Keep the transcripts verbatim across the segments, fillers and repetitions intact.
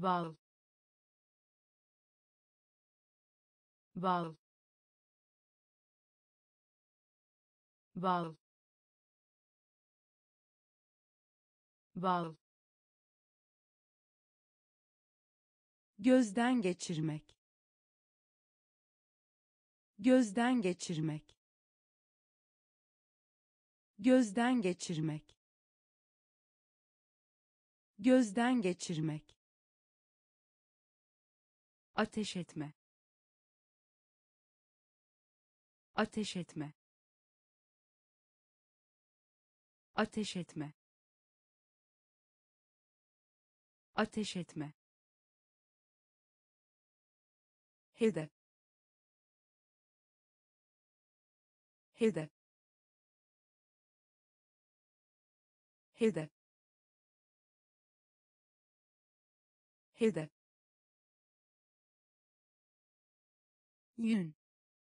bal bal bal bal gözden geçirmek gözden geçirmek gözden geçirmek gözden geçirmek ateş etme ateş etme ateş etme ateş etme hedef hedef hedef hedef yün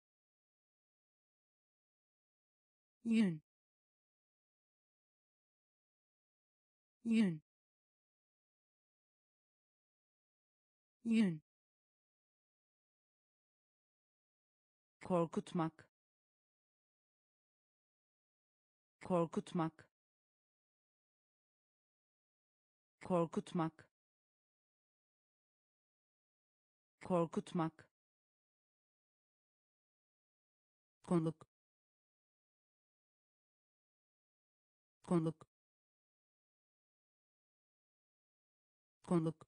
yün yün yün korkutmak korkutmak korkutmak korkutmak konuk konuk konuk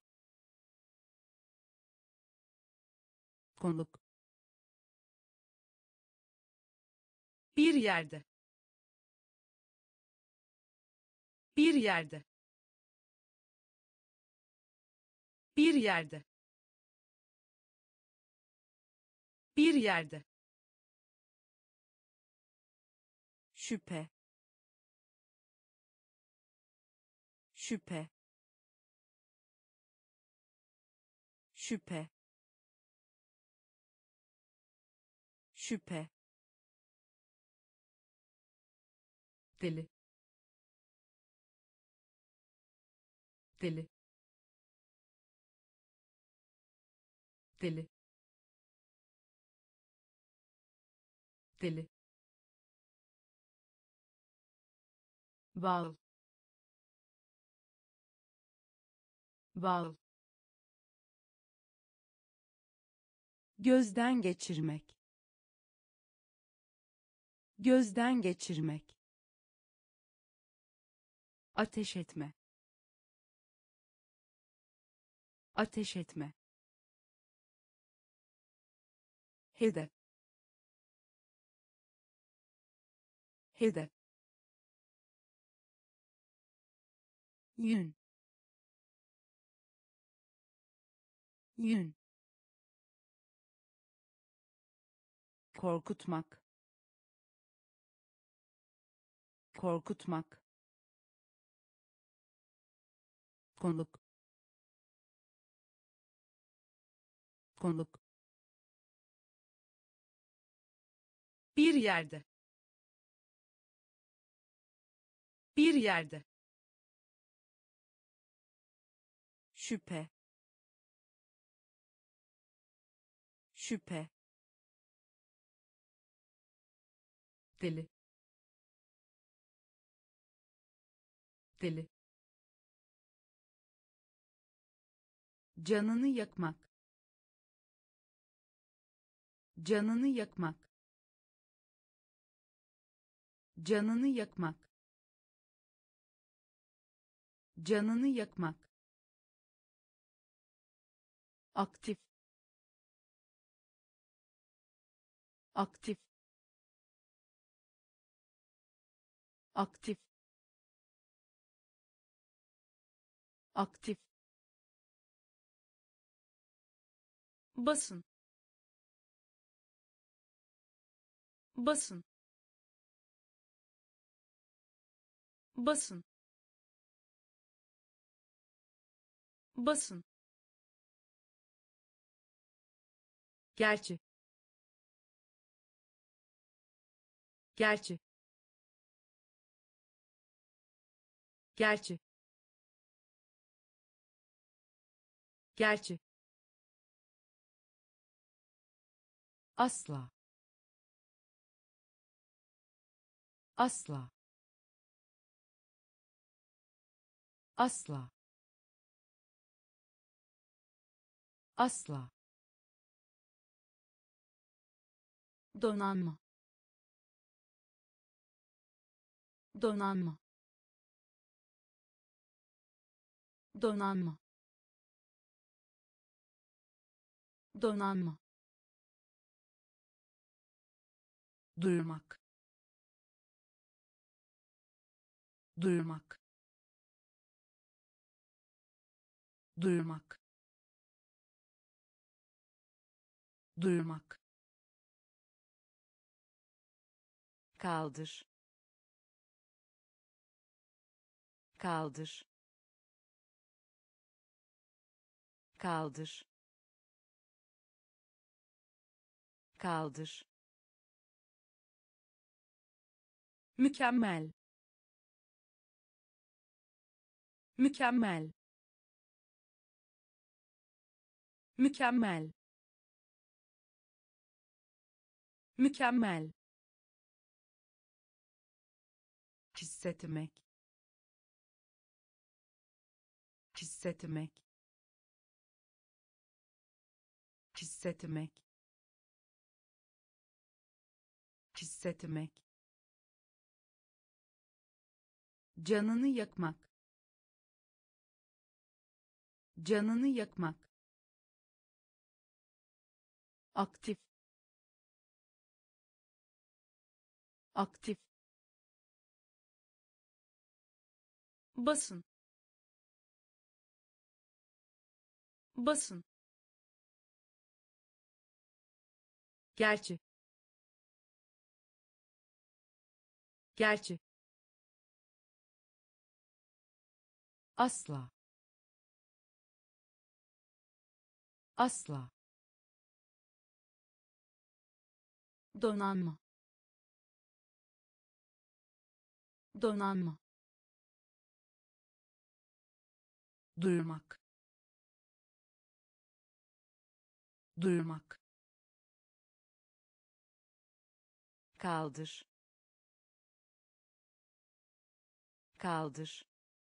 konuk bir yerde bir yerde bir yerde bir yerde şüphe şüphe şüphe şüphe deli deli deli deli bal bal gözden geçirmek gözden geçirmek ateş etme ateş etme hedef hedef yün yün korkutmak korkutmak konuk konuk bir yerde bir yerde şüphe şüphe deli deli canını yakmak canını yakmak canını yakmak canını yakmak aktif aktif aktif aktif basın basın basın basın gerçi gerçi gerçi Gerçi. Asla. Asla. Asla. Asla. Donanma. Donanma. Donanma. Donanma. Duyurmak. Duyurmak. Duyurmak. Duyurmak. Kaldır. Kaldır. Kaldır. Kaldır. Mükemmel. Mükemmel. Mükemmel. Mükemmel. Hissetmek. Hissetmek. Hissetmek. Hissetmek. Canını yakmak. Canını yakmak. Aktif. Aktif. Basın. Basın. Gerçi. Gerçi. Asla. Asla. Donanma. Donanma. Duyurmak. Duyurmak. Kaldır. Kaldır.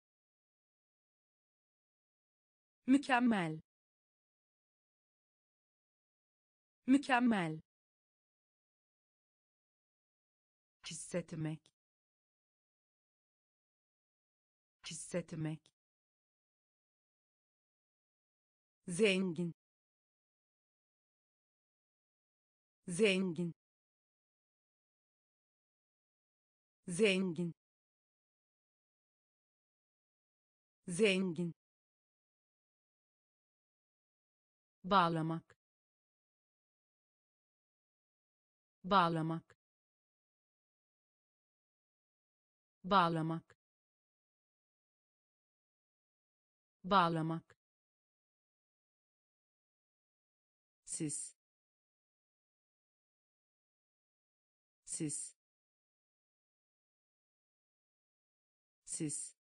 Mükemmel. Mükemmel. Hissetmek. Hissetmek. Zengin. Zengin. Zengin. Zengin. Bağlamak. Bağlamak. Bağlamak. Bağlamak. Siz. Siz. Siz.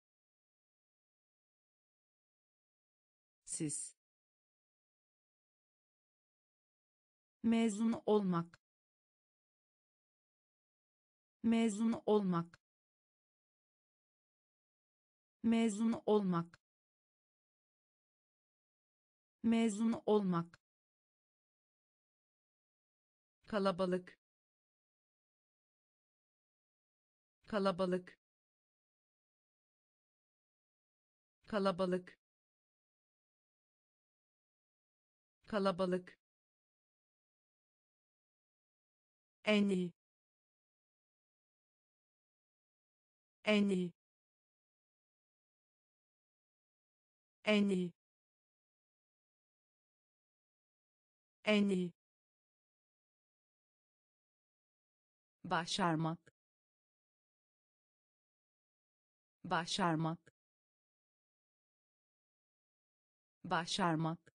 Siz. Mezun olmak. Mezun olmak. Mezun olmak. Mezun olmak. Kalabalık. Kalabalık. Kalabalık. Kalabalık. En iyi. En iyi. En iyi. En iyi. Başarmak. Başarmak. Başarmak.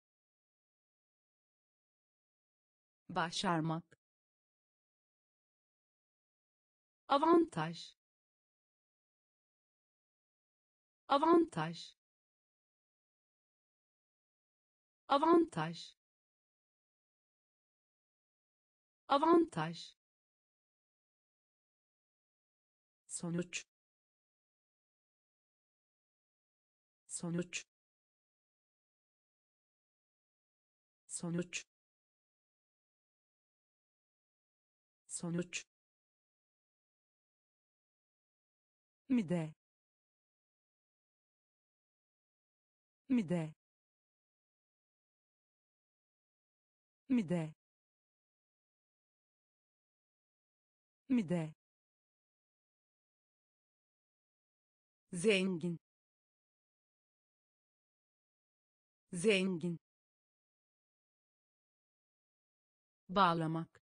Başarmak. Avantaj. Avantaj. avantaj, avantaj, sonuç, sonuç, sonuç, sonuç, mide, mide, mide, mide, zengin, zengin, bağlamak,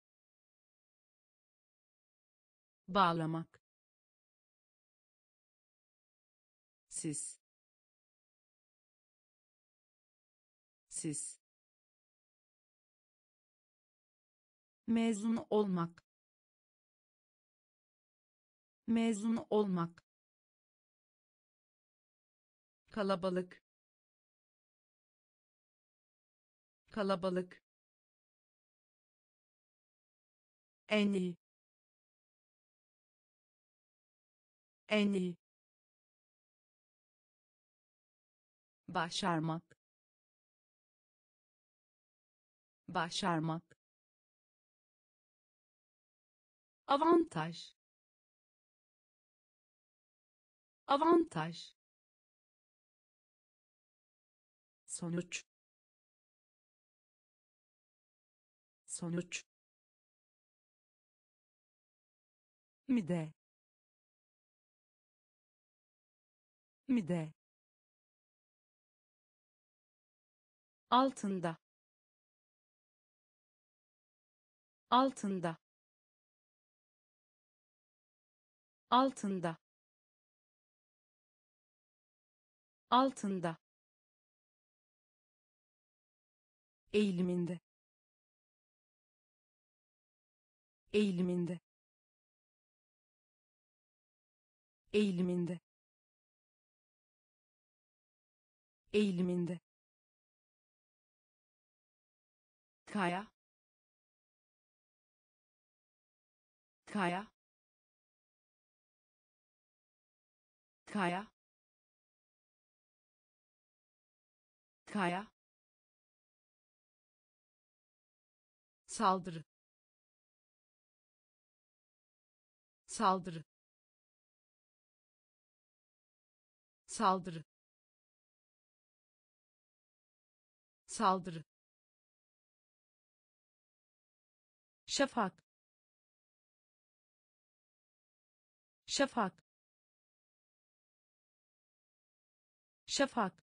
bağlamak, siz, siz, mezun olmak, mezun olmak, kalabalık, kalabalık, en iyi, en iyi, başarmak, başarmak, avantaj, avantaj, sonuç, sonuç, mide, mide, altında, altında, altında, altında, eğiliminde, eğiliminde, eğiliminde, eğiliminde, kaya, kaya, kaya, kaya, saldırı, saldırı, saldırı, saldırı, şafak, şafak, şafak,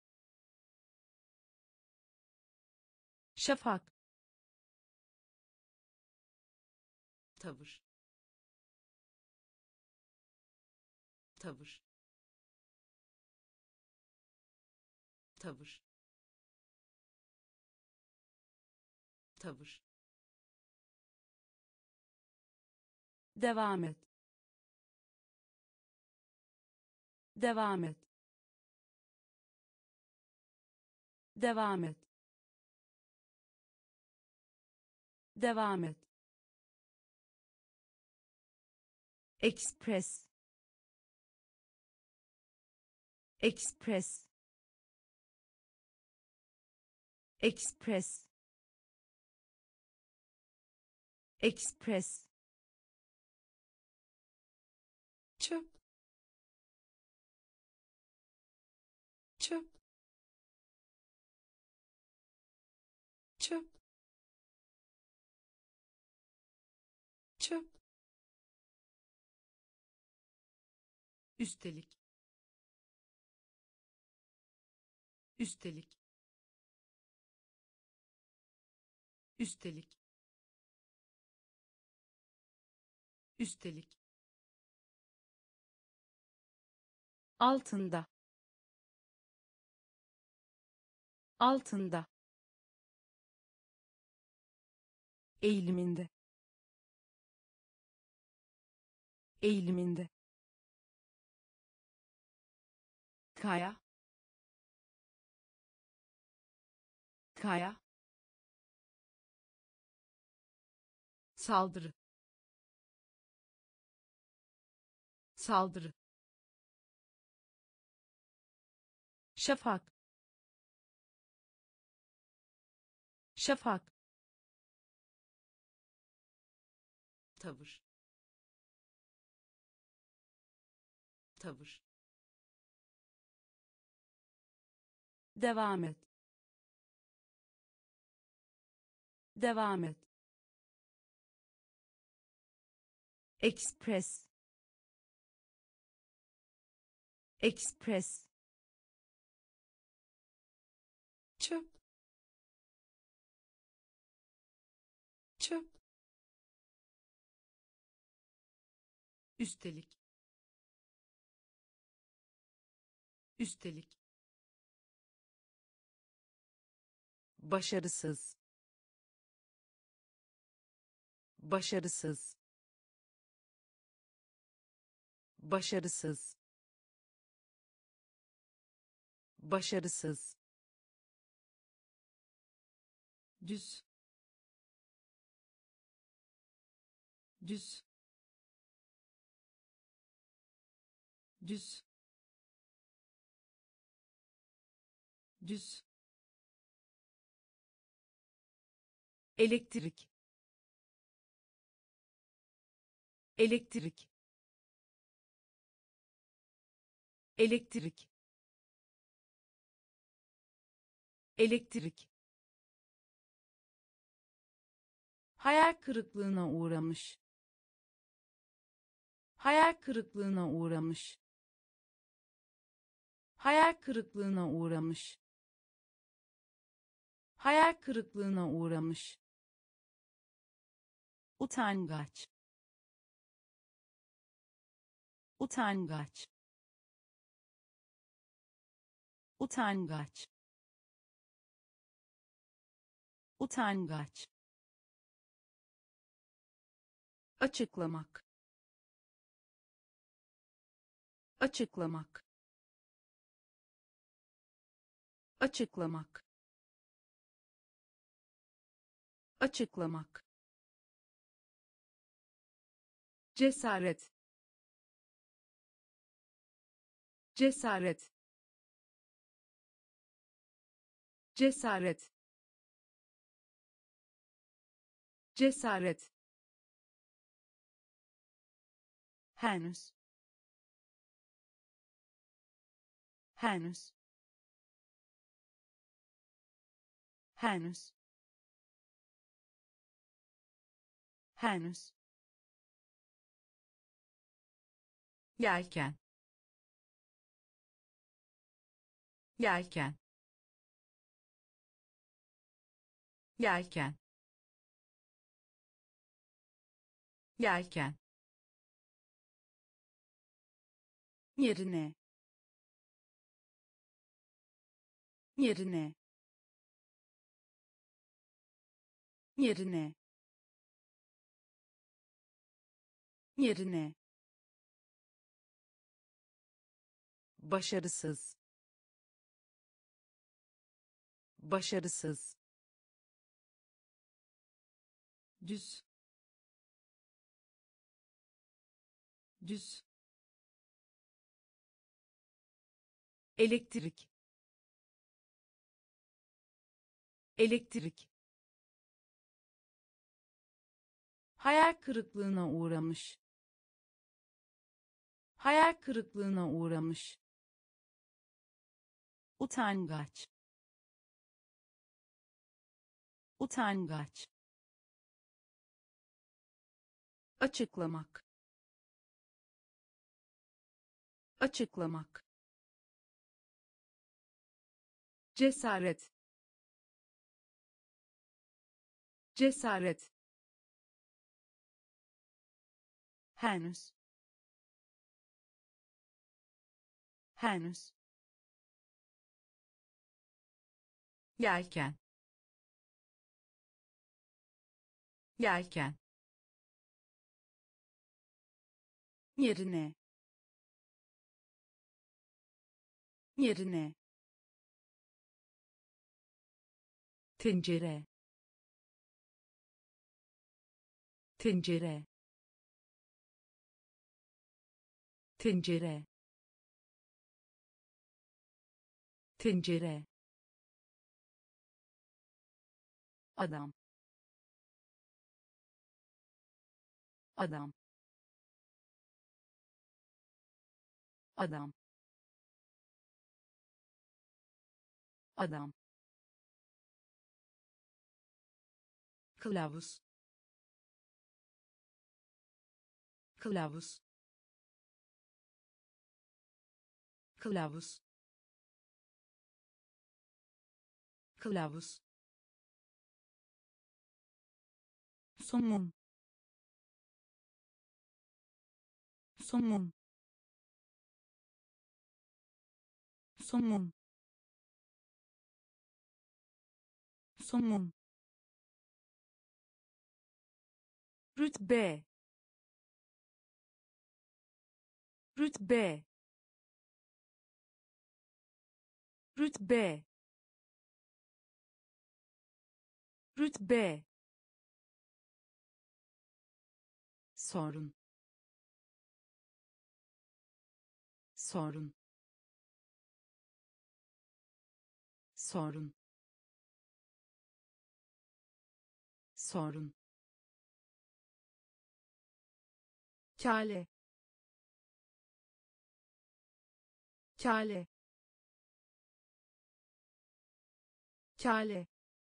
şafak, tavır, tavır, tavır, tavır, devam et, devam et, devam et, devam et, Express, Express, Express, Express, çöp, çöp, çöp, çöp, üstelik, üstelik, üstelik, üstelik, altında, altında, eğiliminde, eğiliminde, kaya, kaya, saldırı, saldırı, şafak, şafak, tavır, tavır, devam et, devam et, Express, Express, çöp, çöp, üstelik, üstelik, başarısız, başarısız, başarısız, başarısız, düz, düz, düz, düz, elektrik, elektrik, elektrik, elektrik, hayal kırıklığına uğramış, hayal kırıklığına uğramış, hayal kırıklığına uğramış, hayal kırıklığına uğramış, utangaç, utangaç, utangaç, utangaç, açıklamak, açıklamak, açıklamak, açıklamak, cesaret, cesaret, cesaret, cesaret, henüz, henüz, henüz, henüz, yelken, yelken, yelken, yelken, yerine, yerine, yerine, yerine, başarısız, başarısız, düz, düz, elektrik, elektrik, hayal kırıklığına uğramış, hayal kırıklığına uğramış, utangaç, utangaç, açıklamak, açıklamak, cesaret, cesaret, henüz, henüz, yelken, yelken, yerine, yerine, tencere tencere tencere tencere adam adam adam adam kılavuz kılavuz kılavuz kılavuz somun somun somun somun rütbe rütbe rütbe rütbe sorun sorun sorun sorun kale kale kale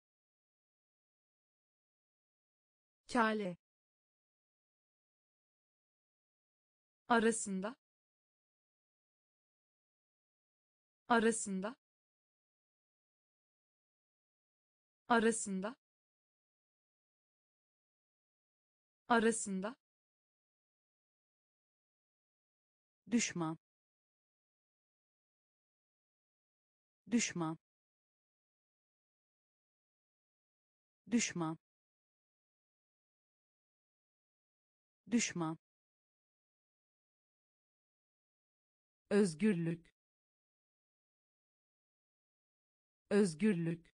kale arasında arasında arasında arasında düşman düşman düşman düşman özgürlük özgürlük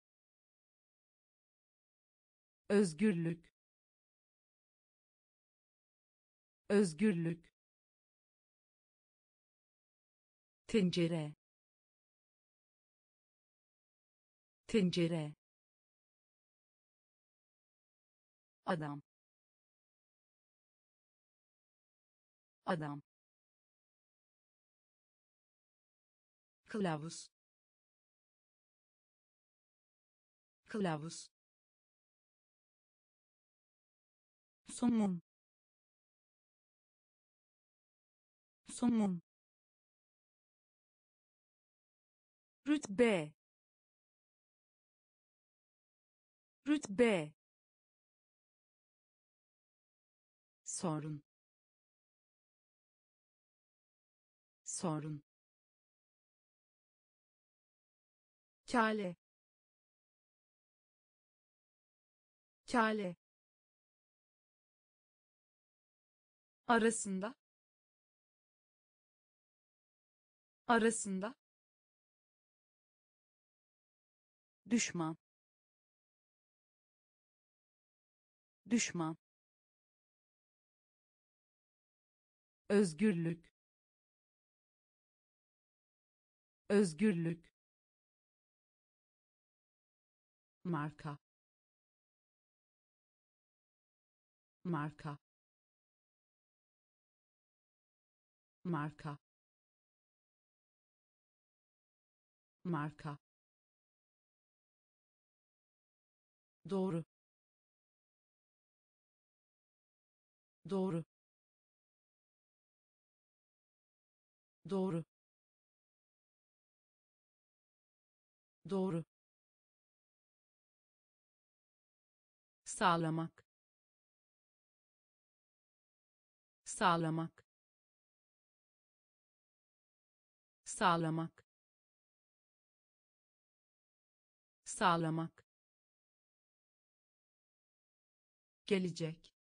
özgürlük özgürlük tencere tencere adam adam kılavuz kılavuz somun somun rütbe rütbe sorun sorun kale kale arasında arasında düşman düşman özgürlük özgürlük marka marka marka marka doğru doğru doğru doğru sağlamak sağlamak sağlamak sağlamak gelecek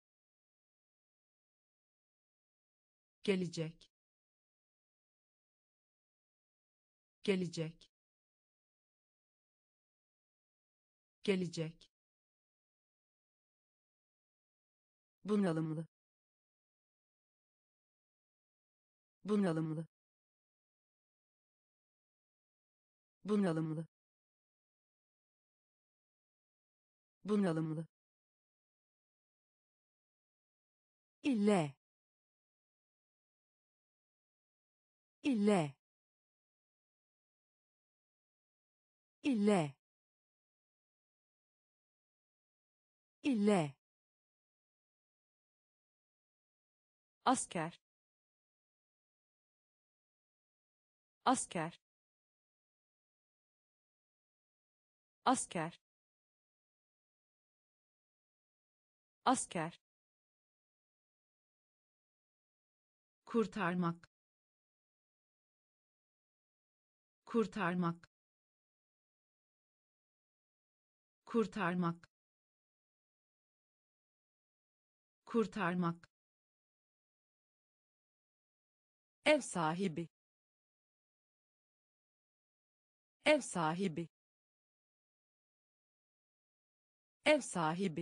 gelecek gelecek gelecek, bunalımlı, bunalımlı, bunalımlı, bunalımlı, ile, ile, ile, ile, asker, asker, asker, asker, kurtarmak, kurtarmak, kurtarmak, kurtarmak, ev sahibi, ev sahibi, ev sahibi,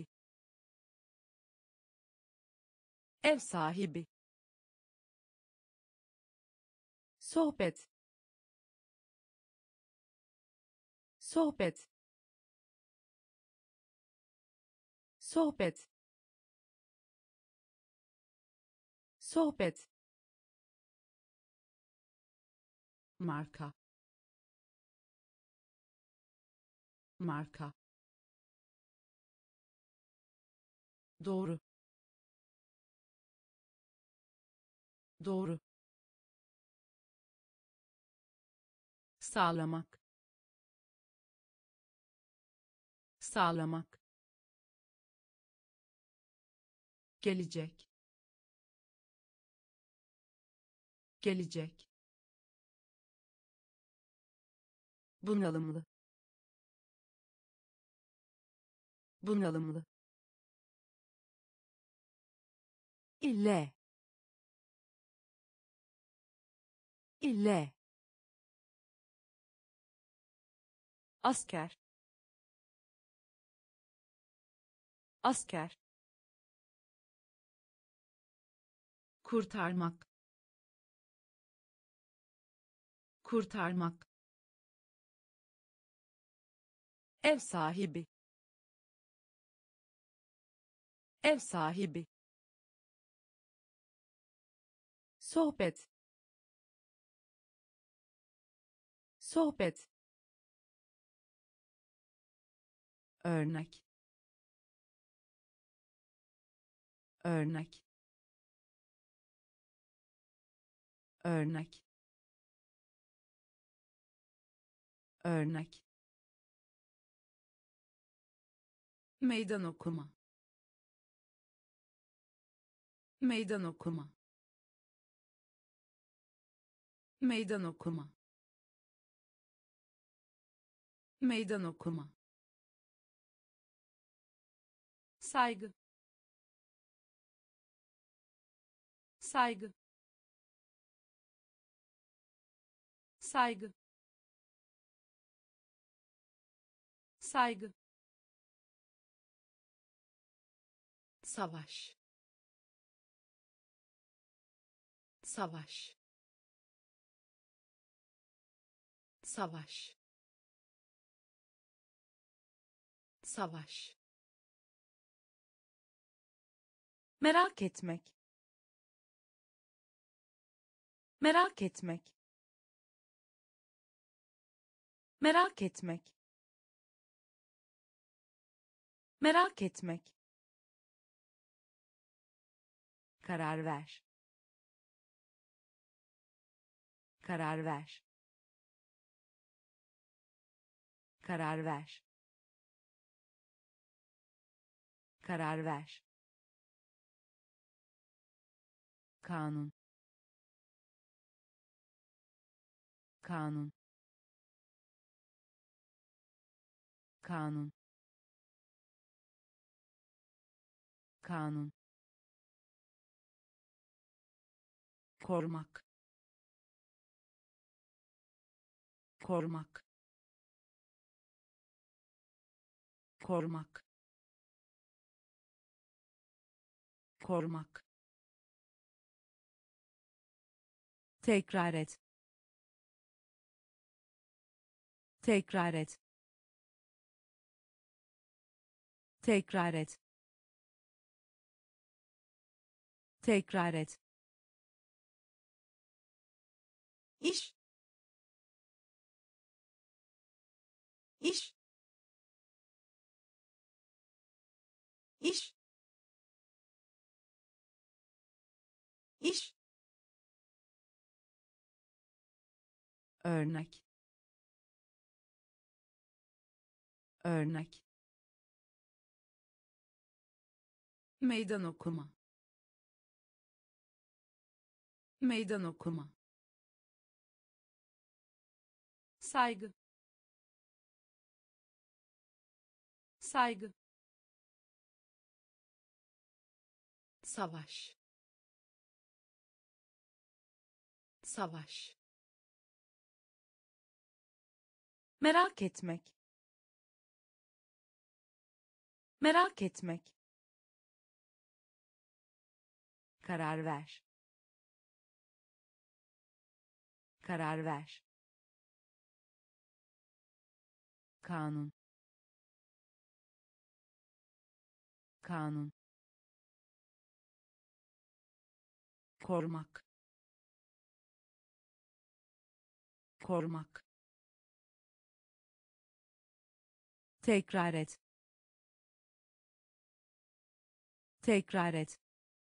ev sahibi, sohbet, sohbet, sohbet, sohbet, marka, marka, doğru, doğru, sağlamak, sağlamak, gelecek, gelecek, bunalımlı, bunalımlı, ile, ile, asker, asker, kurtarmak, kurtarmak, ev sahibi, ev sahibi, sohbet, sohbet, örnek, örnek, örnek, örnek, meydan okuma, meydan okuma, meydan okuma, meydan okuma, saygı, saygı, saygı, saygı, savaş, savaş, savaş, savaş, merak etmek, merak etmek, merak etmek, merak etmek, karar ver, karar ver, karar ver, karar ver, kanun, kanun, kanun, kanun, korumak, korumak, korumak, korumak, tekrar et, tekrar et, tekrar et, tekrar et, iş, iş, iş, iş, örnek, örnek, meydan okuma, meydan okuma, saygı, saygı, savaş, savaş, merak etmek, merak etmek, karar ver, karar ver, kanun, kanun, korumak, korumak, tekrar et, tekrar et,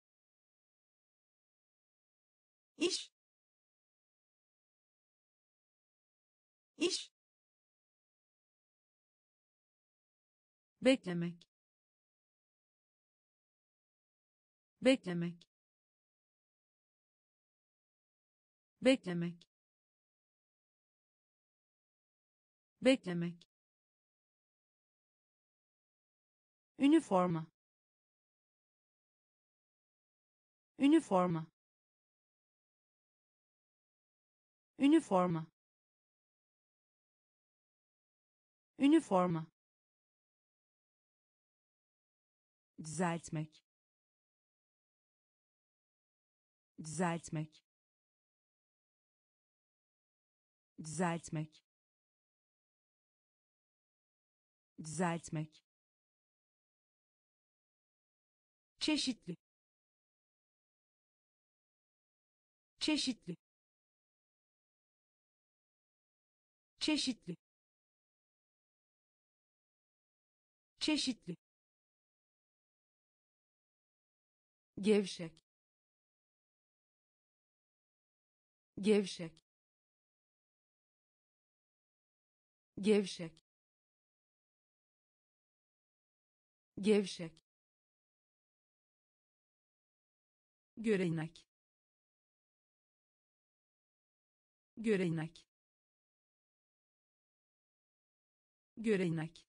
iş, iş, beklemek, beklemek, beklemek, beklemek, üniforma, üniforma, üniforma, üniforma, düzeltmek, düzeltmek, düzeltmek, düzeltmek, çeşitli, çeşitli, çeşitli, çeşitli, gevşek, gevşek, gevşek, gevşek, görenek, görenek, görenek,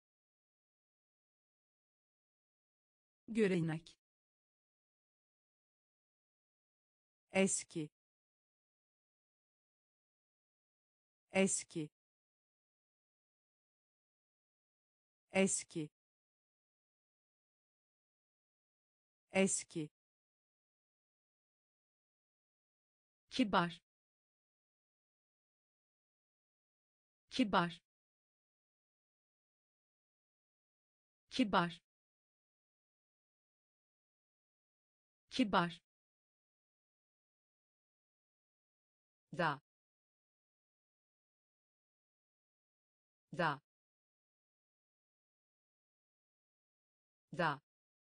görenek, eski, eski, eski, eski, kibar, kibar, kibar, kibar, da, da, da,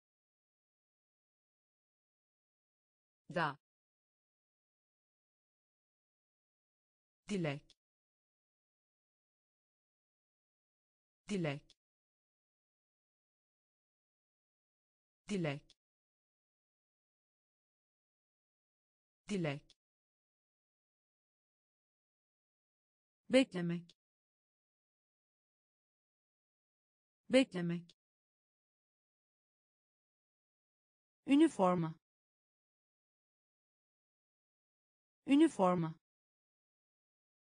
da, dilek, dilek, dilek, dilek, beklemek, beklemek, üniforma, üniforma,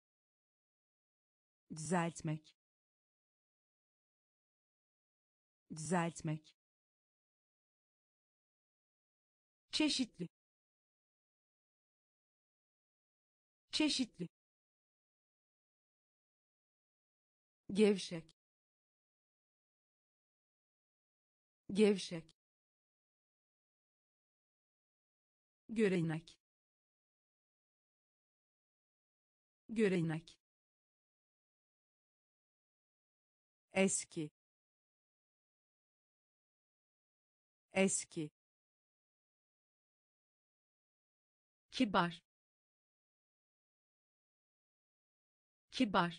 düzeltmek, düzeltmek, çeşitli, çeşitli, gevşek, gevşek, görenek, görenek, eski, eski, kibar, kibar,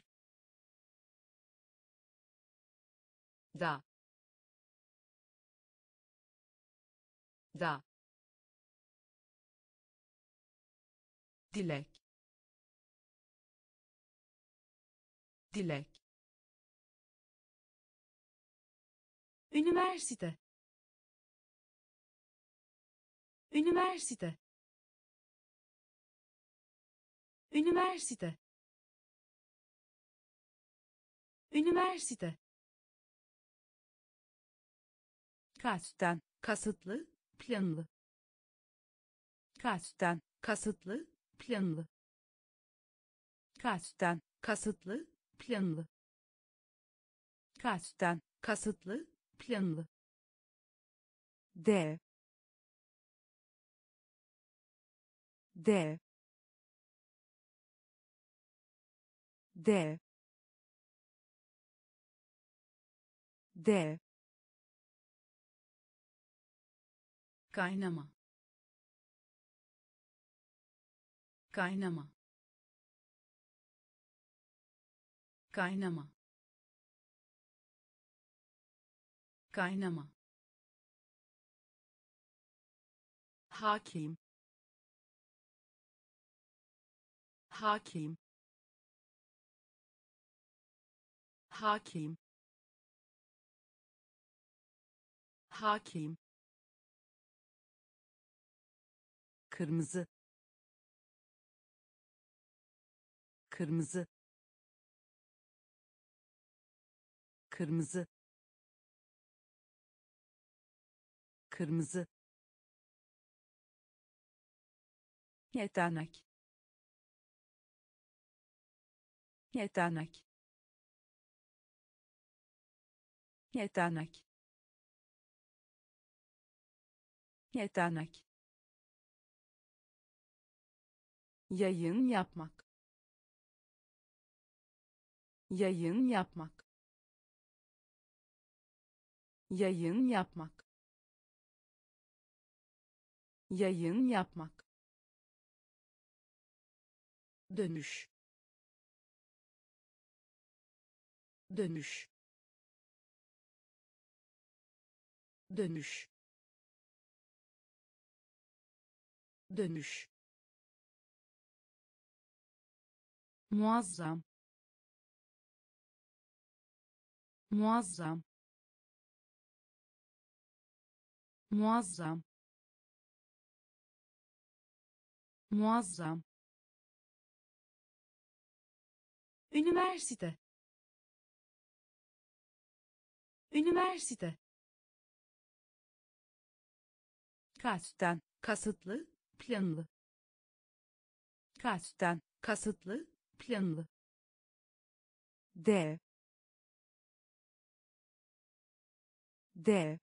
da, da, dilek, dilek, üniversite, üniversite, üniversite, üniversite, kasten, kasıtlı, planlı, kasten, kasıtlı, planlı, kasten, kasıtlı, planlı, kasten, kasıtlı, planlı, de, de, de, de, kaynama, kaynama, kaynama, kaynama, hakim, hakim, hakim, hakim, kırmızı, kırmızı, kırmızı, kırmızı, yetenek, yetenek, yetenek, yetenek, yayın yapmak, yayın yapmak, yayın yapmak, yayın yapmak, dönüş, dönüş, dönüş, dönüş, muazzam, muazzam, muazzam, muazzam, üniversite, üniversite, kasten, kasıtlı, planlı, kasten, kasıtlı, planlı, de, de,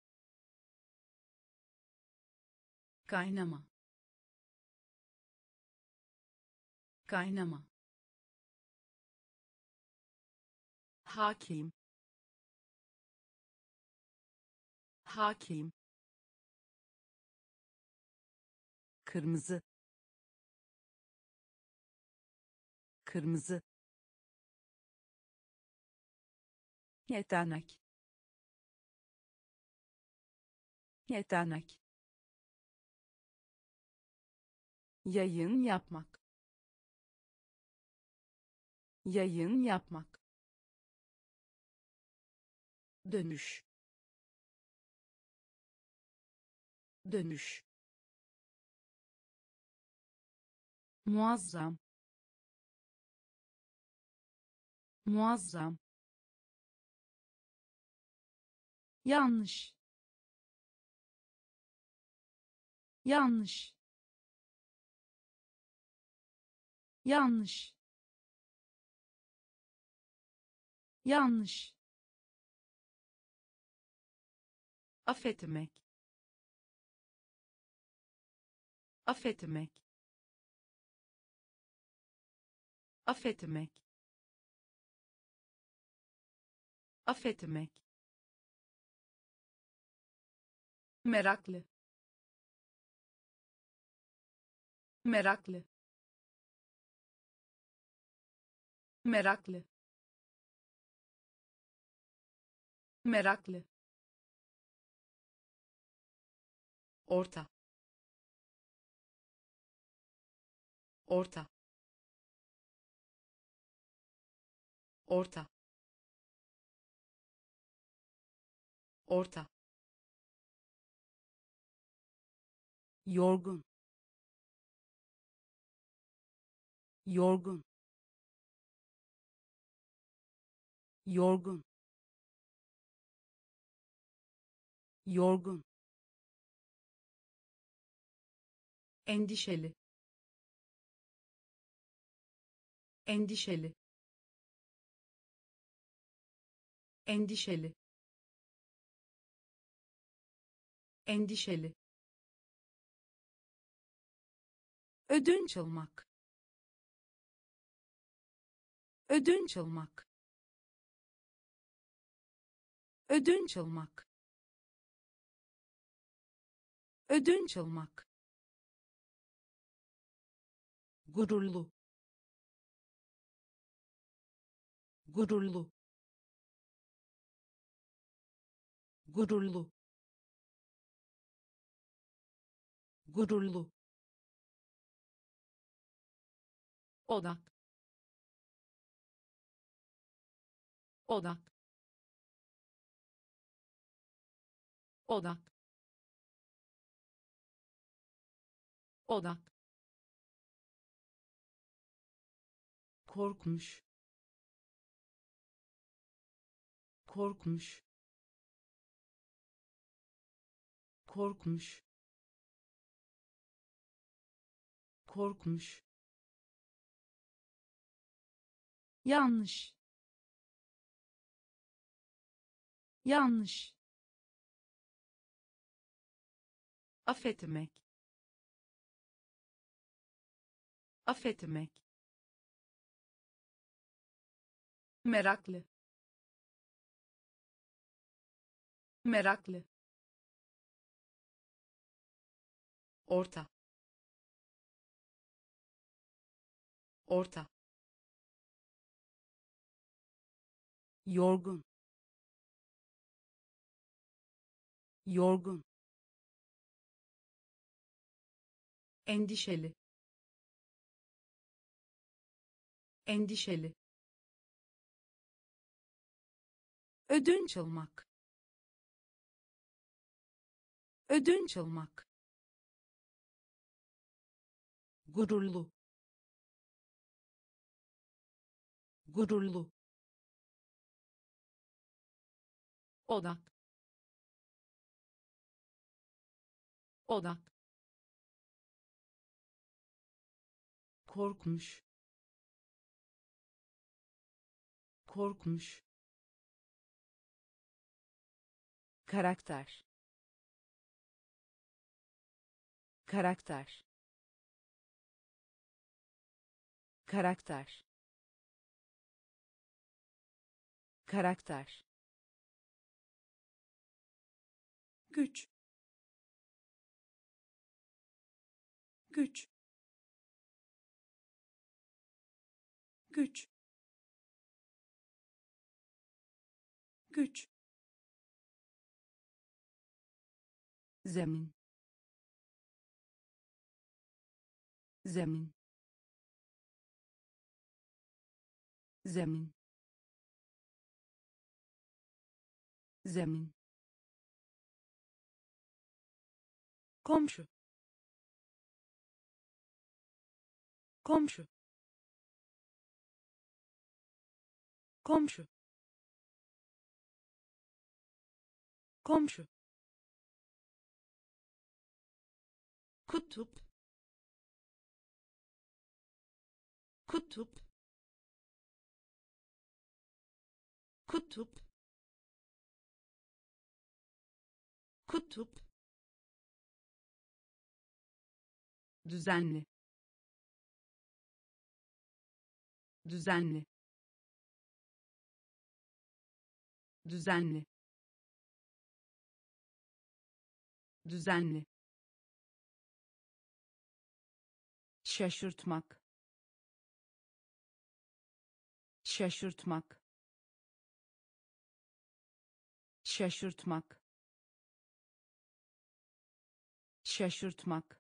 kaynama, kaynama, hakim, hakim, kırmızı, kırmızı, yetenek, yetenek, yayın yapmak, yayın yapmak, dönüş, dönüş, muazzam, muazzam, yanlış yanlış yanlış yanlış affetmek affetmek affetmek affetmek meraklı meraklı meraklı meraklı orta orta orta orta yorgun yorgun yorgun yorgun endişeli endişeli endişeli endişeli ödünç almak ödünç almak ödünç almak ödünç almak gururlu gururlu gururlu gururlu odak odak odak odak korkmuş korkmuş korkmuş korkmuş yanlış yanlış affetmek affetmek meraklı meraklı orta orta yorgun yorgun endişeli endişeli ödünç almak ödünç almak gururlu gururlu odak odak korkmuş korkmuş karakter karakter karakter karakter güç güç güç güç zemin zemin zemin zemin komşu komşu komşu komşu, kutup, kutup, kutup, kutup, düzenli, düzenli, düzenli, düzenli, şaşırtmak, şaşırtmak, şaşırtmak, şaşırtmak,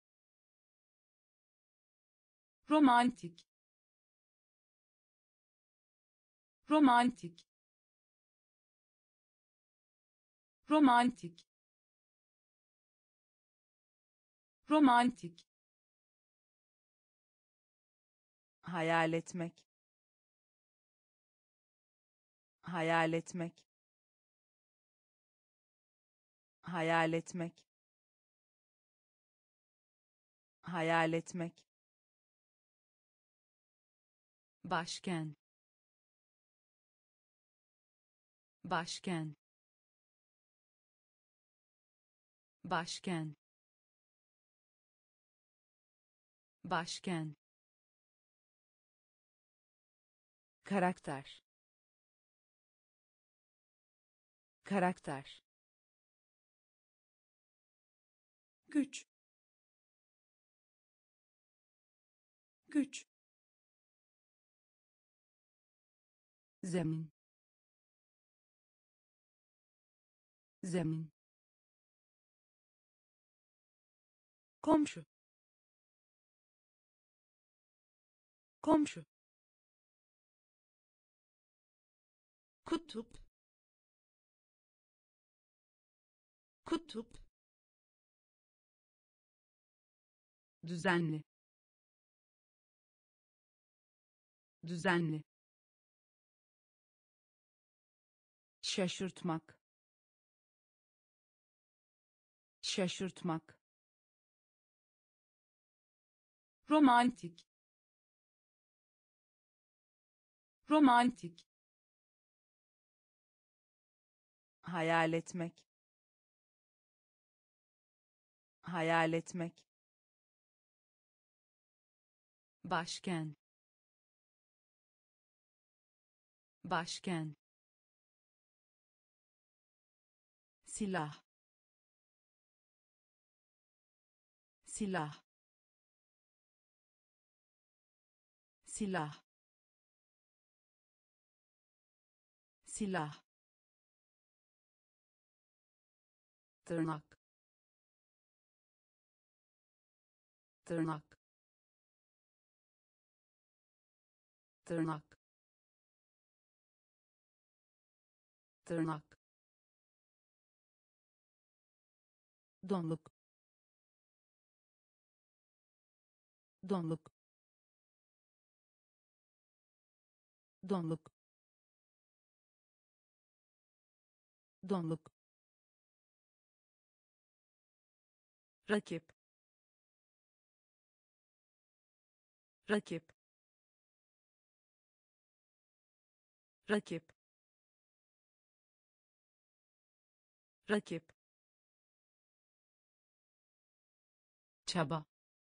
romantik, romantik, romantik, romantik, hayal etmek, hayal etmek, hayal etmek, hayal etmek, başken, başken, başken, başken, karakter, karakter, güç, güç, zemin, zemin, komşu, komşu, kutup, kutup, düzenli, düzenli, şaşırtmak, şaşırtmak, romantik, romantik, hayal etmek, hayal etmek, başken, başken, silah, silah, silah, silah, tırnak, tırnak, tırnak, tırnak, donluk, donluk, donluk, donluk, rakip, rakip, rakip, rakip, çaba,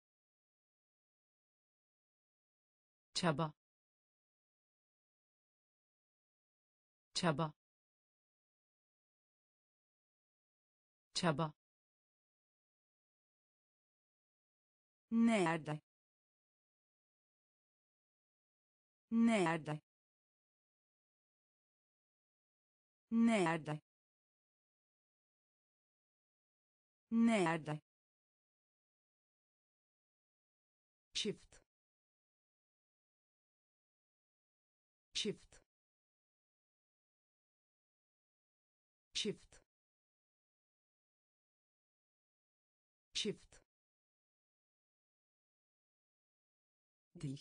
çaba, çaba, çaba, nerede, nerede, nerede, nerede, çift, çift, çift, çift, dil,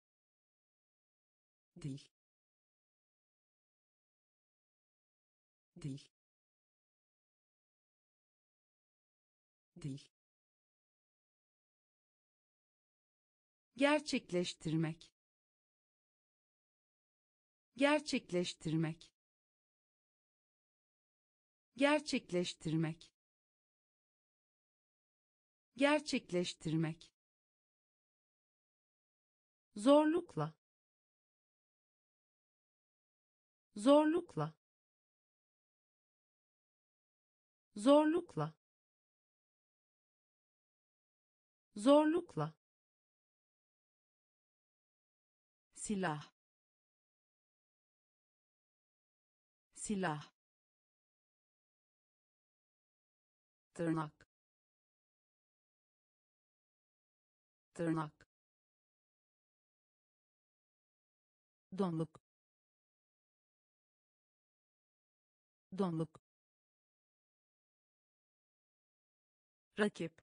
dil, değil, değil, gerçekleştirmek, gerçekleştirmek, gerçekleştirmek, gerçekleştirmek, zorlukla, zorlukla, zorlukla, zorlukla, silah, silah, tırnak, tırnak, donluk, donluk, rakip,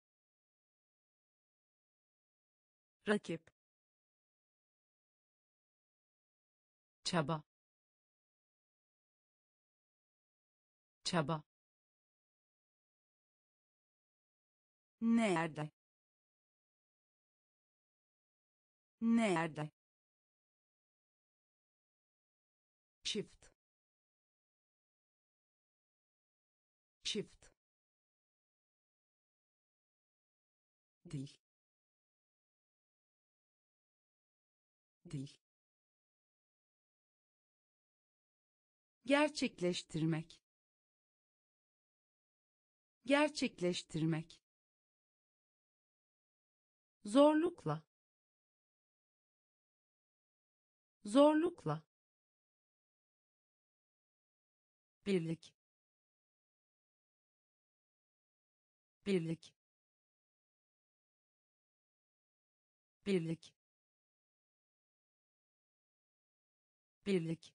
rakip, çaba, çaba, nerede, nerede, çift, çift, değil, değil, gerçekleştirmek, gerçekleştirmek, zorlukla, zorlukla, birlik, birlik, birlik, birlik,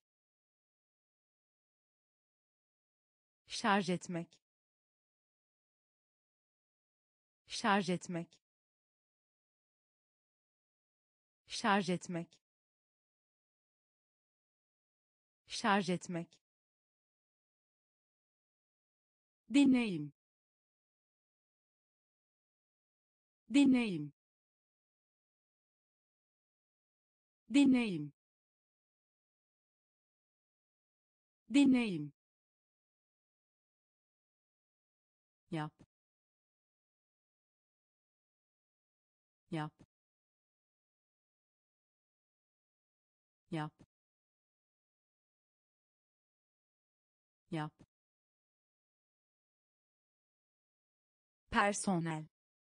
şarj etmek, şarj etmek, şarj etmek, şarj etmek, deneyim, deneyim, deneyim, deneyim, yap, yap, yap, yap, personel,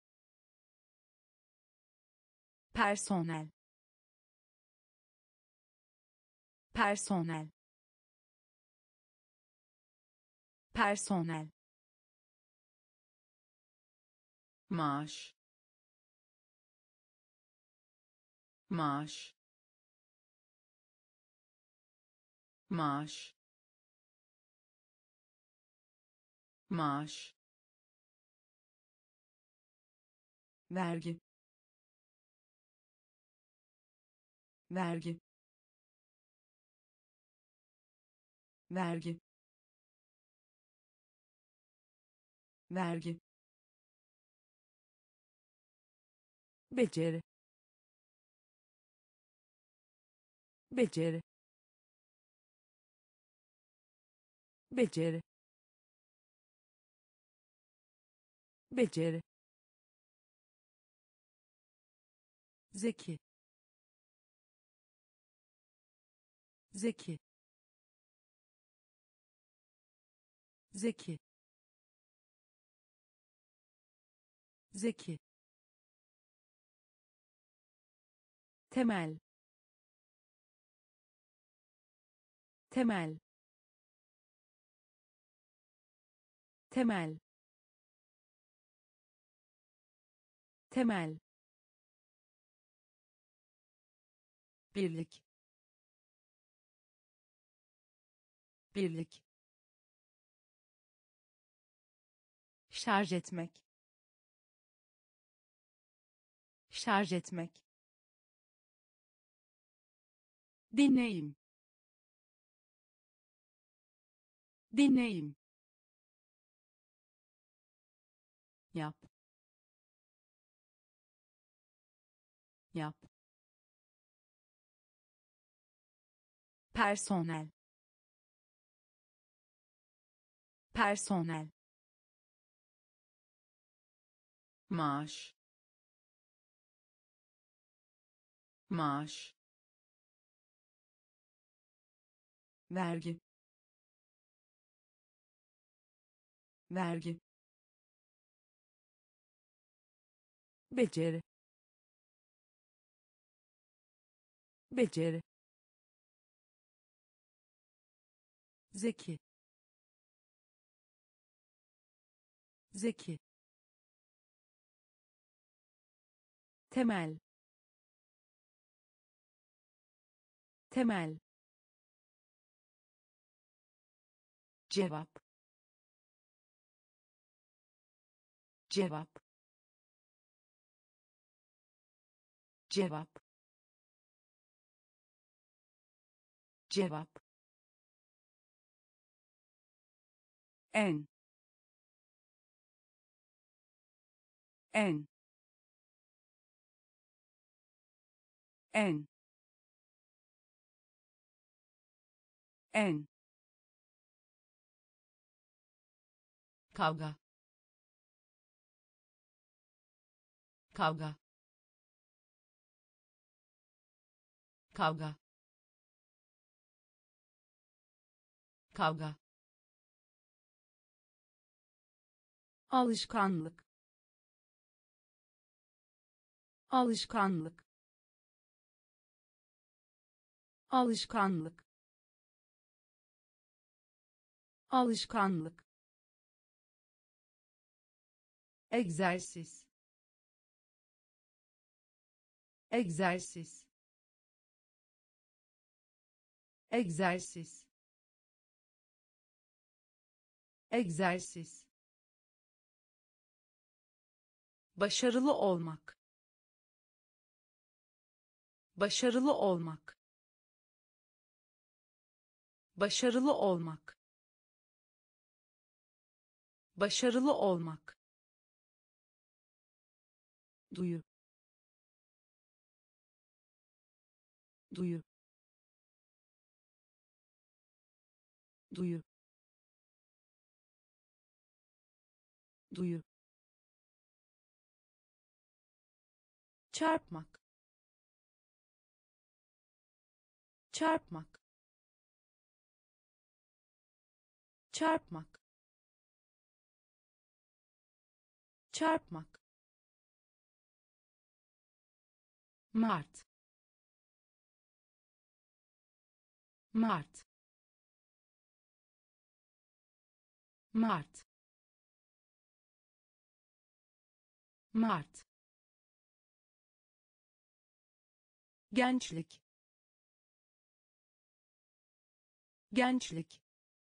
personel, personel, personel, maaş, maaş, maaş, maaş, vergi, vergi, vergi, vergi, beceri, beceri, beceri, beceri, zeki, zeki, zeki, zeki, temel, temel, temel, temel, birlik, birlik, şarj etmek, şarj etmek, deneyim, deneyim, yap, yap, personel, personel, maaş, maaş, vergi, vergi, beceri, beceri, zeki, zeki, temel, temel, cevap, cevap, cevap, cevap, en, en, en, en, kavga, kavga, kavga, kavga, alışkanlık, alışkanlık, alışkanlık, alışkanlık, egzersiz, egzersiz, egzersiz, egzersiz, başarılı olmak, başarılı olmak, başarılı olmak, başarılı olmak, duyu, duyu, duyu, duyu, çarpmak, çarpmak, çarpmak, çarpmak, Mart, Mart, Mart, Mart, gençlik, gençlik,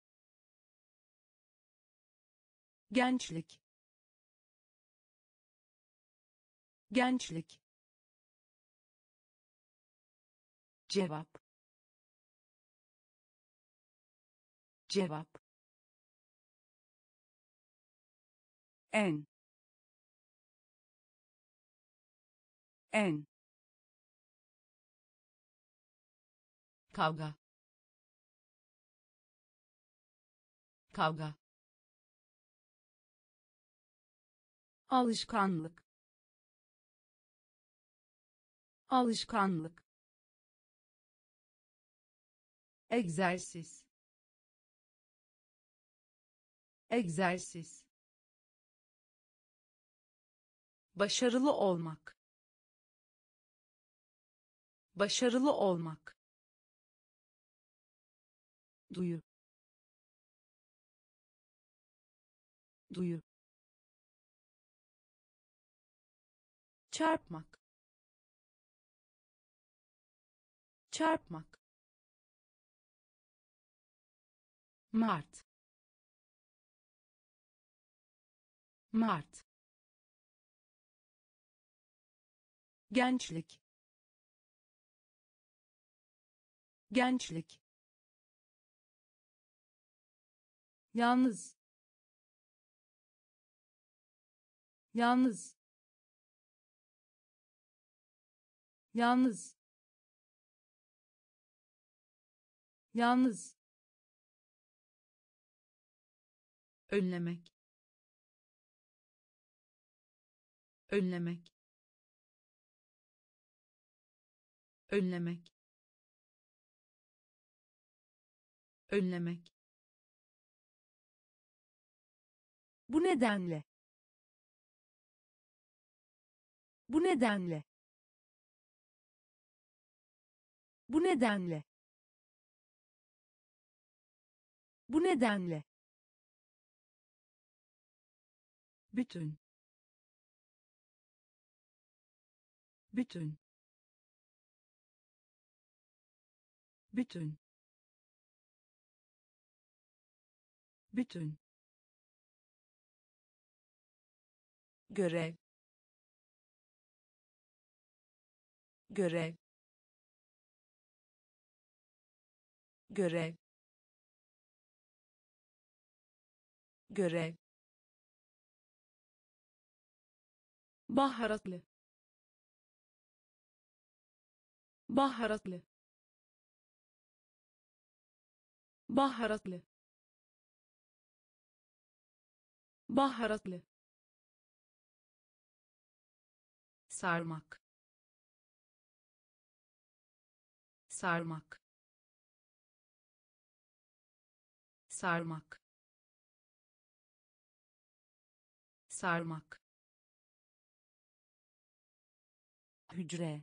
gençlik, gençlik, cevap, cevap, en, en, kavga, kavga, alışkanlık, alışkanlık, egzersiz, egzersiz, başarılı olmak, başarılı olmak, duyu, duyu, çarpmak, çarpmak, Mart, Mart, gençlik, gençlik, yalnız yalnız yalnız yalnız önlemek önlemek önlemek önlemek bu nedenle bu nedenle bu nedenle bu nedenle bütün bütün bütün bütün görev görev görev görev baharatlı baharatlı baharatlı baharatlı sarmak sarmak sarmak sarmak hücre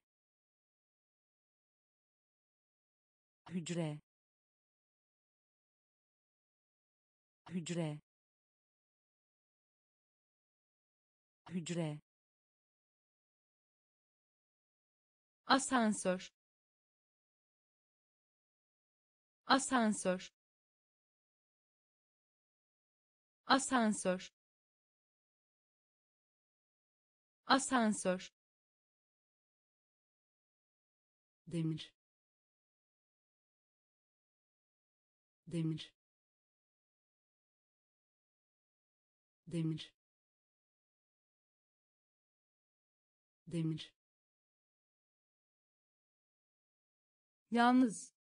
hücre hücre hücre asansör asansör asansör asansör demir demir demir demir yalnız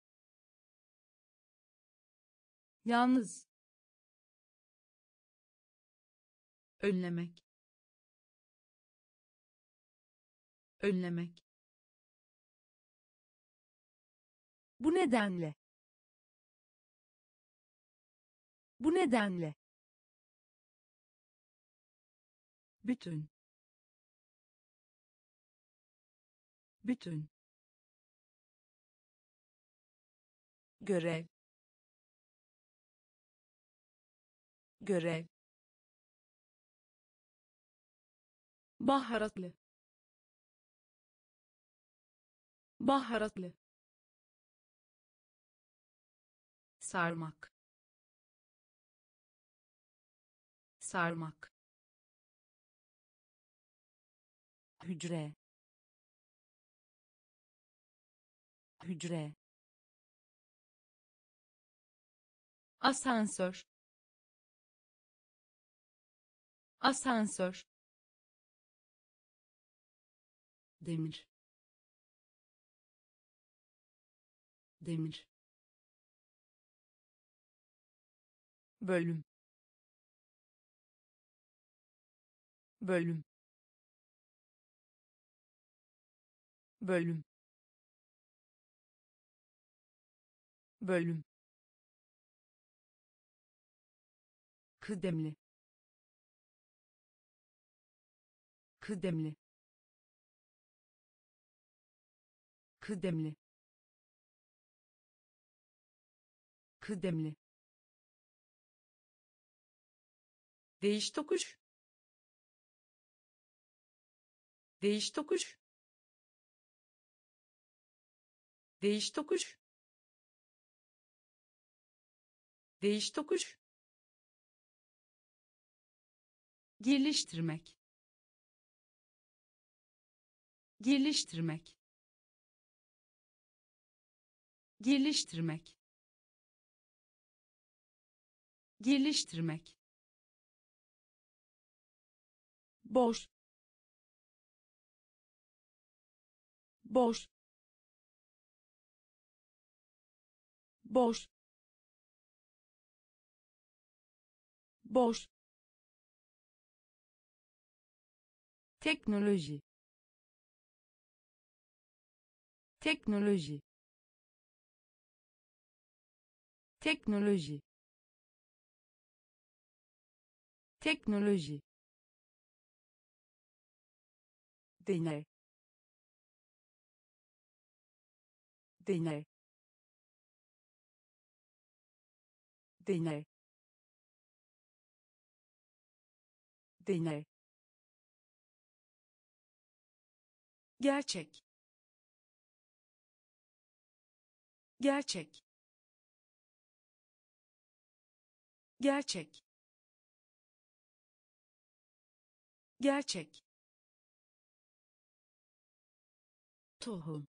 yalnız önlemek önlemek bu nedenle bu nedenle bütün bütün görev görev baharatlı baharatlı sarmak sarmak hücre hücre asansör asansör demir demir bölüm bölüm bölüm bölüm kıdemli kıdemli kıdemli kıdemli değiş tokuş değiş tokuş değiş tokuş değiş tokuş geliştirmek geliştirmek geliştirmek Geliştirmek. Boş. Boş. Boş. Boş. Teknoloji. Teknoloji. Teknoloji. Teknoloji. Deney. Deney. Deney. Deney. Gerçek. Gerçek. Gerçek. Gerçek. Tohum.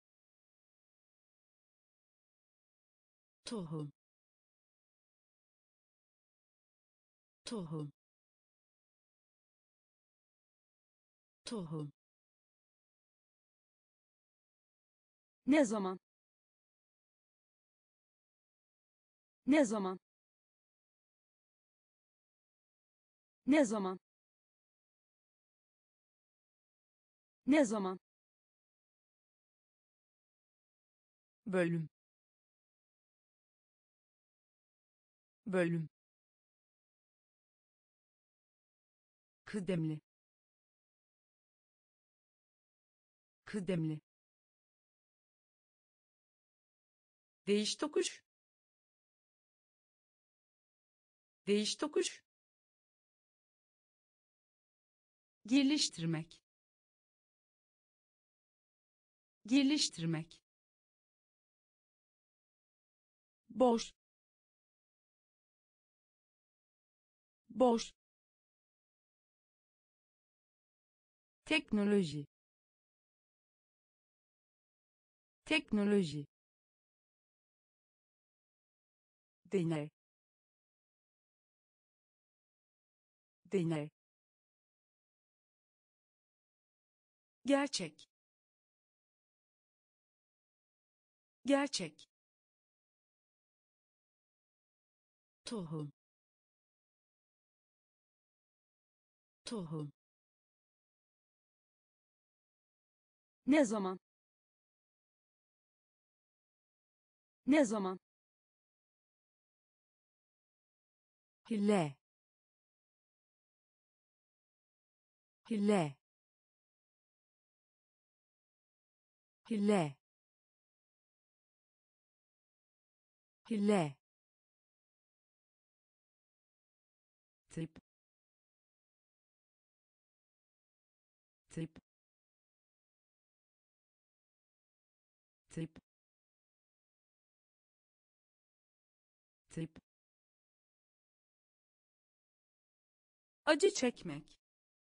Tohum. Tohum. Tohum. Ne zaman? Ne zaman? Ne zaman? Ne zaman? Bölüm. Bölüm. Kıdemli. Kıdemli. Değiş tokuş. Değiş tokuş. Geliştirmek. Geliştirmek. Boş. Boş. Teknoloji. Teknoloji. Deney. Deney. Gerçek. Gerçek. Tohum. Tohum. Ne zaman? Ne zaman? Hile. Hile. Hile. Hile. Tip. Tip. Tip. Tip. Acı çekmek.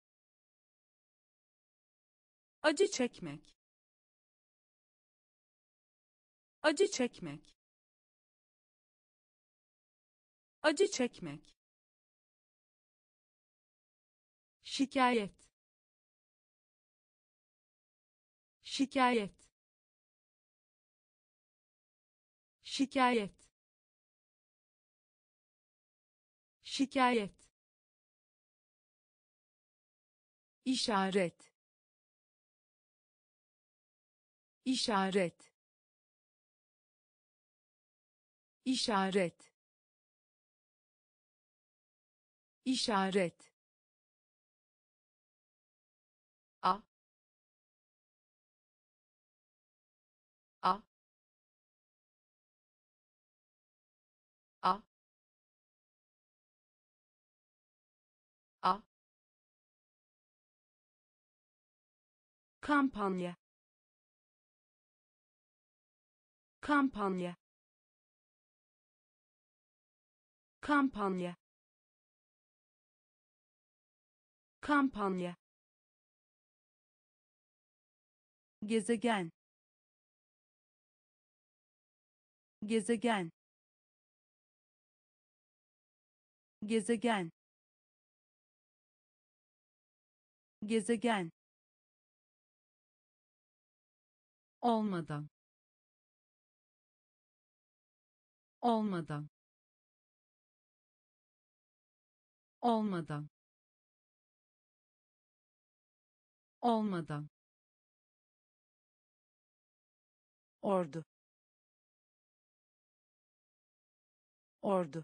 Acı çekmek. Acı çekmek. Acı çekmek. Şikayet. Şikayet. Şikayet. Şikayet. İşaret. İşaret. İşaret. İşaret. A. A. A. A. Kampanya. Kampanya. Kampanya. Kampanya. Gezegen. Gezegen. gezegen, gezegen, olmadan, olmadan, olmadan, olmadan, ordu, ordu,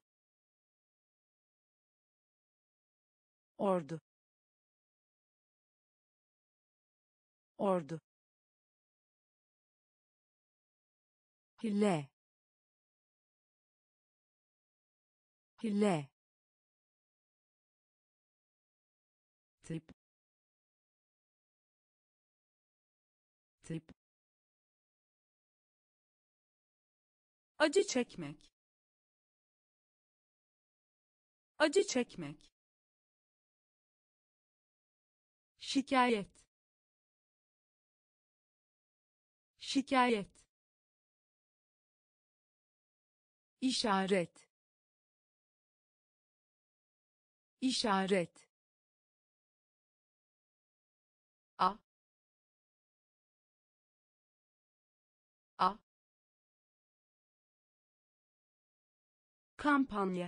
ordu, ordu, hile, hile, tip, tip, acı çekmek, acı çekmek, şikayet, şikayet, işaret, işaret, a, a, kampanya,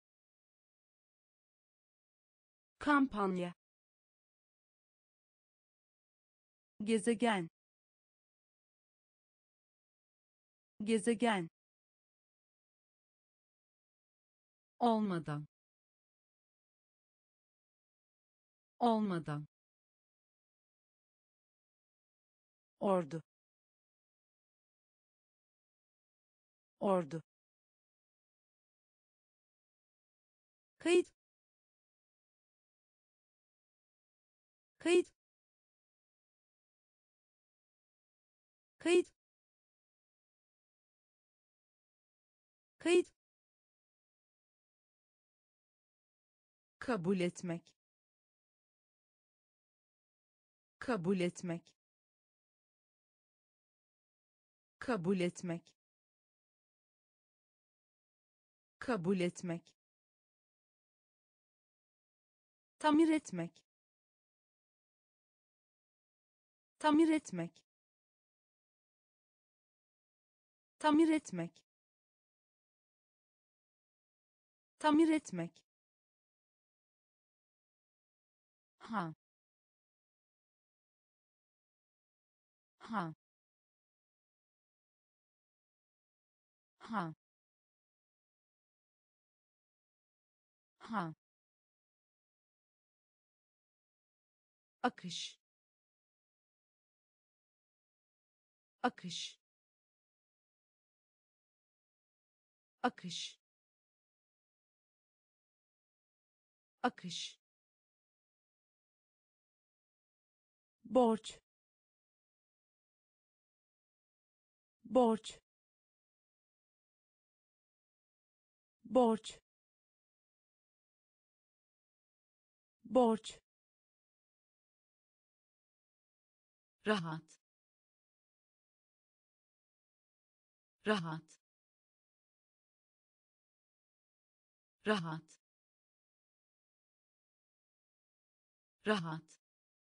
kampanya, gezegen, gezegen, olmadan, olmadan, ordu, ordu, kayıt, kayıt, kayıt, kayıt, kabul etmek, kabul etmek, kabul etmek, kabul etmek, tamir etmek, tamir etmek, tamir etmek, tamir etmek, ha, ha, ha, ha, akış, akış, akış, akış, borç, borç, borç, borç, rahat, rahat, rahat, rahat,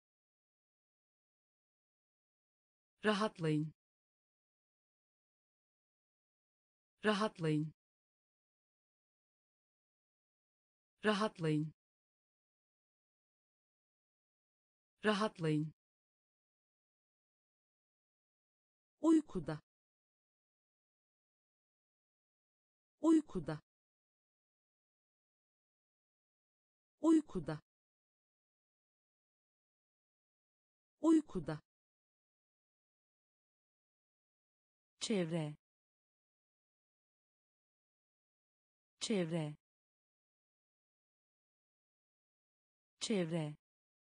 rahatlayın, rahatlayın, rahatlayın, rahatlayın, uykuda, uykuda, uykuda, uykuda, çevre, çevre, çevre,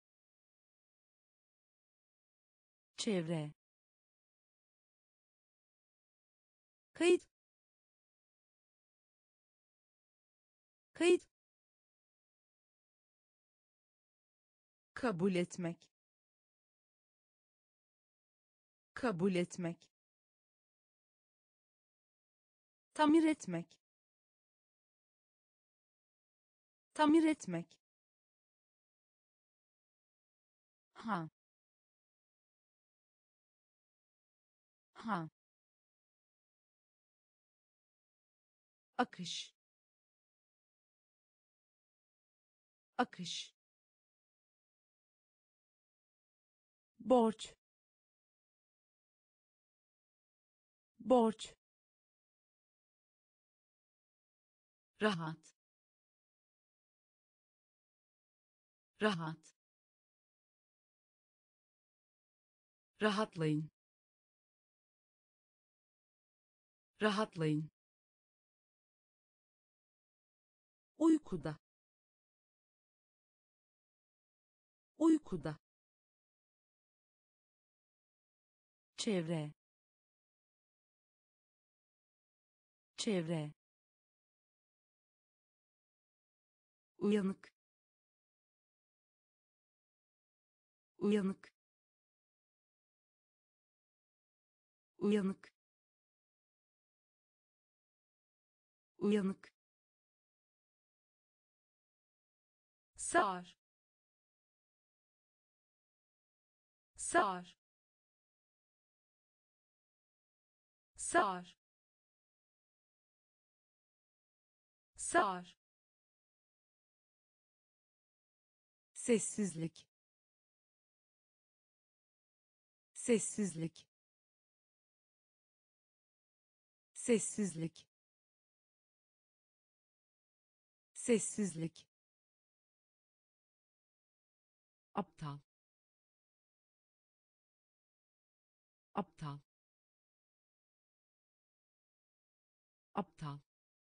çevre, kayıt, kayıt, kabul etmek, kabul etmek, tamir etmek, tamir etmek, ha, ha, akış, akış, borç, borç, rahat, rahat, rahatlayın, rahatlayın, uykuda, uykuda, çevre, çevre, uyanık, uyanık, uyanık, uyanık, sağır, sağır, sağır, sağır, sessizlik, sessizlik, sessizlik, sessizlik, aptal, aptal, aptal,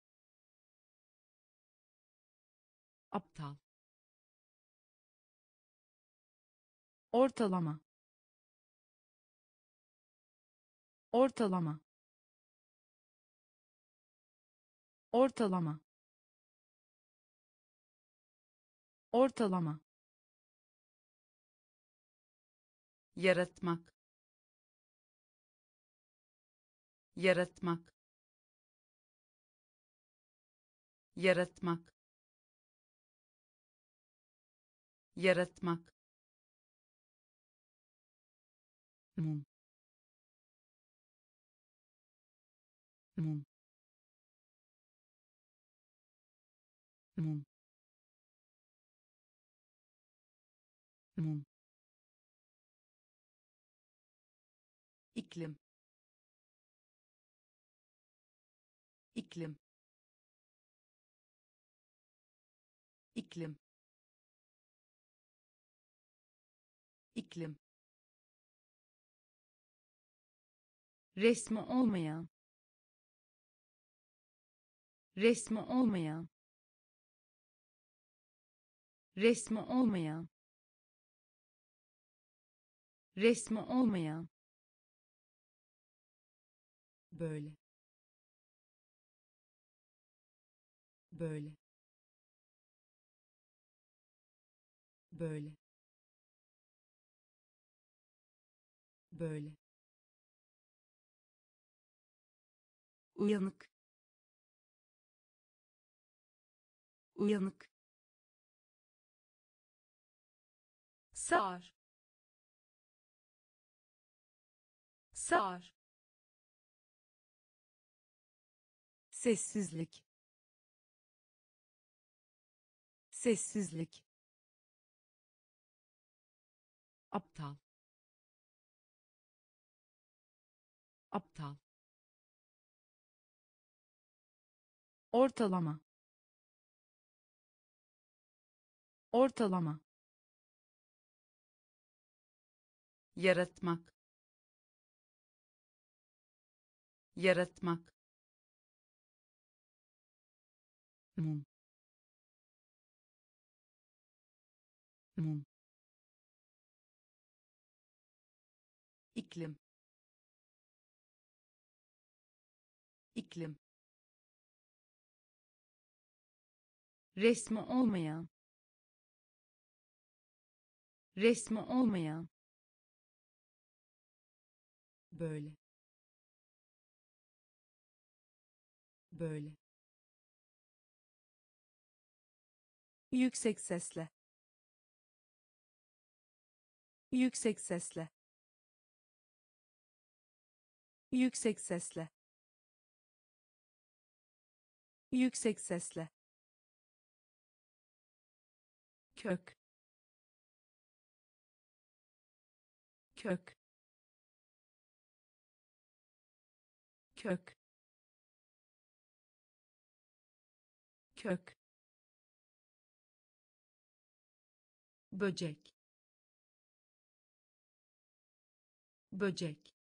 aptal, ortalama, ortalama, ortalama, ortalama, yaratmak, yaratmak, yaratmak, yaratmak, mum, mum, mum, mum, iklim, iklim, iklim, iklim, resmi olmayan, resmi olmayan, resmi olmayan, resmi olmayan, böyle, böyle, böyle, böyle, uyanık, uyanık, sağır, sağır, sessizlik, sessizlik, aptal, aptal, ortalama, ortalama, yaratmak, yaratmak, mum, mum, iklim, iklim, resmi olmayan, resmi olmayan, böyle, böyle, yüksek sesle, yüksek sesle, yüksek sesle, yüksek sesle, kök, kök, kök, kök, böcek, böcek,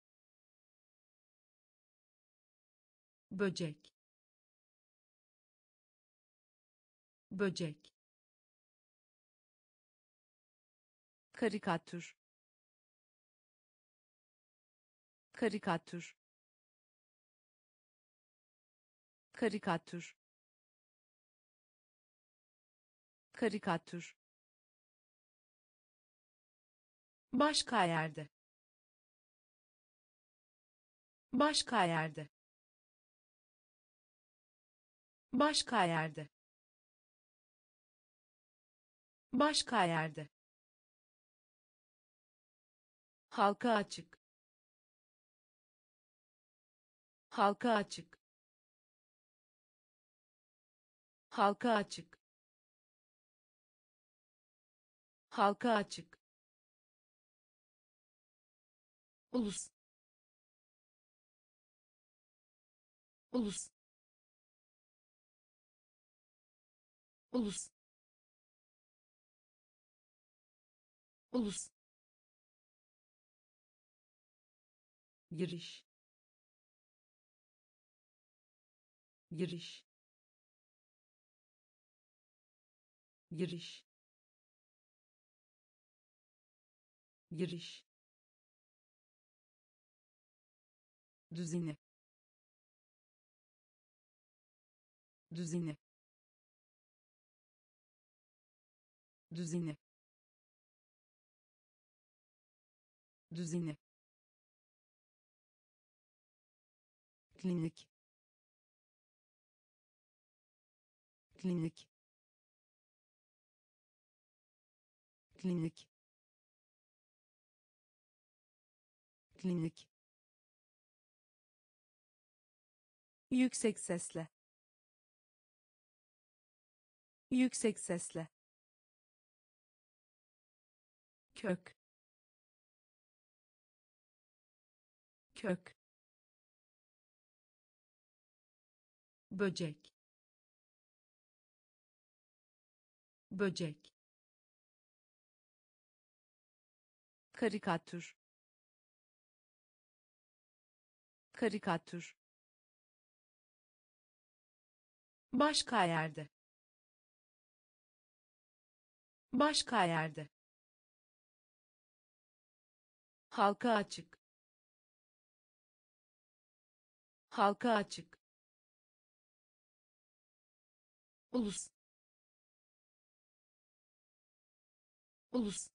böcek, böcek, karikatür, karikatür, karikatür, karikatür, başka yerde, başka yerde, başka yerde, başka yerde, halka açık, halka açık, halka açık, halka açık, ulus, ulus, ulus, ulus, giriş, giriş, giriş, giriş, düzeni, düzeni, düzeni, düzeni, klinik, klinik, klinik, klinik, yüksek sesle, yüksek sesle, kök, kök, böcek, böcek, karikatür, karikatür, başka yerde, başka yerde, halka açık, halka açık, ulus, ulus,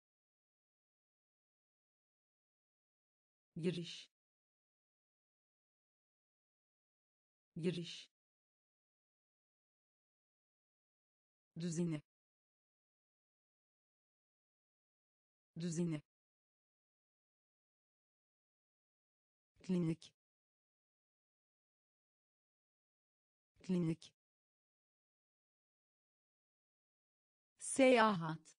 giriş, giriş, düzeni, düzeni, klinik, klinik, seyahat,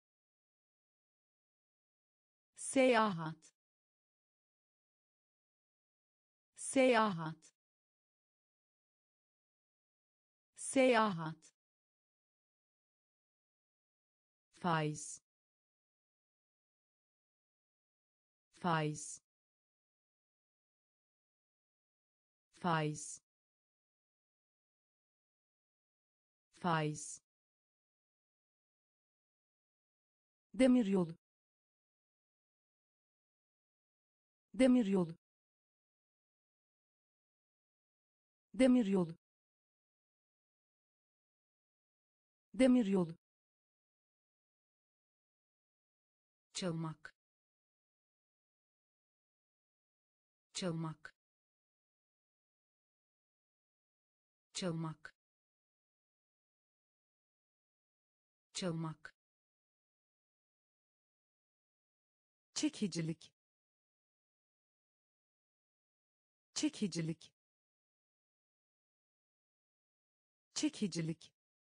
seyahat, seyahat, seyahat, faiz, faiz, faiz, faiz, demiryolu, demiryolu, demiryolu, demiryolu, çalmak, çalmak, çalmak, çalmak, çekicilik, çekicilik, çekicilik,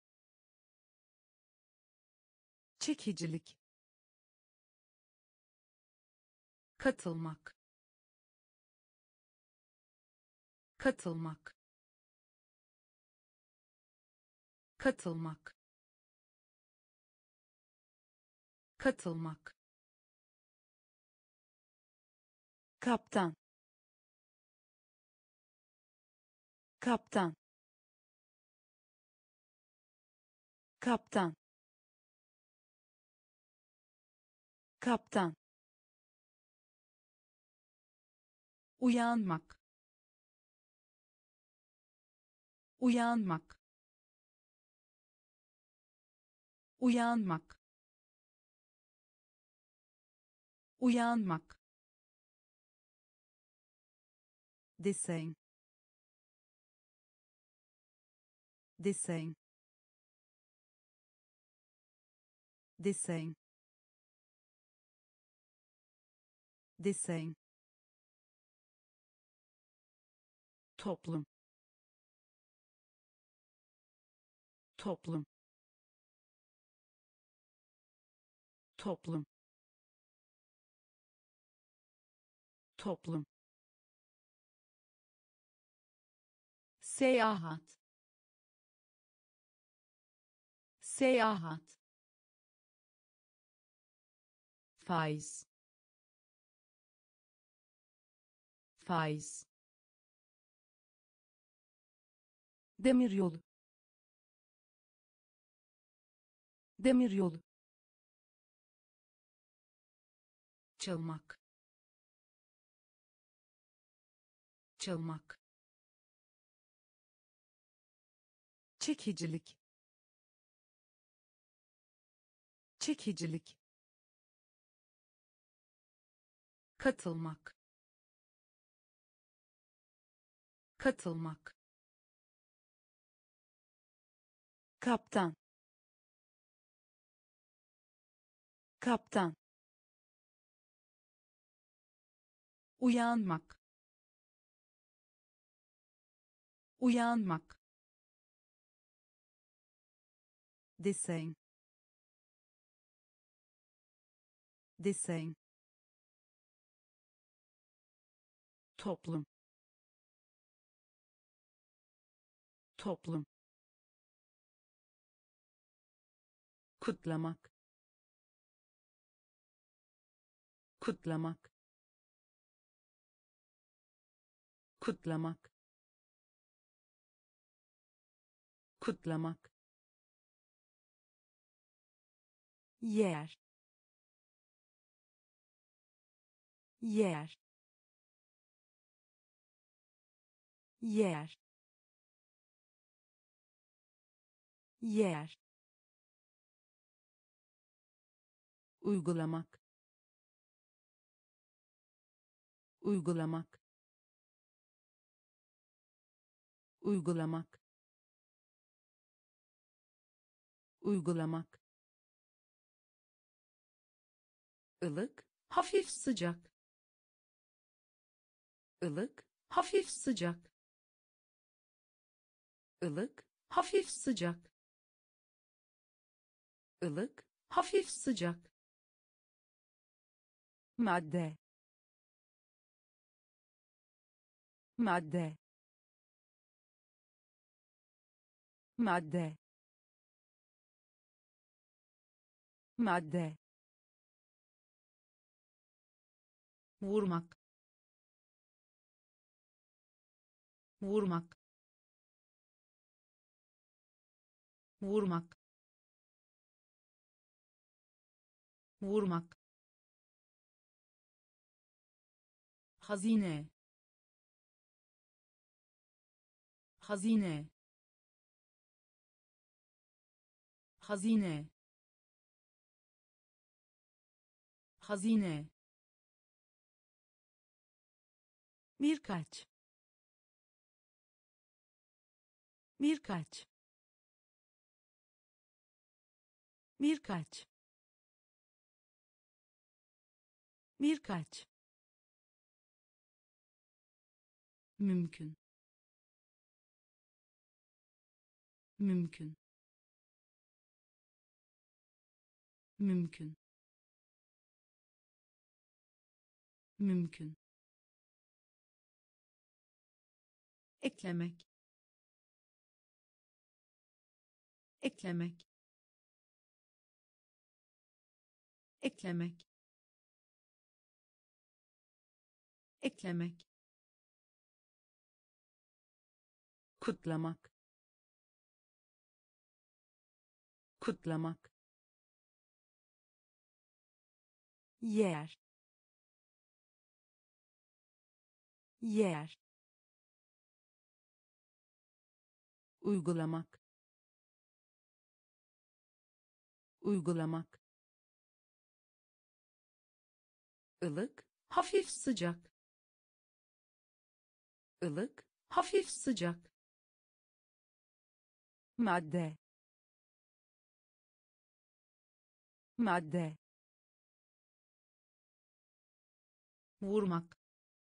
çekicilik, katılmak, katılmak, katılmak, katılmak, kaptan, kaptan, kaptan, kaptan, uyanmak, uyanmak, uyanmak, uyanmak, desen, desen, desen, desen, toplum, toplum, toplum, toplum, seyahat, seyahat, faiz, faiz, demiryolu, demiryolu, çalmak, çalmak, çekicilik, çekicilik, katılmak, katılmak, kaptan, kaptan, uyanmak, uyanmak, desen, desen, toplum, toplum, kutlamak, kutlamak, kutlamak, kutlamak, yer, yer, yer, yer, uygulamak, uygulamak, uygulamak, uygulamak, ılık, hafif sıcak, ılık, hafif sıcak, ılık, hafif sıcak, ılık, hafif sıcak, madde, madde, madde, madde, vurmak, vurmak, vurmak, vurmak, hazine, hazine, hazine, hazine, birkaç, birkaç, birkaç birkaç mümkün mümkün mümkün mümkün eklemek eklemek eklemek eklemek kutlamak kutlamak yer yer uygulamak uygulamak ılık hafif sıcak ılık hafif sıcak madde madde vurmak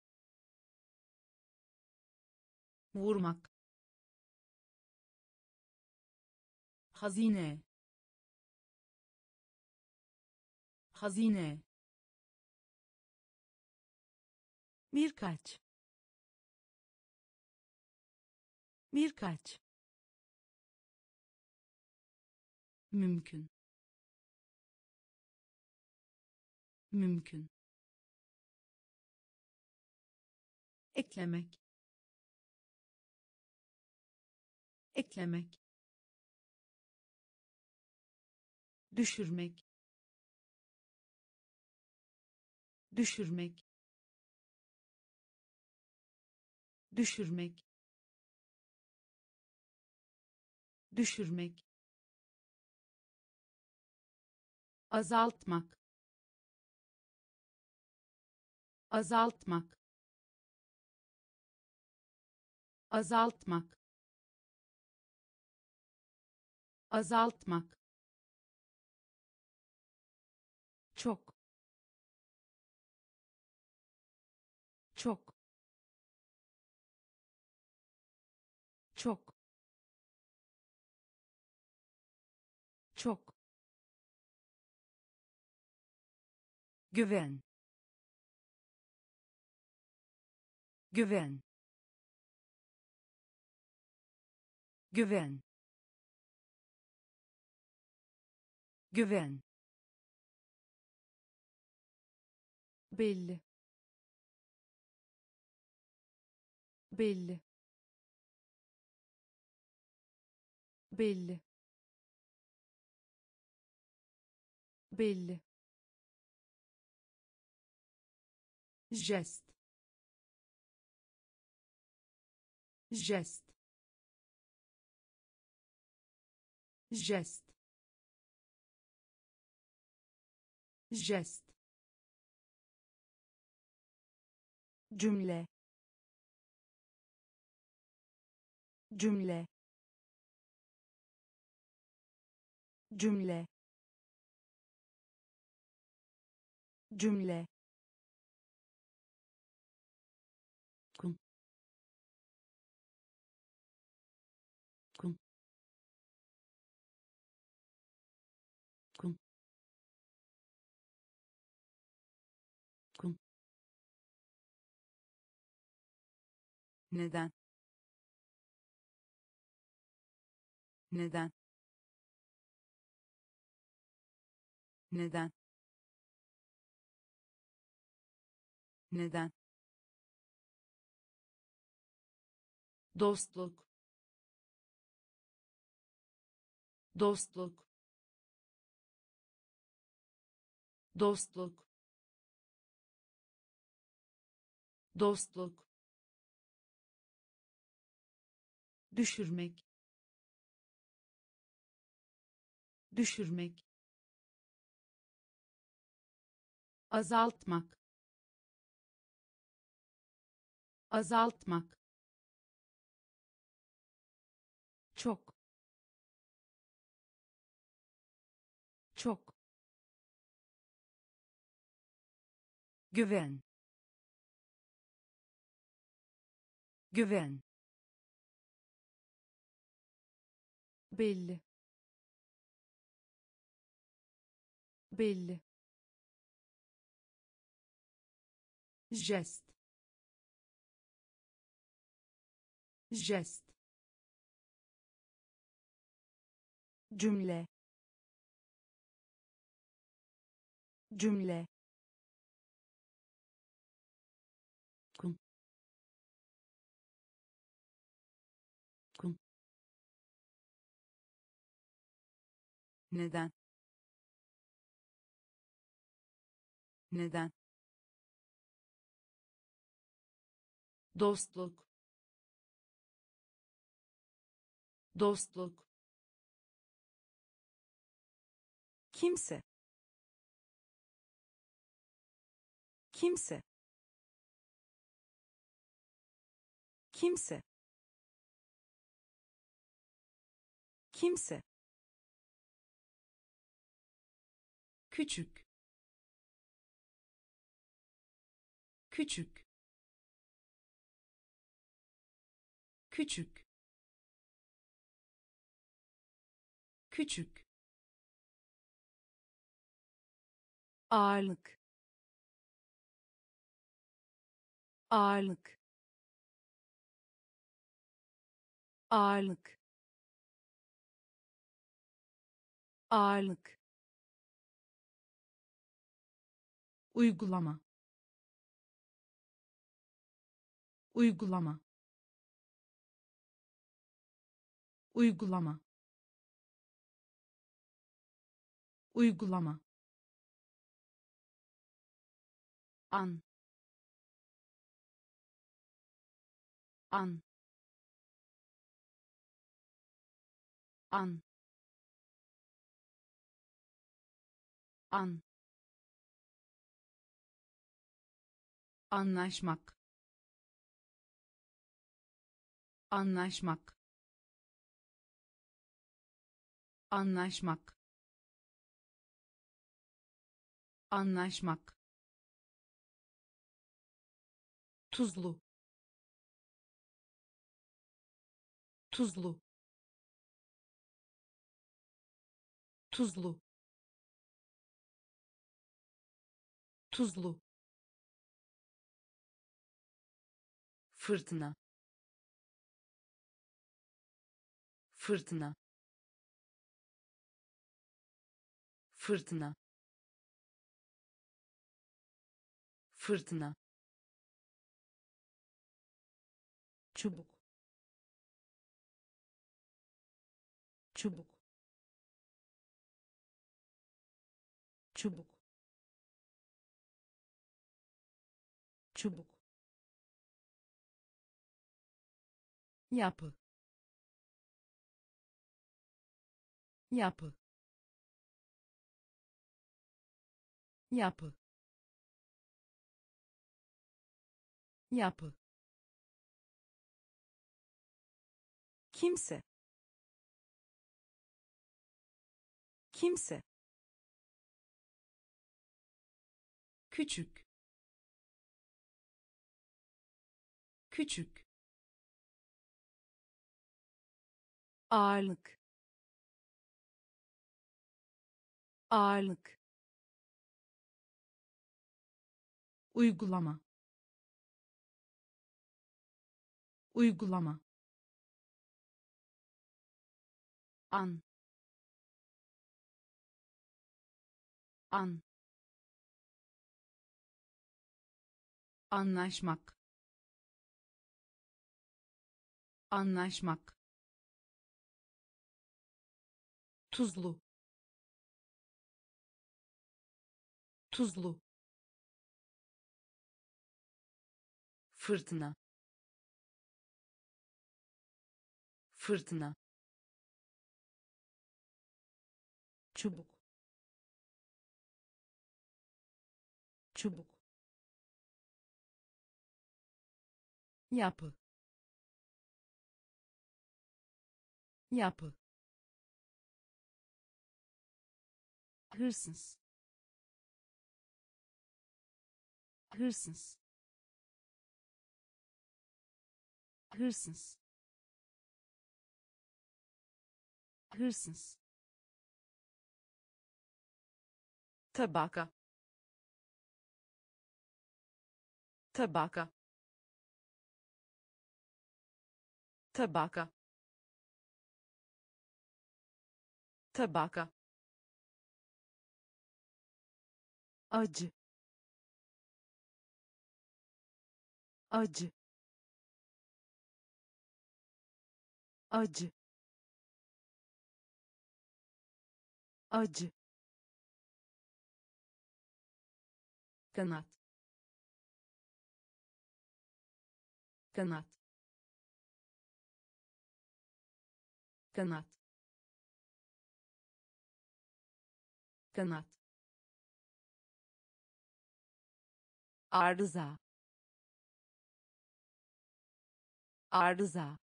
vurmak hazine hazine birkaç birkaç mümkün mümkün eklemek eklemek düşürmek düşürmek düşürmek düşürmek azaltmak azaltmak azaltmak azaltmak çok çok çok çok güven güven güven güven belli belli belli belli jest jest jest jest cümle cümle cümle cümle kum kum kum kum neden neden neden neden dostluk dostluk dostluk dostluk düşürmek düşürmek azaltmak azaltmak çok çok, güven, güven, belli, belli, jest, jest, cümle, cümle, kum, kum, neden, neden, dostluk, dostluk, kimse, kimse, kimse, kimse, küçük, küçük, küçük, küçük, ağırlık, ağırlık, ağırlık, ağırlık, uygulama, uygulama, uygulama, uygulama, an, an, an, an, anlaşmak, anlaşmak, anlaşmak, anlaşmak, tuzlu, tuzlu, tuzlu, tuzlu, fırtına, fırtına, fırtına, fırtına, çubuk, çubuk, çubuk, çubuk, yapı, yapı, yapı, yapı, kimse, kimse, küçük, küçük, ağırlık, ağırlık, uygulama, uygulama, an, an, anlaşmak, anlaşmak, tuzlu, tuzlu, fırtına, fırtına, çubuk, çubuk, yapı, yapı, hırsız, hırsız, hırsız, hırsız, tabaka, tabaka, tabaka, tabaka, acı, acı, acı, acı, kanat, kanat, kanat, kanat, arıza, arıza,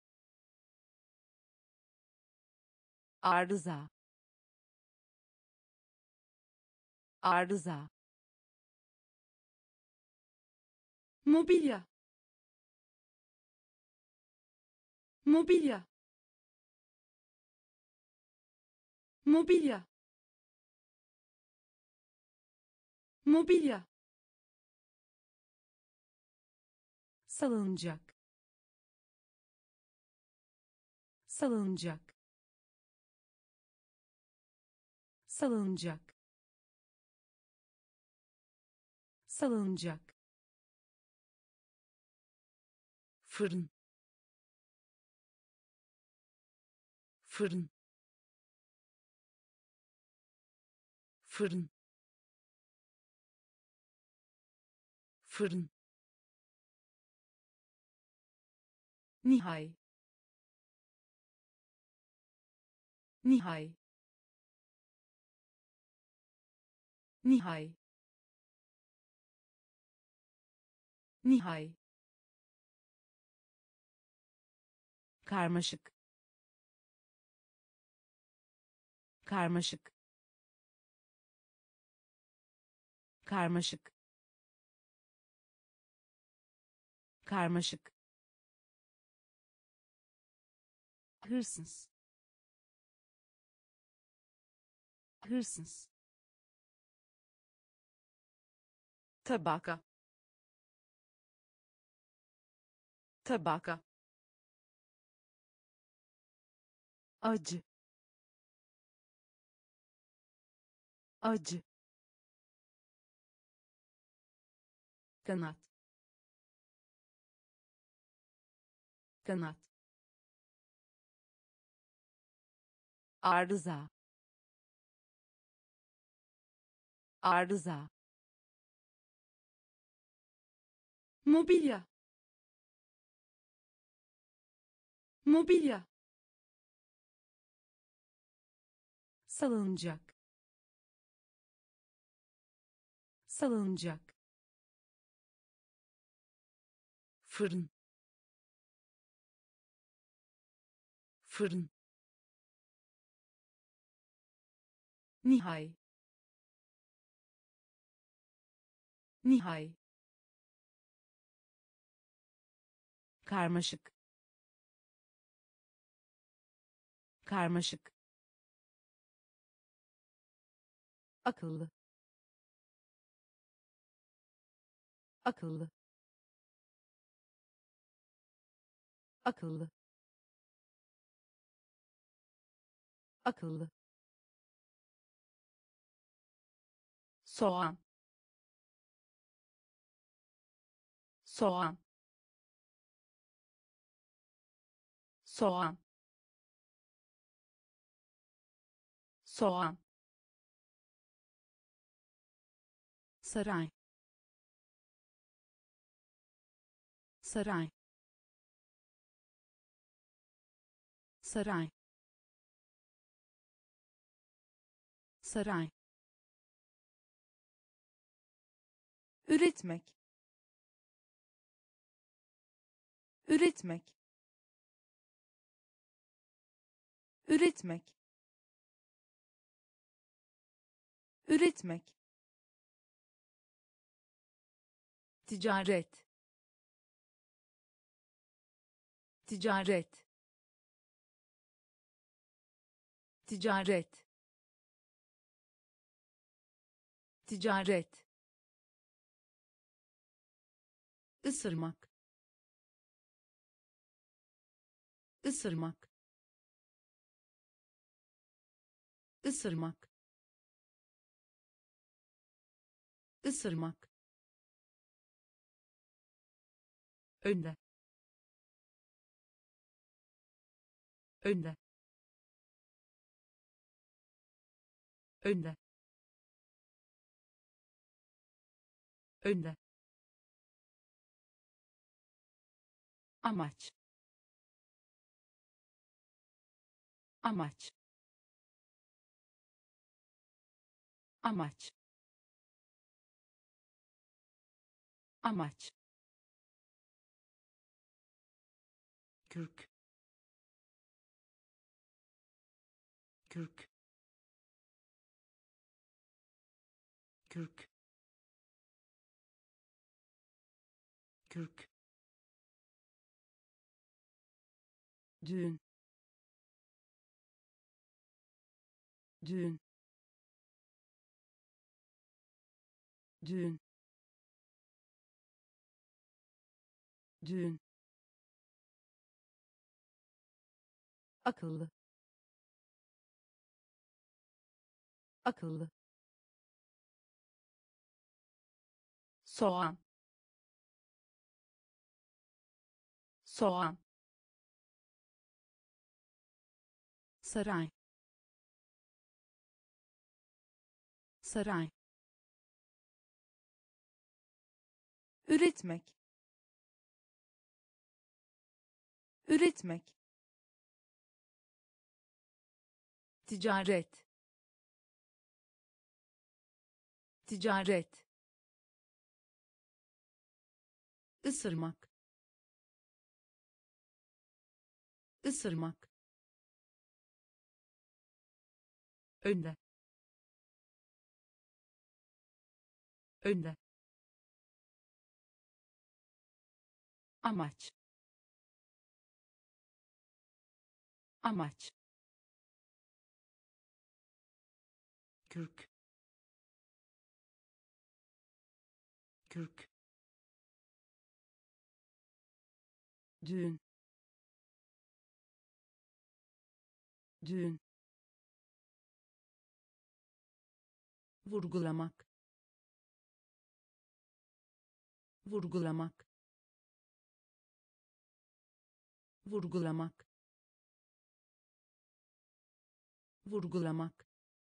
arıza, arıza, mobilya, mobilya, mobilya, mobilya, salıncak, salıncak, salıncak, salıncak, fırın, fırın, fırın, fırın, nihai, nihai, nihai, nihai, karmaşık, karmaşık, karmaşık, karmaşık, hırsız, hırsız, tabaka, tabaka, acı, acı, kanat, kanat, arıza, arıza, mobilya, mobilya, salıncak, salıncak, fırın, fırın, nihai, nihai, karmaşık, karmaşık, akıllı, akıllı, akıllı, akıllı, soğan, soğan, soğan, soğan, saray, saray, saray, saray, üretmek, üretmek, üretmek, üretmek, ticaret, ticaret, ticaret, ticaret, ısırmak, ısırmak, ısırmak, ısırmak, önde, önde, önde, önde, amaç, amaç, amaç, amaç, kürk, kürk, kürk, kürk, düğün, düğün, düğün, düğün, akıllı, akıllı, soğan, soğan, saray, saray, üretmek, üretmek, ticaret, ticaret, ısırmak, ısırmak, önde, önde, amaç, amaç, kürk, kürk, düğün, düğün, vurgulamak, vurgulamak, vurgulamak, vurgulamak,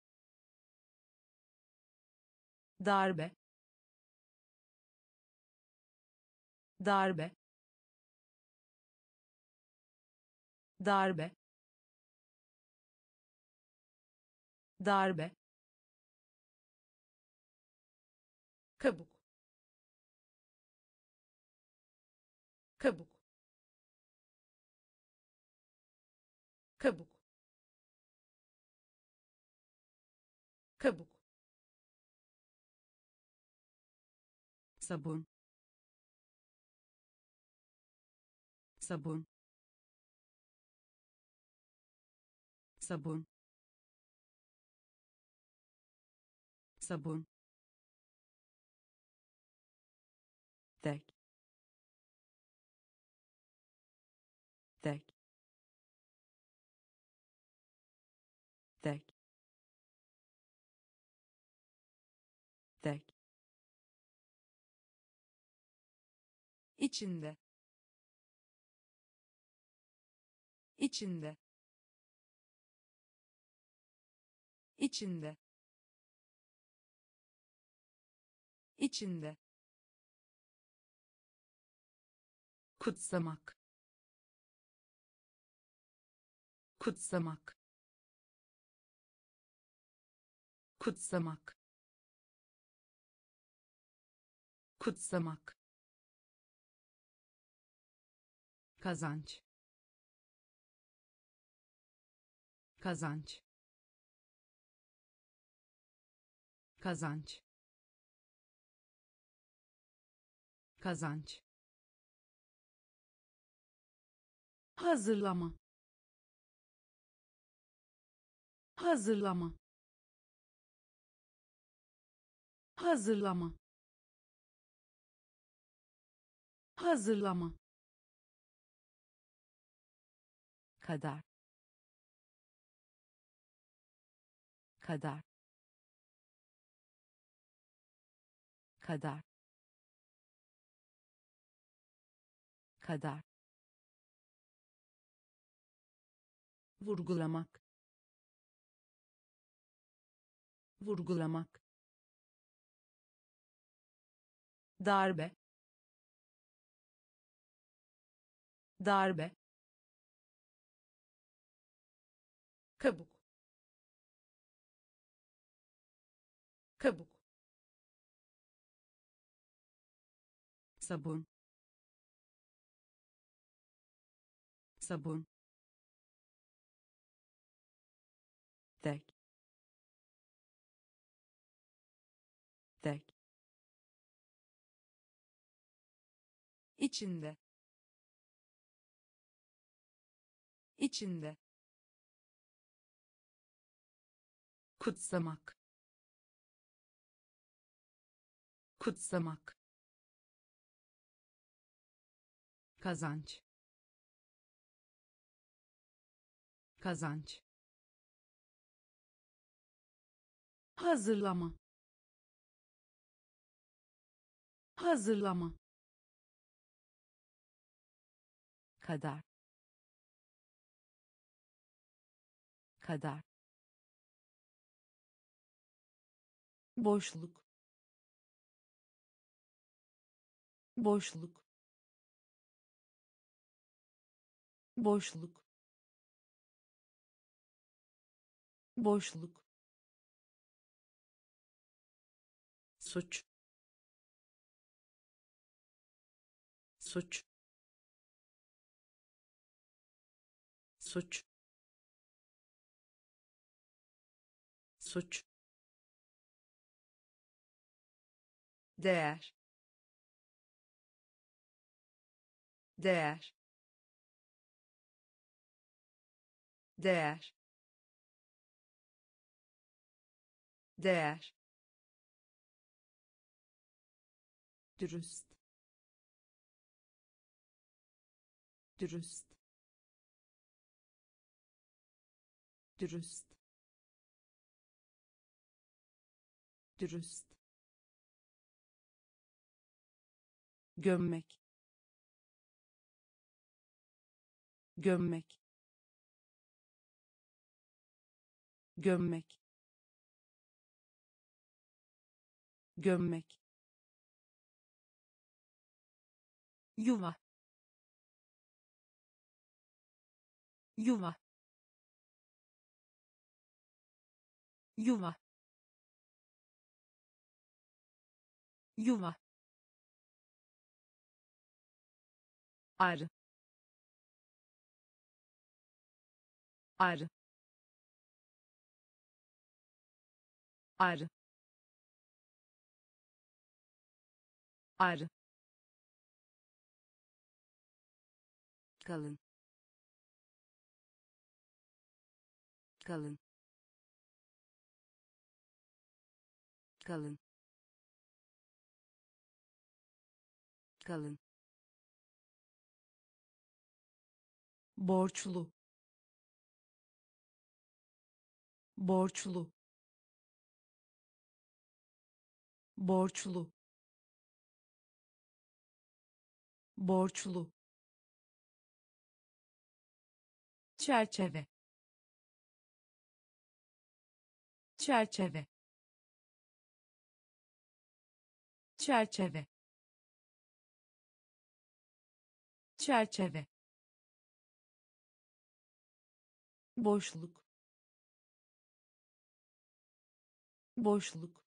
darbe, darbe, darbe, darbe, kabuk, kabuk, kabuk, kabuk, sabun, sabun, sabun, sabun, tek, tek, tek, tek, içinde, içinde, içinde, içinde, kutsamak, kutsamak, kutsamak, kutsamak, kazanç, kazanç, kazanç, kazanç, hazırlama, hazırlama, hazırlama, hazırlama, kadar, kadar, kadar, kadar, vurgulamak, vurgulamak, darbe, darbe, kabuk, kabuk, sabun, sabun, tek, tek, içinde, içinde, kutsamak, kutsamak, kazanç, kazanç, hazırlama, hazırlama, kadar, kadar, boşluk, boşluk, boşluk, boşluk, suç, suç, suç, suç, değer, değer, değer, değer, dürüst, dürüst, dürüst, dürüst, gömmek, gömmek, gömmek, gömmek, yuva, yuva, yuva, yuva, arı, arı, arı, arı, kalın, kalın, kalın, kalın, borçlu, borçlu, borçlu, borçlu, çerçeve, çerçeve, çerçeve, çerçeve, boşluk, boşluk,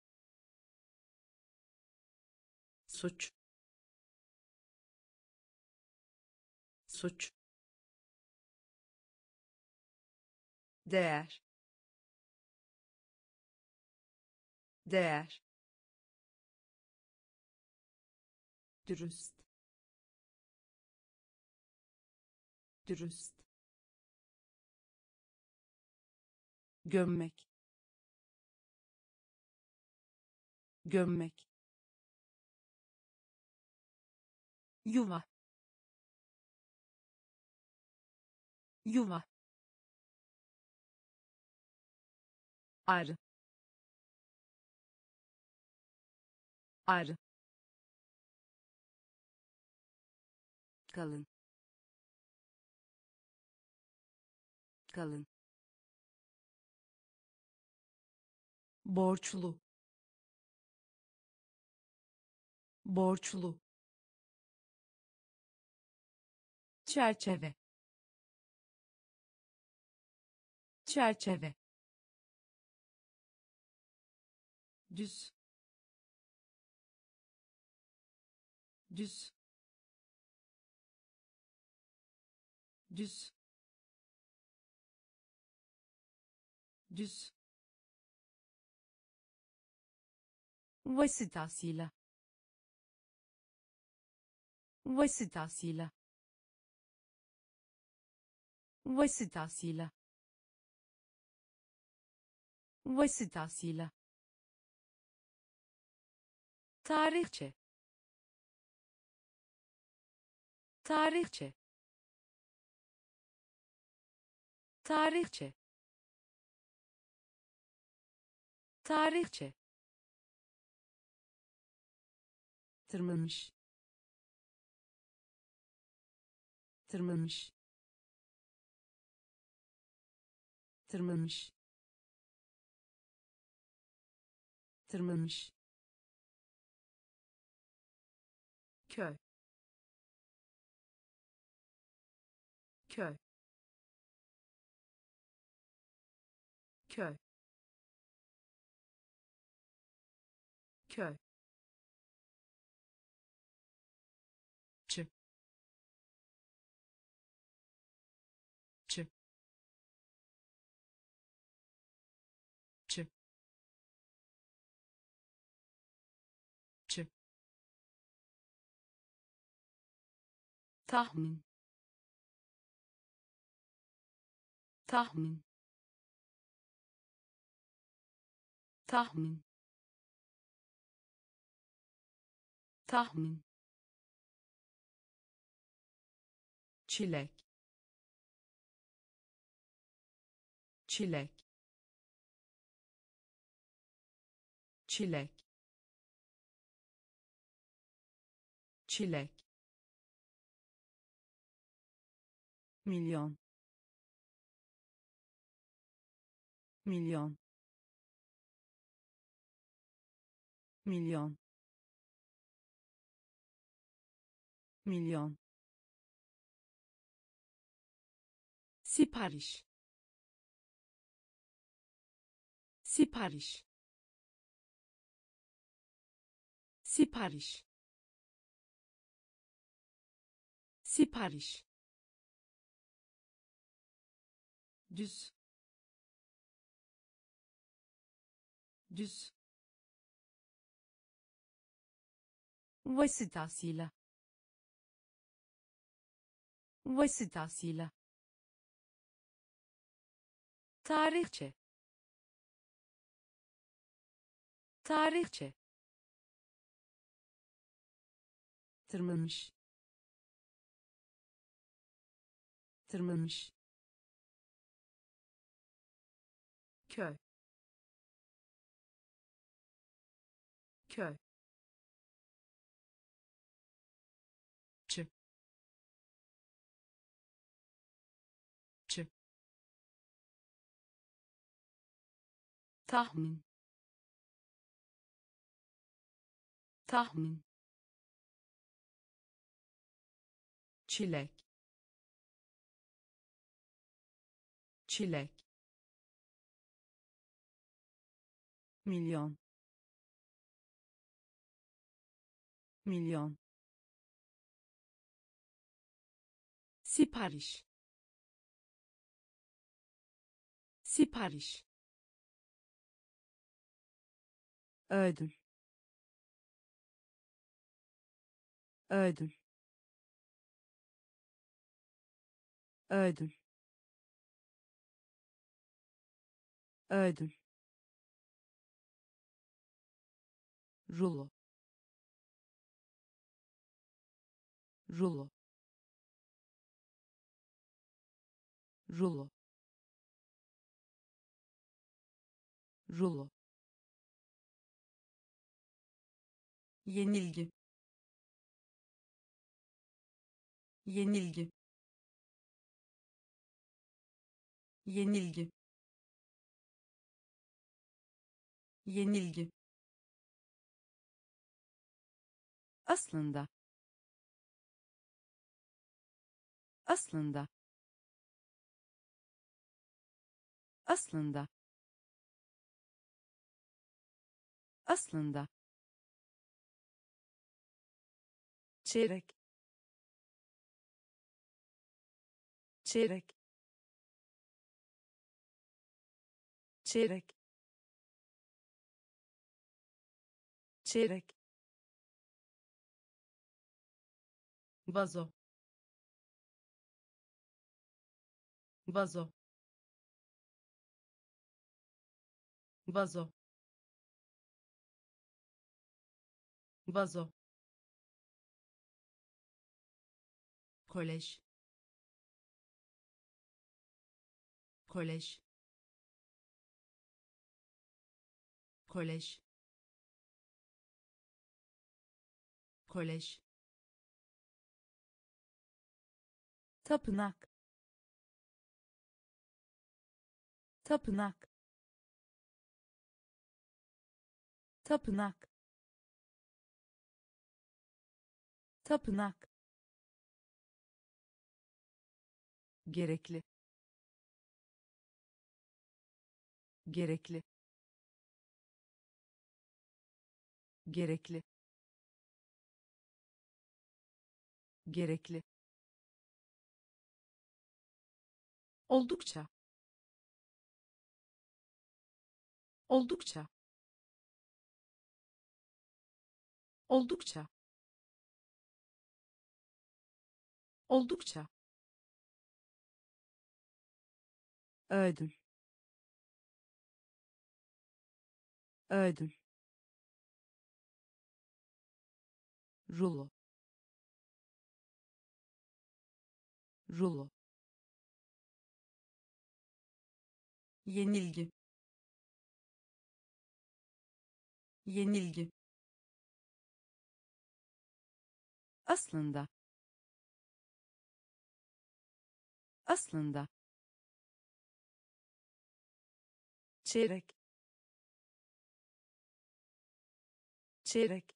suç, suç, değer, değer, dürüst, dürüst, gömmek, gömmek, yuva, yuva, arı, arı, kalın, kalın, borçlu, borçlu, çerçeve, çerçeve, düz, düz, düz, düz, vasıtasıyla, vasıtasıyla, vasıtasıyla, vasıtasıyla, tarihçe, tarihçe, tarihçe, tarihçe, tırmanmış, tırmanmış, tırmanmış, tırmanmış, köy, köy, köy, köy, çı, çı, çı, çı, tahmin, tahmin, tahmin, tahmin, çilek, çilek, çilek, çilek, milyon, milyon, milyon, milyon, sipariş, sipariş, sipariş, sipariş, düz, düz, vasıtasıyla, vasıtasıyla, tarihçe, tarihçe, tırmanmış, tırmanmış, köy, köy, çı, çı, tahmin, tahmin, çilek, çilek, milyon, milyon, sipariş, sipariş, ödül ödül ödül ödül rulo rulo rulo rulo yenilgi yenilgi yenilgi yenilgi aslında aslında aslında aslında çeyrek çeyrek çeyrek çeyrek vazo vazo vazo vazo kolej kolej kolej kolej tapınak tapınak tapınak tapınak gerekli gerekli gerekli gerekli oldukça oldukça oldukça oldukça ödül ödül rulo rulo yenilgi yenilgi aslında aslında çeyrek çeyrek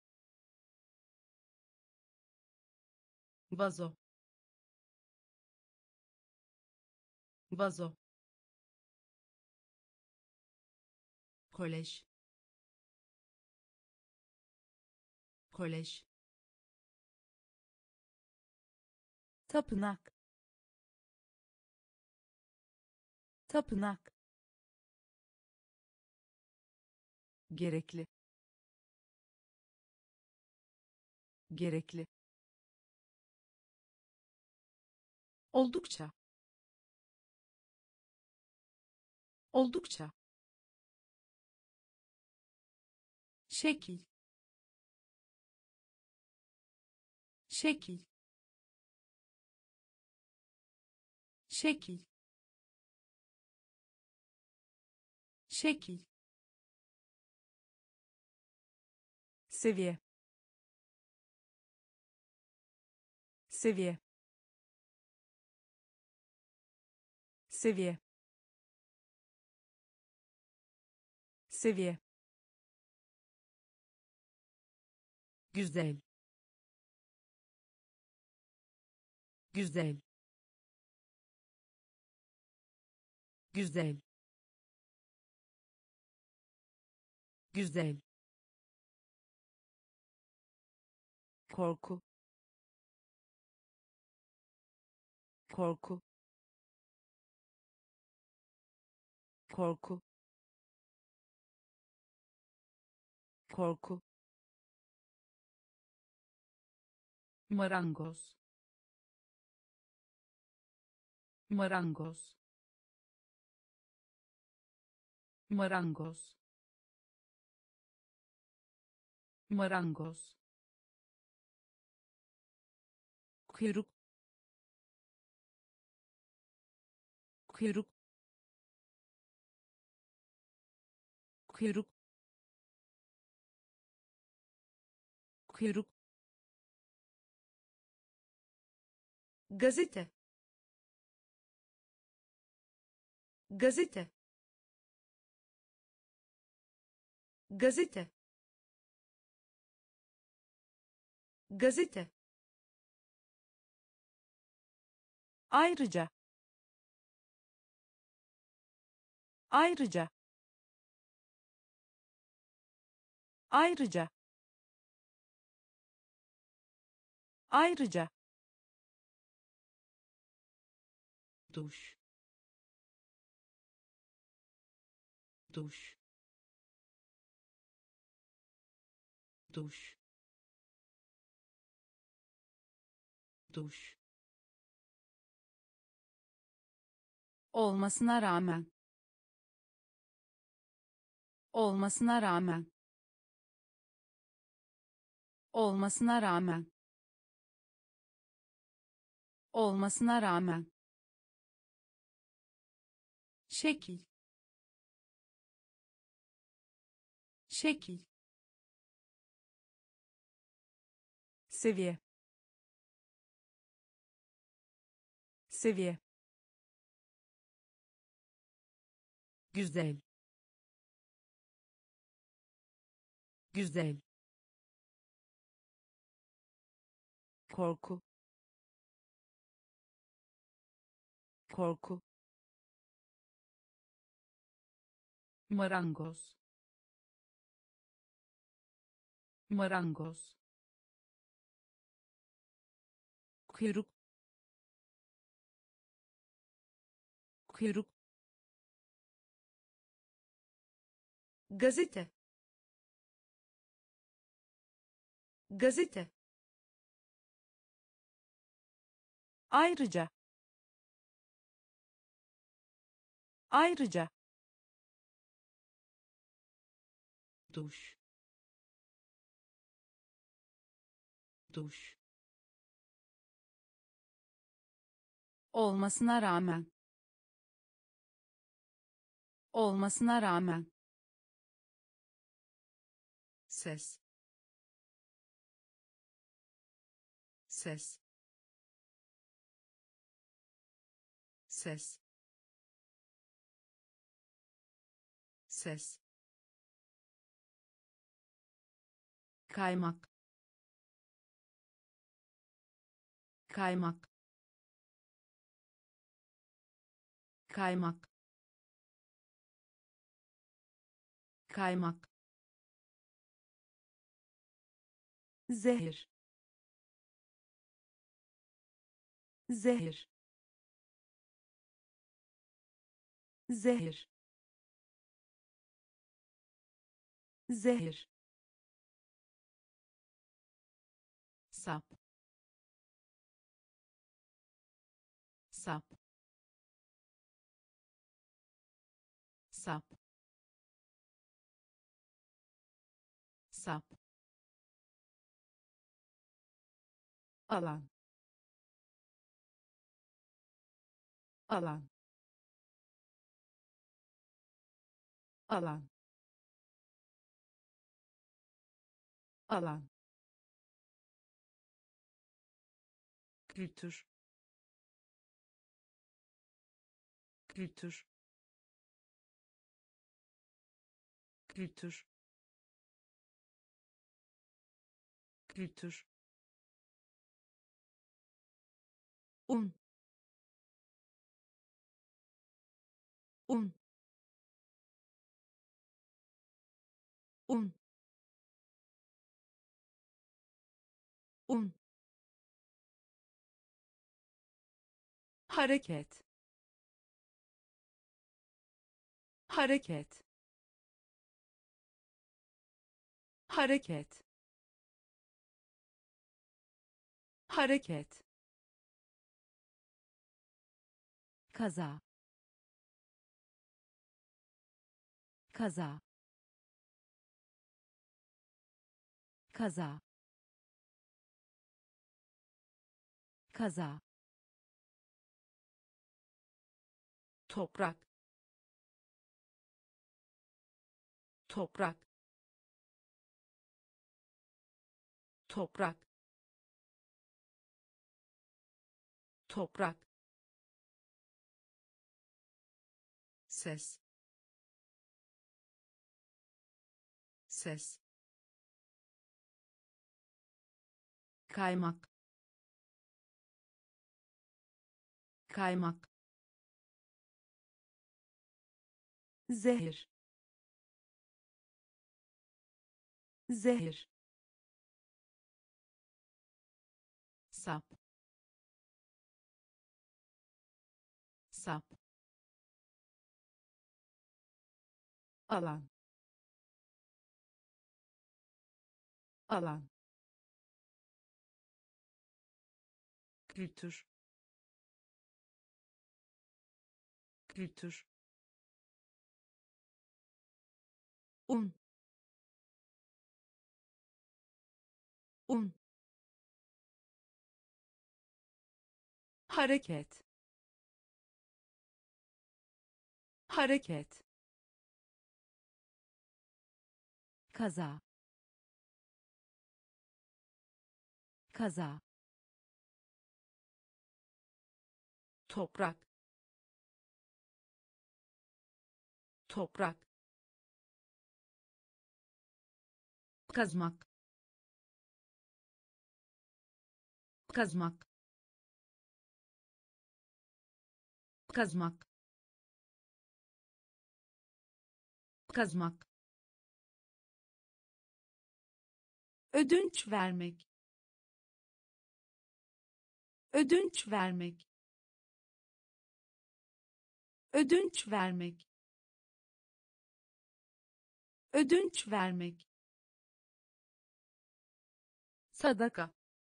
vazo vazo kolej kolej tapınak tapınak gerekli gerekli oldukça oldukça şekil şekil şekil şekil seviye seviye seviye seviye güzel güzel güzel güzel korku korku korku korku, marangoz, marangoz, marangoz, marangoz, kuyruk, kuyruk, kuyruk, kuyruk, gazete, gazete, gazete, gazete, ayrıca, ayrıca, ayrıca, ayrıca, duş, duş, duş, duş, olmasına rağmen, olmasına rağmen, olmasına rağmen, olmasına rağmen, şekil, şekil, seviye, seviye, güzel, güzel, korku, korku, marangoz, marangoz, kuyruk, kuyruk, gazete, gazete, ayrıca, ayrıca, duş, duş, olmasına rağmen, olmasına rağmen, ses, ses, ses, ses, kaymak, kaymak, kaymak, kaymak, zehir, zehir, zehir, zehir, sap, sap, sap, sap, alan, alan, alan, alan, kültür, kültür, kültür, kültür, un, un, un, un, hareket, hareket, hareket hareket kaza kaza kaza kaza toprak toprak toprak toprak ses ses kaymak kaymak zehir zehir sap sap alan alan kültür kültür un un hareket hareket kaza kaza toprak toprak kazmak kazmak kazmak kazmak ödünç vermek ödünç vermek ödünç vermek ödünç vermek sadaka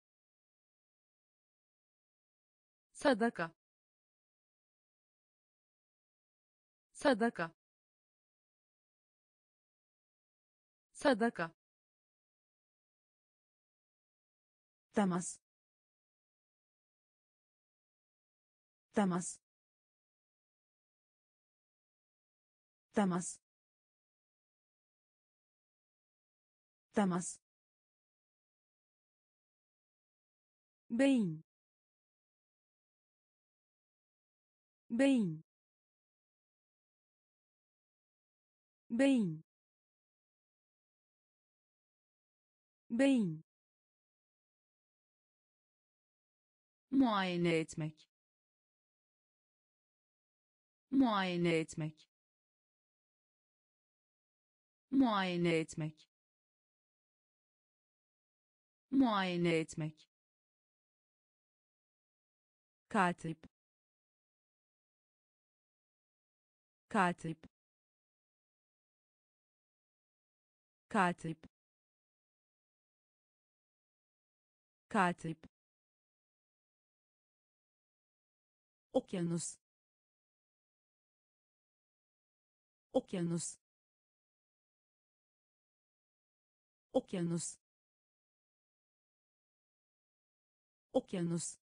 sadaka sadaka sadaka temas temas temas temas beyin beyin beyin beyin muayene etmek muayene etmek muayene etmek muayene etmek katip katip katip katip okyanus okyanus okyanus okyanus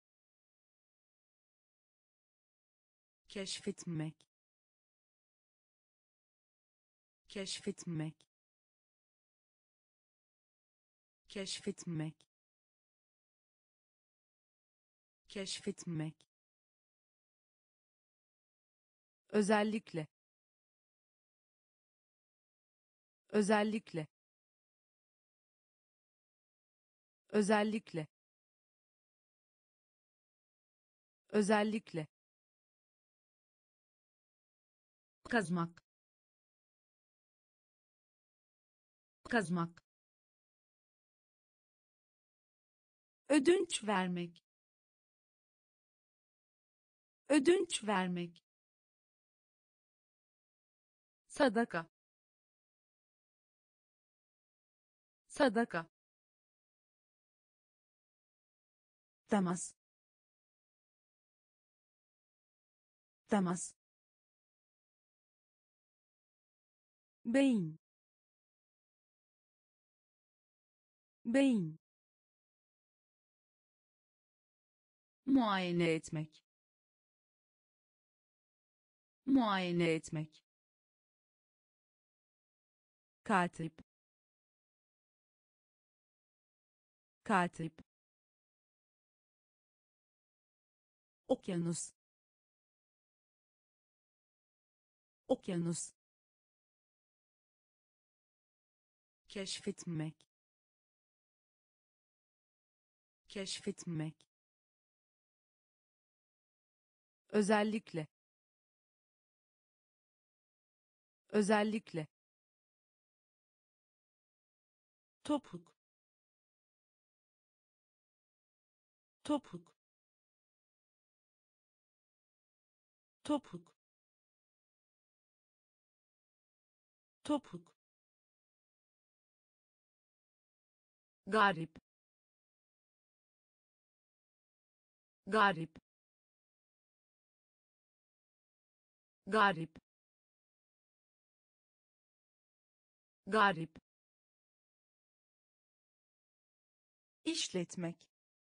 keşfetmek keşfetmek keşfetmek keşfetmek özellikle özellikle özellikle özellikle kazmak kazmak ödünç vermek ödünç vermek sadaka sadaka, temas, temas, beyin, beyin, muayene etmek, muayene etmek, katip, katip, okyanus, okyanus, keşfetmek, keşfetmek, özellikle, özellikle, topuk, topuk, topuk, topuk, garip, garip, garip, garip, işletmek,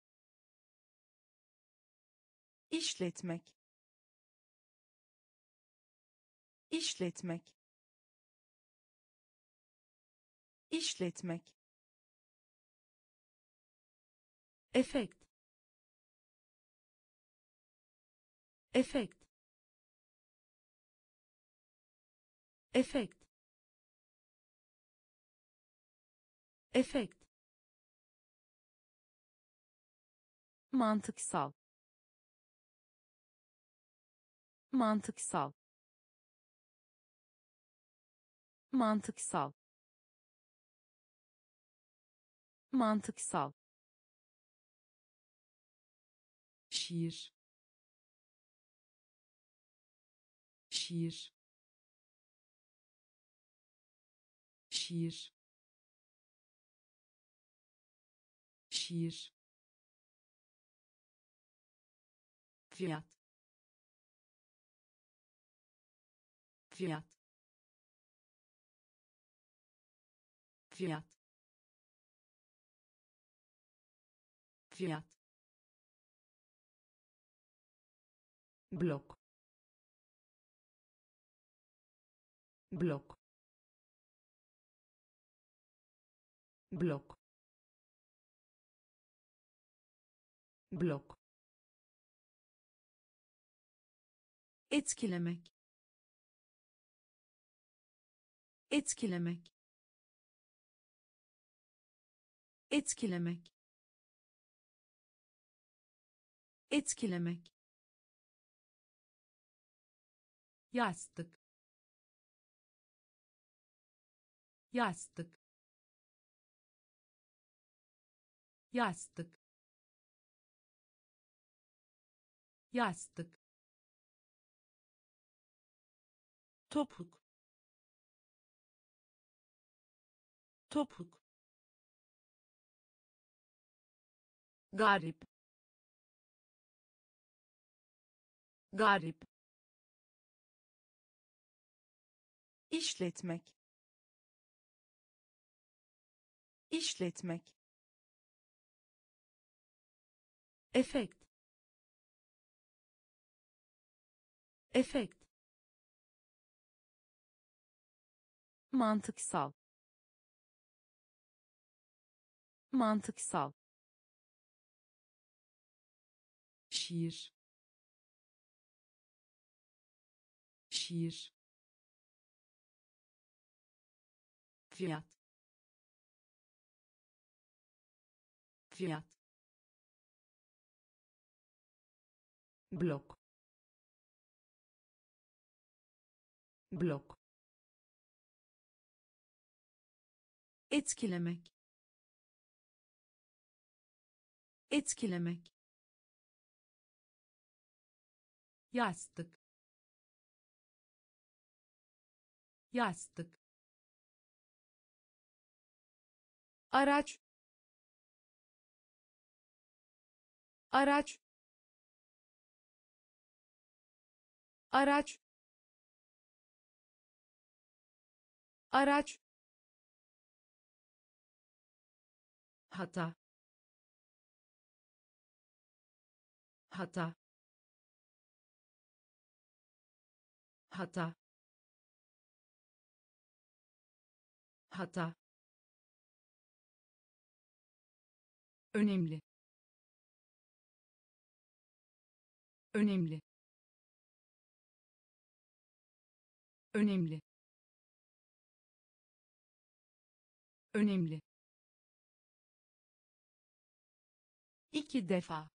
işletmek, işletmek, işletmek, efekt, efekt, efekt, efekt, mantıksal, mantıksal, mantıksal, mantıksal, şiir, şiir, şiir, şiir, fiyat, fiyat, fiyat, fiyat, blok, blok, blok, blok, etkilemek, etkilemek, etkilemek, etkilemek, yastık, yastık, yastık, yastık, topuk, topuk, garip, garip, işletmek, işletmek, efekt, efekt, mantıksal, mantıksal, şiir, şiir, fiyat, fiyat, blok, blok, etkilemek, etkilemek, yastık, yastık, araç araç araç araç hata hata hata hata önemli önemli önemli önemli iki defa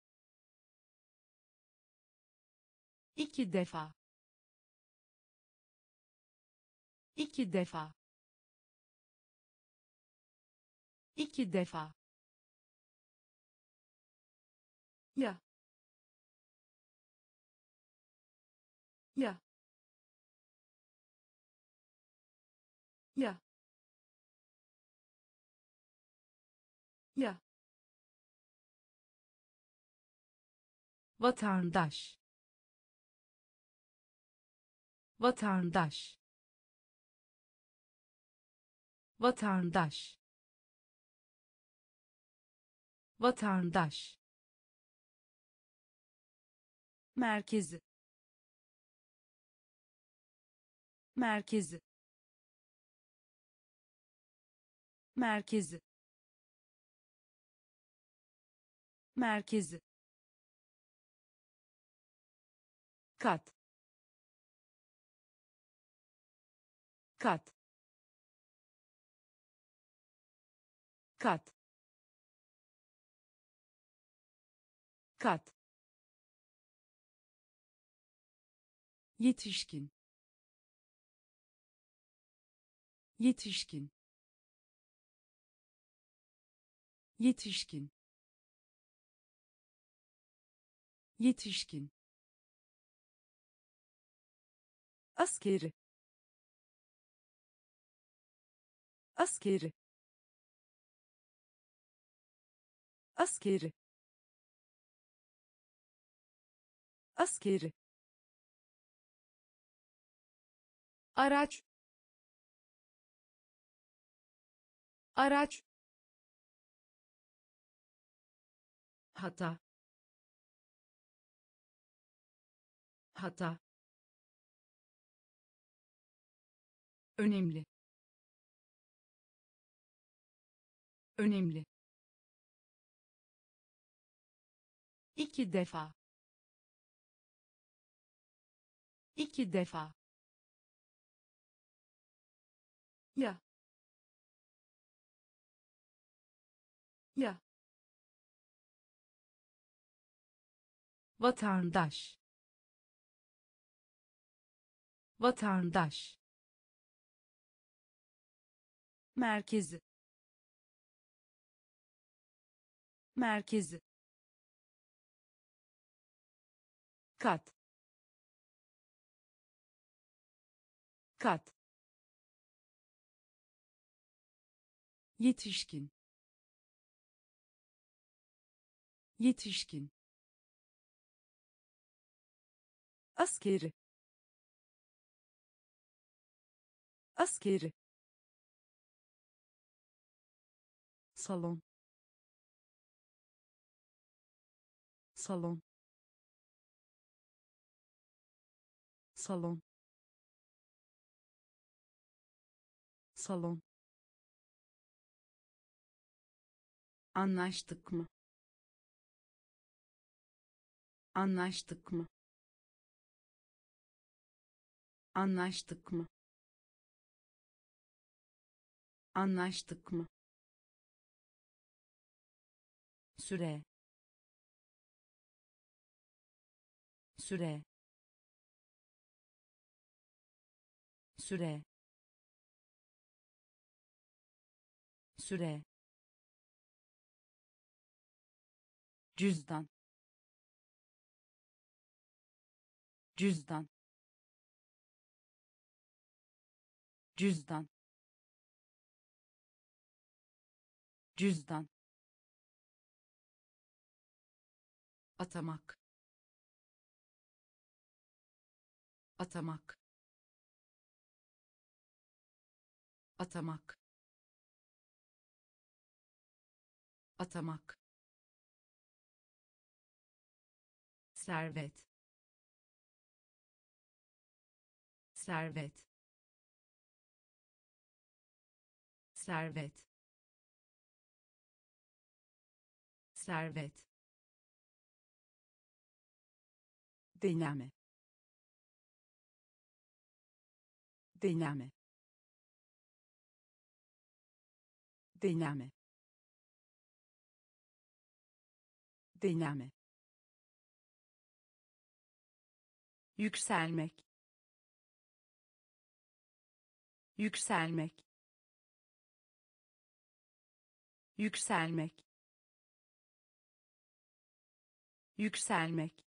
iki defa iki defa iki defa ya ya ya ya vatandaş vatandaş vatandaş vatandaş merkezi merkezi merkezi merkezi kat kat kat kat yetişkin yetişkin yetişkin yetişkin askeri askeri askeri askeri araç araç hata hata önemli önemli iki defa iki defa ya ya vatandaş vatandaş merkezi merkezi kat kat yetişkin yetişkin askeri askeri salon salon salon salon anlaştık mı anlaştık mı anlaştık mı anlaştık mı süre süre süre süre cüzdan cüzdan cüzdan cüzdan, atamak, atamak, atamak, atamak, servet, servet, servet, servet, deneme, deneme, deneme, deneme, yükselmek, yükselmek, yükselmek, yükselmek,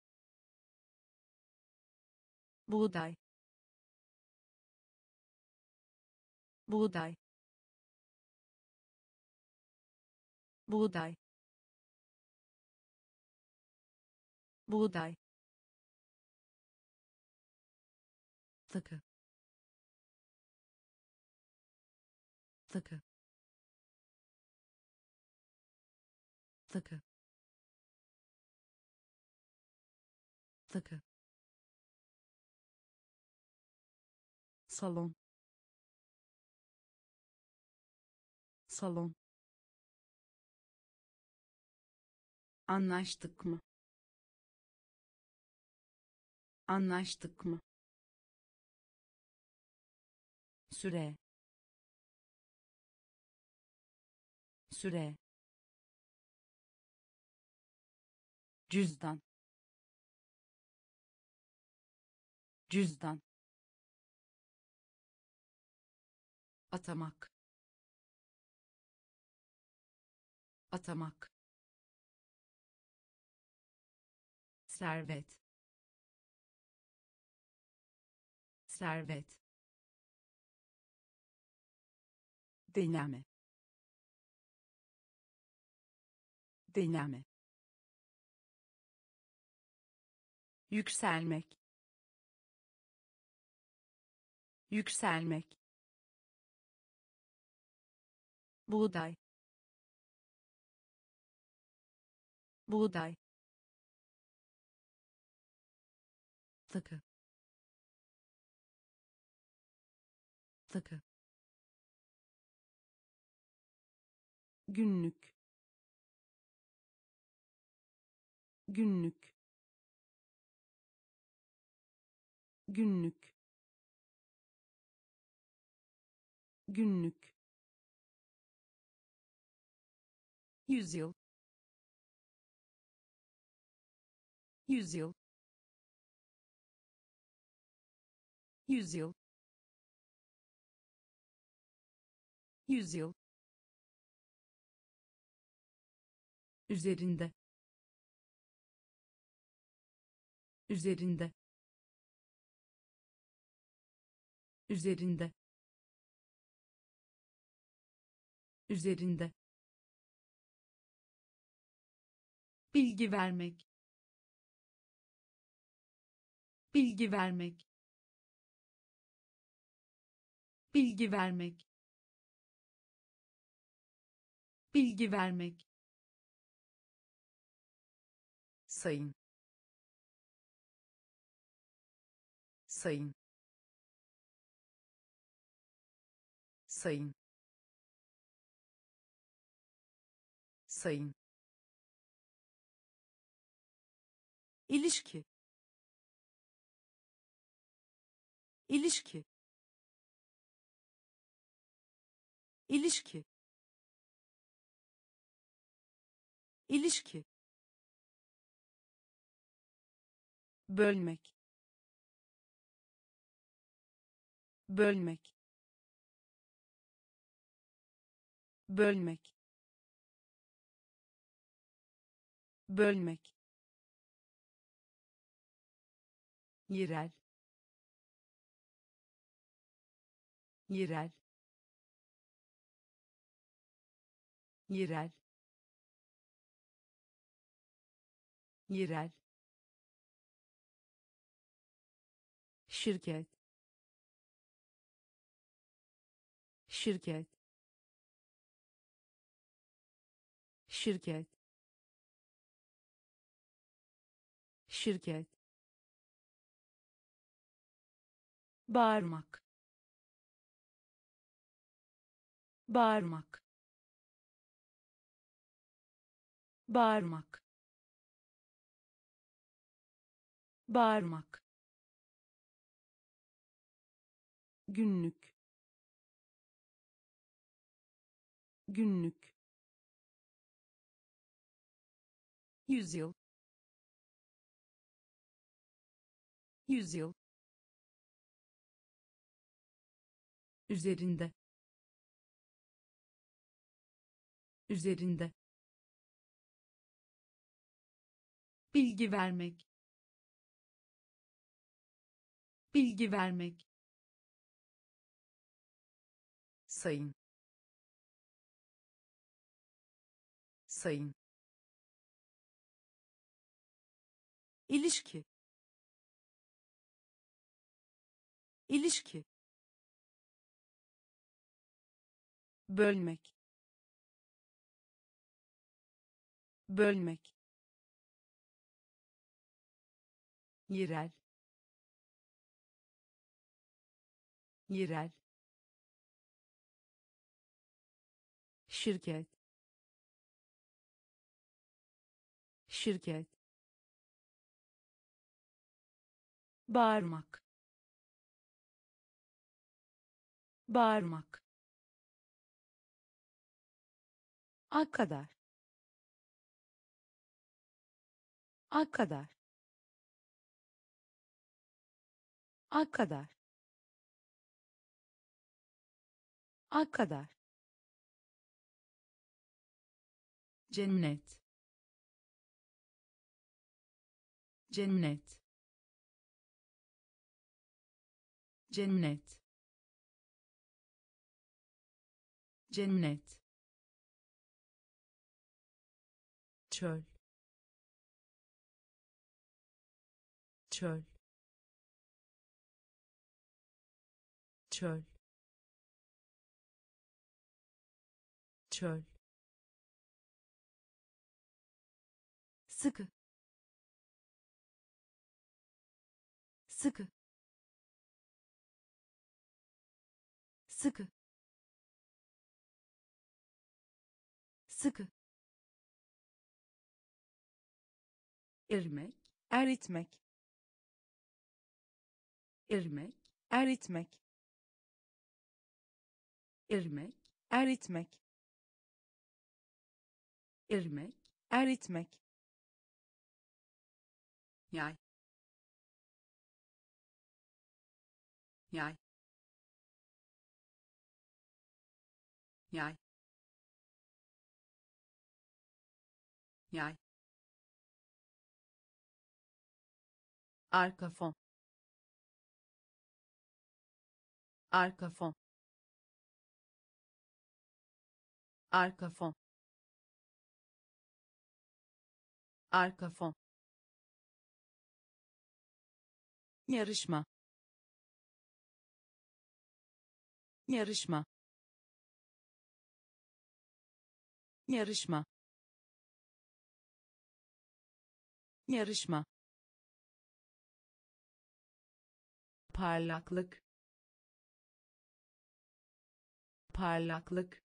buğday, buğday, buğday, buğday, takı, takı, takı, takı, salon, salon, anlaştık mı, anlaştık mı, süre, süre, cüzdan, cüzdan, atamak, atamak, servet, servet, deneme, deneme, yükselmek, yükselmek, buğday, buğday, takı, takı, günlük, günlük, günlük, günlük, yüzyıl, yüzyıl, yüzyıl, yüzyıl, üzerinde, üzerinde, üzerinde, üzerinde, bilgi vermek, bilgi vermek, bilgi vermek, bilgi vermek, sayın, sayın, sayın, sayın, ilişki, ilişki, ilişki, ilişki, bölmek, bölmek, bölmek, bölmek, yerel, yerel, yerel, yerel, şirket, şirket, şirket, şirket, bağırmak, bağırmak, bağırmak, bağırmak, günlük, günlük, yüzyıl, yüzyıl, üzerinde, üzerinde, bilgi vermek, bilgi vermek, sayın, sayın, ilişki, ilişki, bölmek, bölmek, yerel, yerel, şirket, şirket, bağırmak, bağırmak, a kadar, a kadar, a kadar, a kadar, cennet, cennet, cennet, cennet, çöl, çöl, çöl, çöl, sıkı, sıkı, sıkı, sıkı, irmek, eritmek, irmek, eritmek, irmek, eritmek, irmek, eritmek, yay, yay, yay, yay, arka fon, arka fon, arka fon, arka fon, yarışma, yarışma, yarışma, yarışma, parlaklık, parlaklık,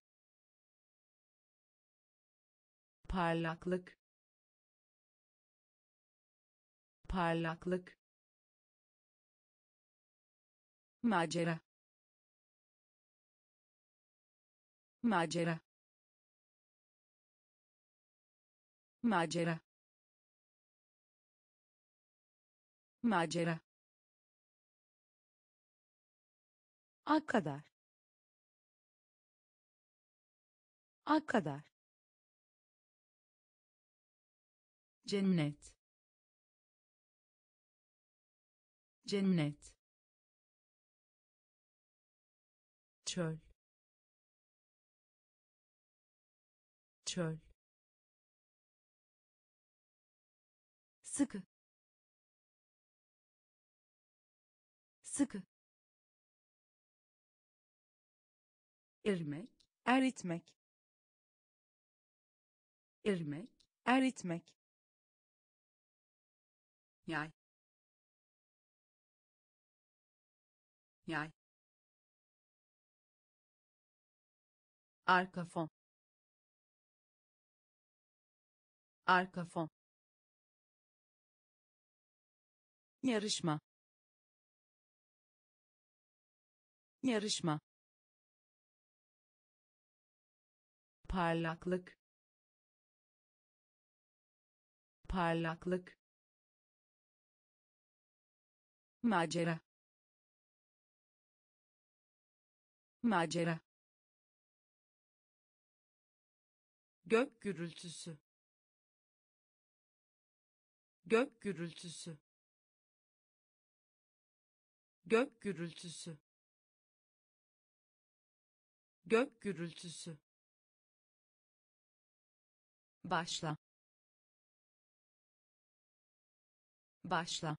parlaklık, parlaklık, macera, macera, macera, macera, a kadar, a kadar, cennet, cennet, çöl, çöl, sıkı, sıkı, irmek, eritmek, irmek, eritmek, yay, yay, arka fon, arka fon, yarışma, yarışma, parlaklık, parlaklık, macera, macera, gök gürültüsü, gök gürültüsü, gök gürültüsü, gök gürültüsü, başla, başla,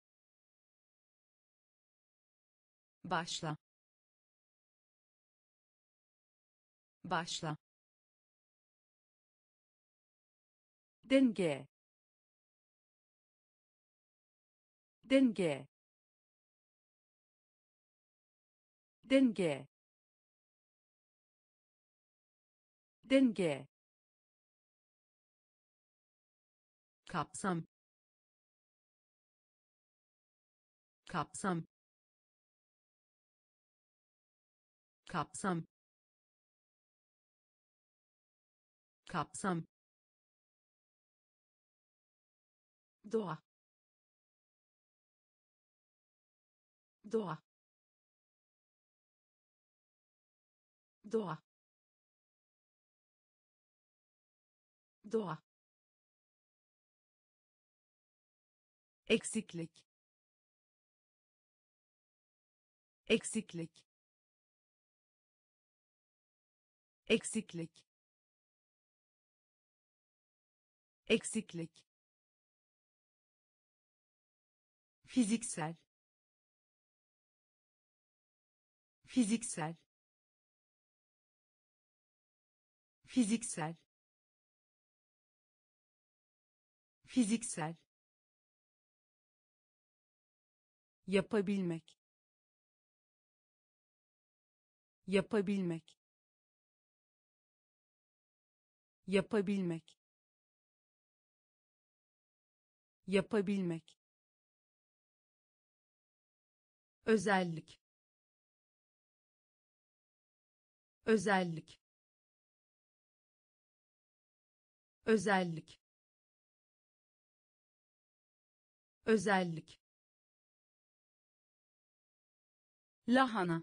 başla, başla, denge, denge, denge, denge, kapsam, kapsam, kapsam, kapsam, doğa, doğa, doğa, doğa, eksiklik, eksiklik, eksiklik, eksiklik, fiziksel, fiziksel, fiziksel, fiziksel, yapabilmek, yapabilmek, yapabilmek, yapabilmek, özellik, özellik, özellik, özellik, lahana,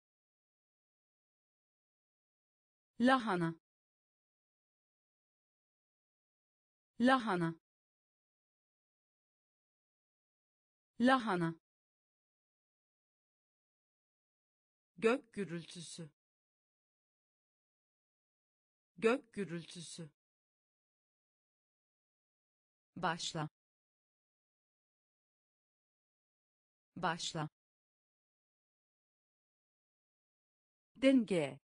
lahana, lahana, lahana, gök gürültüsü, gök gürültüsü, başla, başla, denge,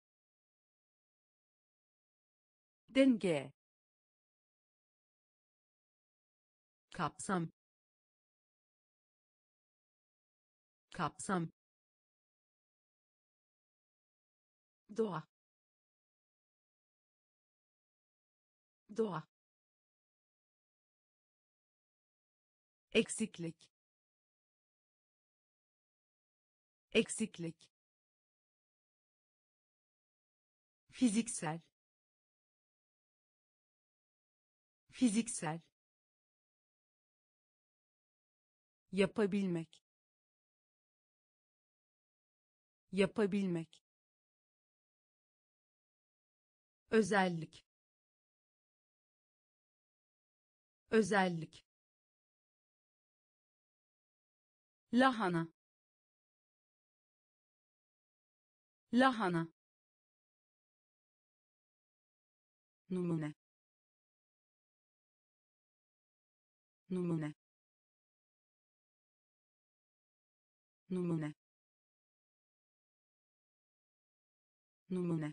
denge, kapsam, kapsam, doğa, doğa, eksiklik, eksiklik, fiziksel, fiziksel, yapabilmek, yapabilmek, özellik, özellik, lahana, lahana, numune numune numune numune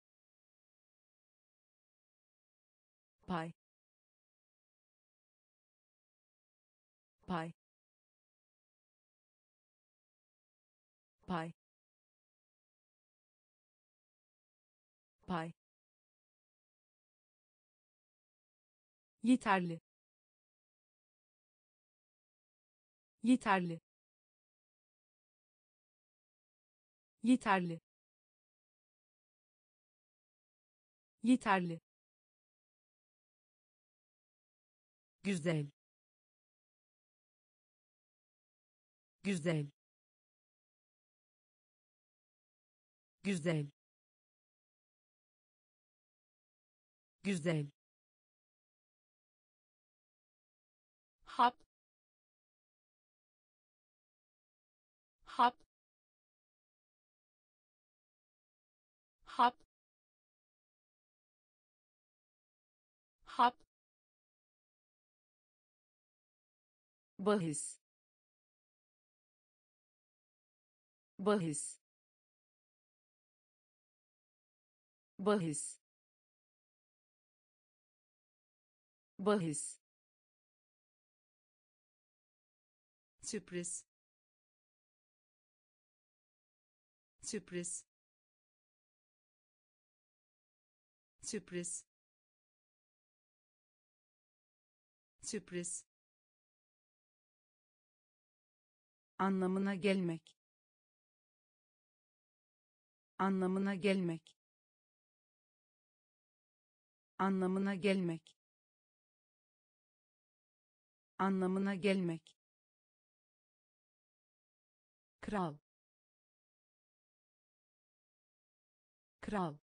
pay pay pay pay yeterli yeterli yeterli yeterli güzel güzel güzel güzel hap hap hap hap bahis bahis bahis bahis sürpriz sürpriz sürpriz sürpriz anlamına gelmek anlamına gelmek anlamına gelmek anlamına gelmek kral kral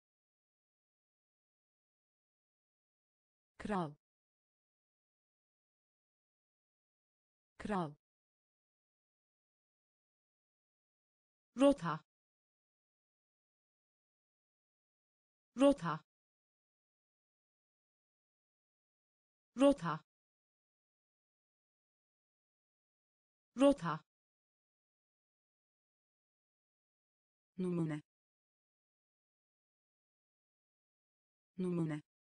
kral kral rota rota rota rota numune numune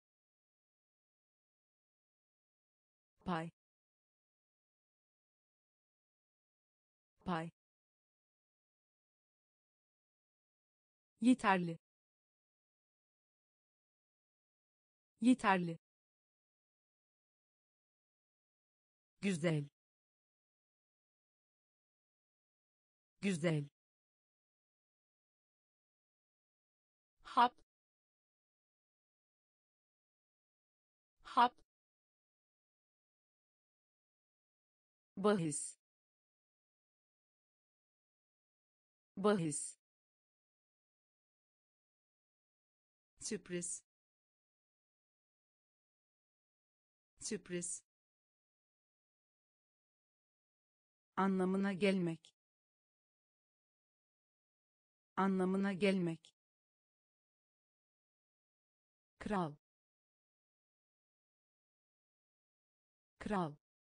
pay pay yeterli yeterli güzel güzel hap hap bahis bahis sürpriz sürpriz anlamına gelmek anlamına gelmek kral kral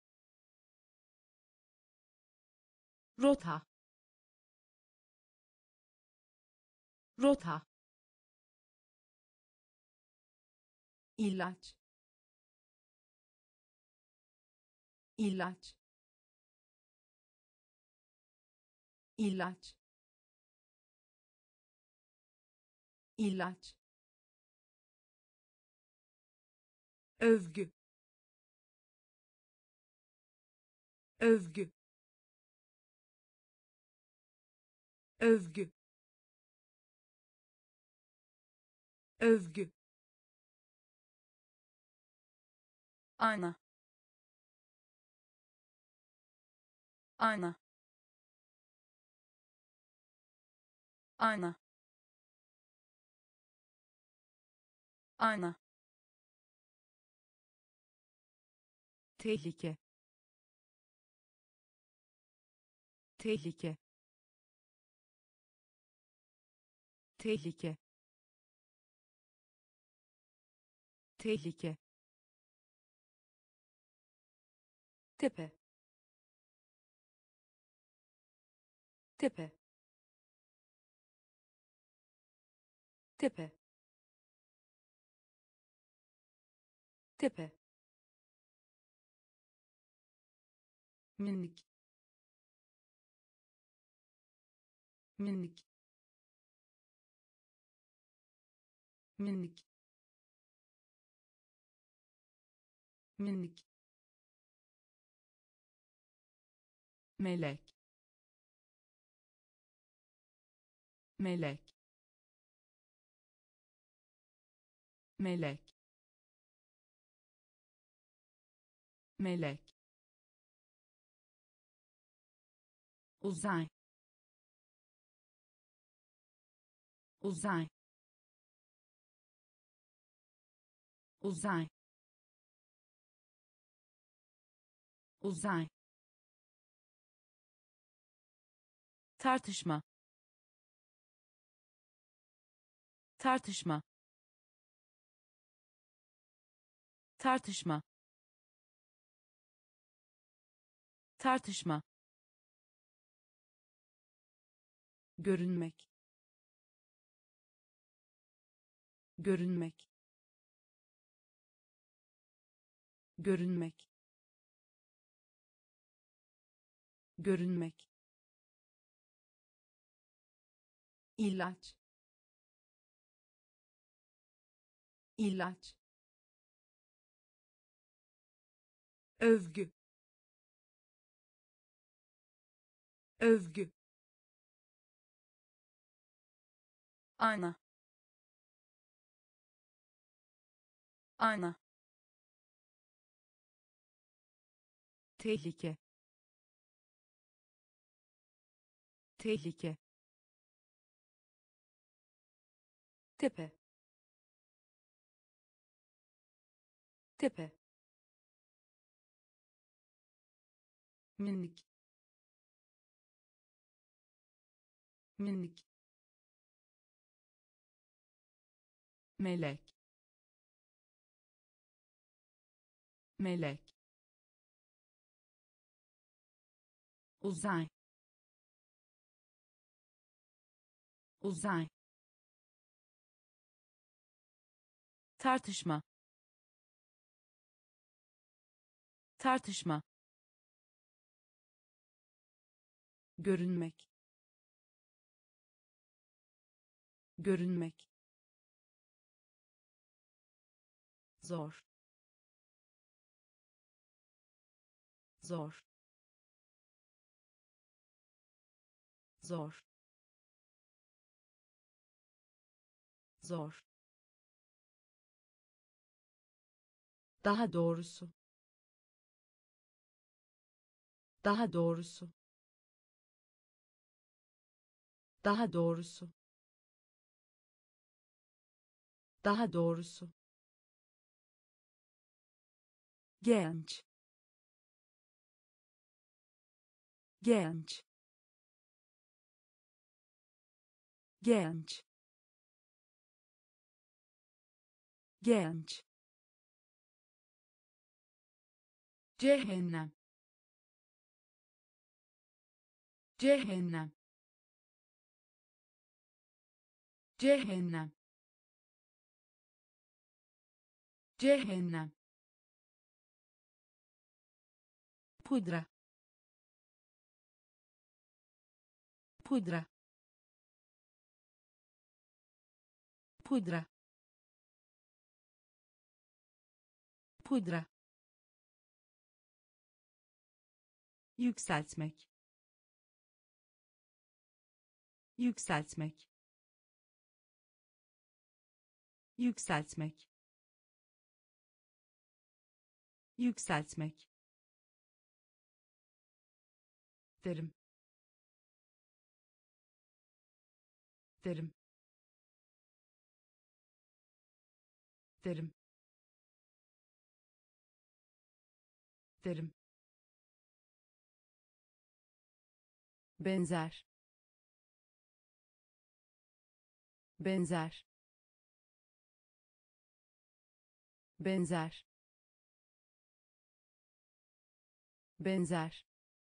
rota rota ilaç ilaç ilaç ilaç övgü övgü övgü övgü ana ana ana ana tehlike tehlike tehlike tehlike, tepe, tepe, tepe, tepe, minik, minik, minik, minik, melek, melek, melek, melek, uzay, uzay, uzay, uzay, tartışma, tartışma, tartışma, tartışma, görünmek, görünmek, görünmek, görünmek, ilaç, ilaç, övgü, övgü, ayna, ayna, tehlike, tehlike, tepe, tepe, minik, minik, melek, melek, uzay, uzay, tartışma, tartışma, görünmek, görünmek, zor, zor, zor, zor, daha doğrusu, daha doğrusu, daha doğrusu, daha doğrusu, genç, genç, genç, genç, cehennem, cehennem, cehennem, cehennem, pudra, pudra, pudra, pudra, yükseltmek, yükseltmek, yükseltmek, yükseltmek, derim, derim, derim, derim, benzer, benzer, benzer, benzer,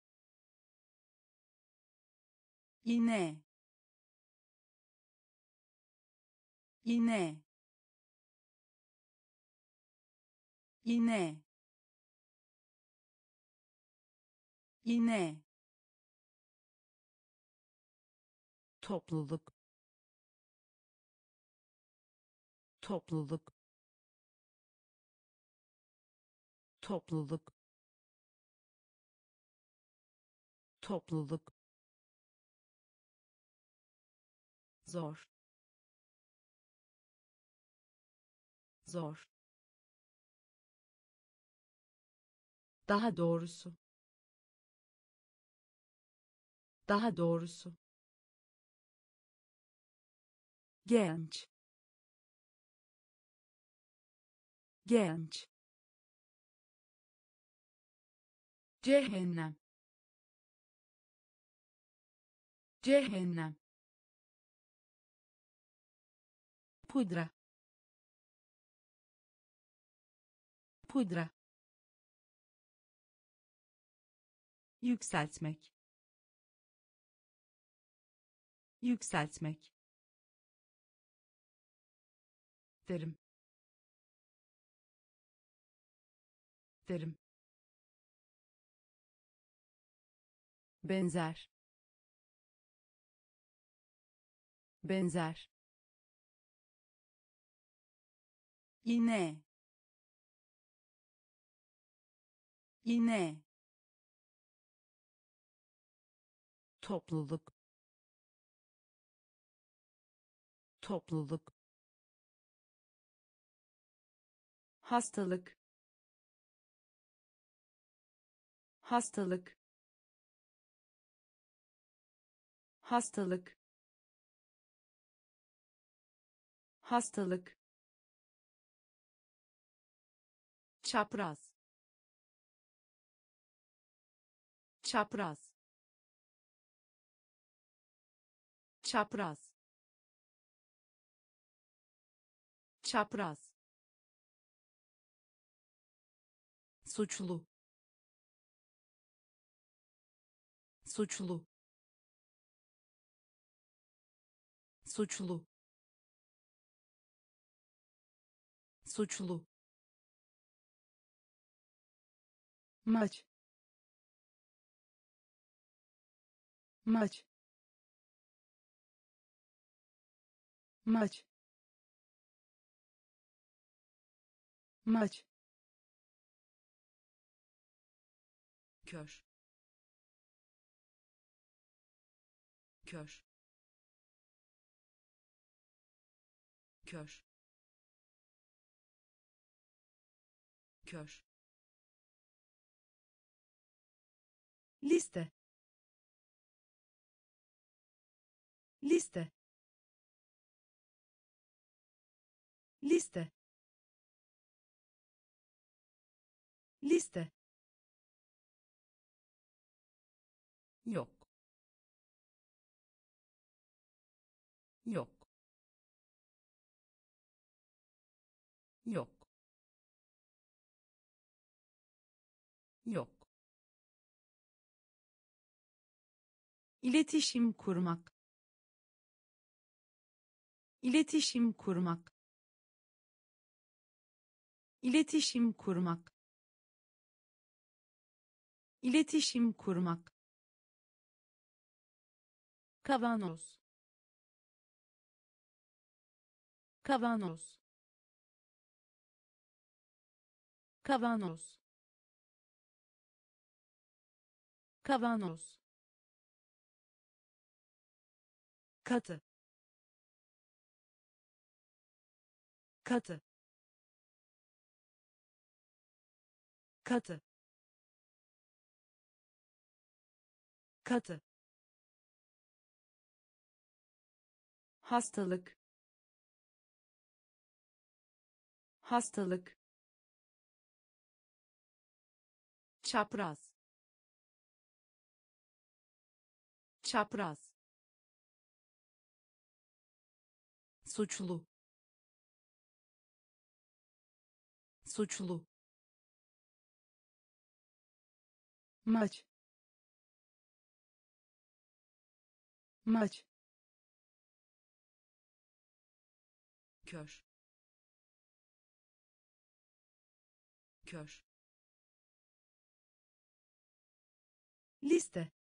iğne, iğne, iğne, iğne, topluluk, topluluk, topluluk, topluluk, zor, zor, daha doğrusu, daha doğrusu, genç, genç, cehennem, cehennem, pudra, pudra, yükseltmek, yükseltmek, derim, derim, benzer, benzer, iğne, iğne, topluluk, topluluk, hastalık, hastalık, hastalık, hastalık, çapraz, çapraz, çapraz, çapraz, suçlu, suçlu, suçlu, suçlu, maç, maç, maç, maç, kör, kör, kör, kör, liste, liste, liste, liste, yok, yok, yok, yok, iletişim kurmak, iletişim kurmak, iletişim kurmak, iletişim kurmak, kavanoz, kavanoz, kavanoz, kavanoz, katı, katı, katı, katı, hastalık, hastalık, çapraz, çapraz, suçlu, suçlu, maç, maç, kör, kör, liste,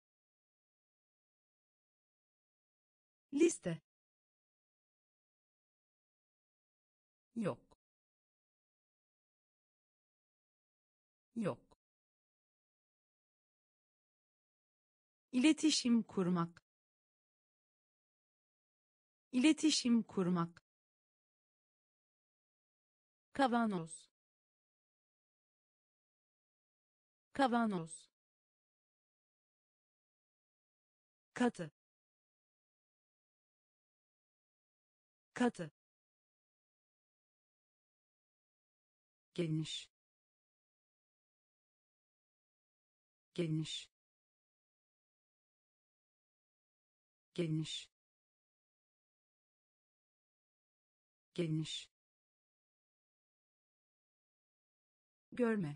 liste, yok, yok, iletişim kurmak, iletişim kurmak, kavanoz, kavanoz, katı, katı, geniş, geniş, geniş, geniş, görme,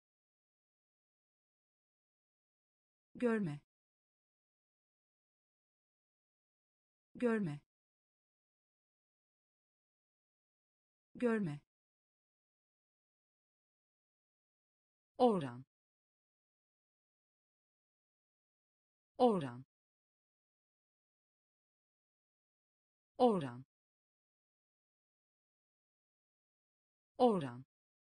görme, görme, görme, oran, oran, oran, oran,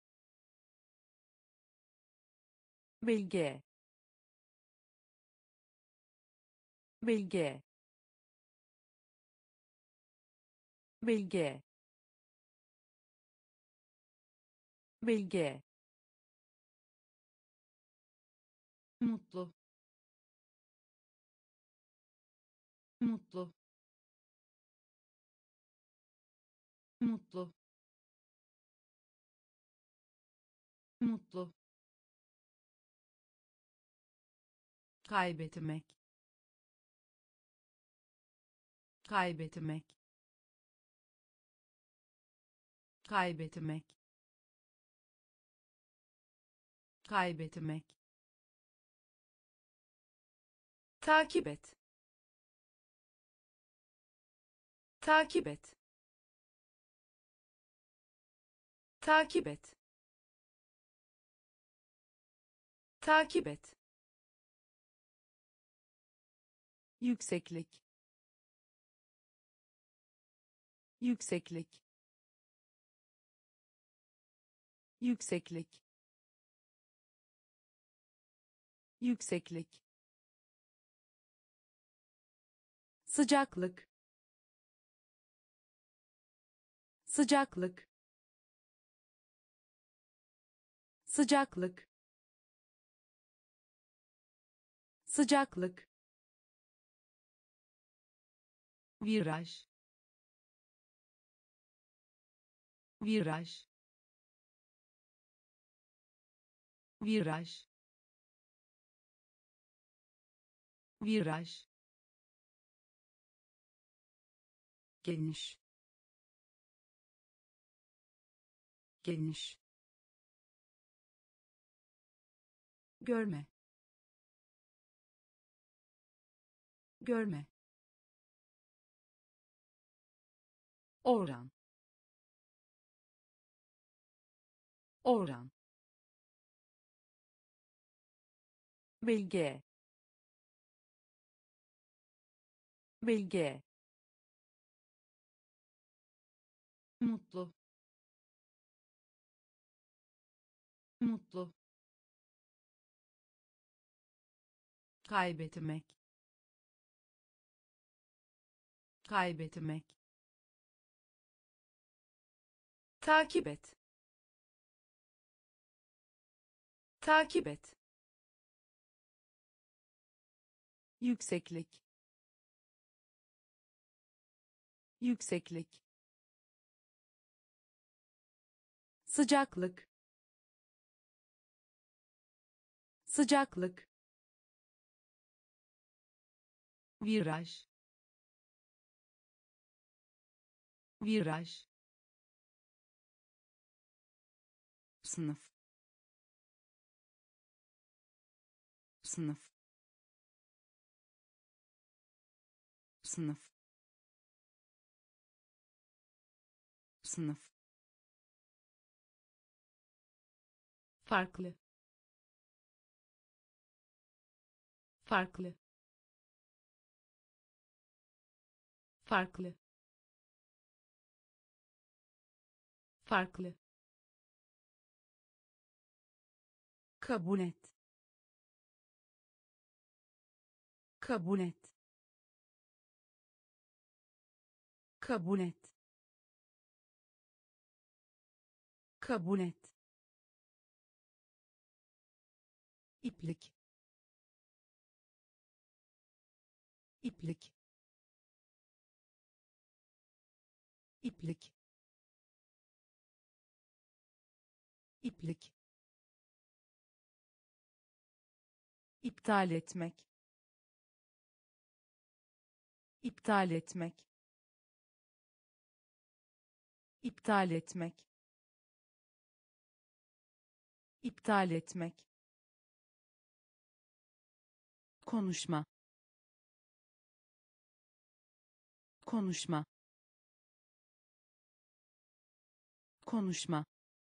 bilge, bilge, bilge, bilge, mutlu, mutlu, mutlu, mutlu, kaybetmek, kaybetmek, kaybetmek, kaybetmek, takip et, takip et, takip et, takip et, yükseklik, yükseklik, yükseklik, yükseklik, sıcaklık, sıcaklık, sıcaklık, sıcaklık, viraj, viraj, viraj, viraj, geniş, geniş, görme, görme, oran, oran, bilge, bilge, mutlu, mutlu, kaybetmek, kaybetmek, takip et, takip et, yükseklik, yükseklik, sıcaklık, sıcaklık, viraj, viraj, sınıf sınıf sınıf sınıf farklı farklı farklı farklı kabul et kabul et kabul et kabul et iplik iplik iplik iplik iptal etmek iptal etmek iptal etmek iptal etmek konuşma konuşma konuşma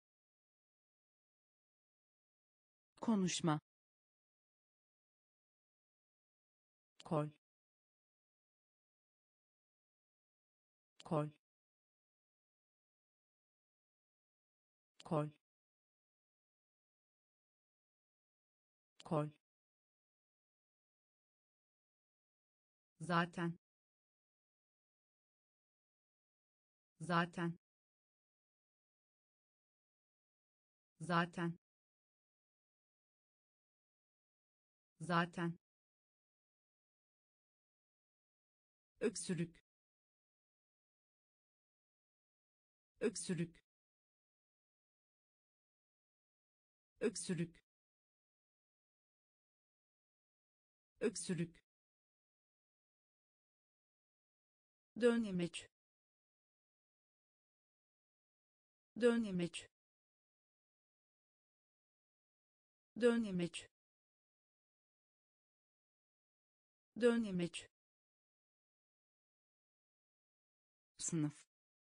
konuşma kol kol kol kol zaten zaten zaten zaten öksürük öksürük öksürük öksürük dönemeç dönemeç dönemeç dönemeç sınıf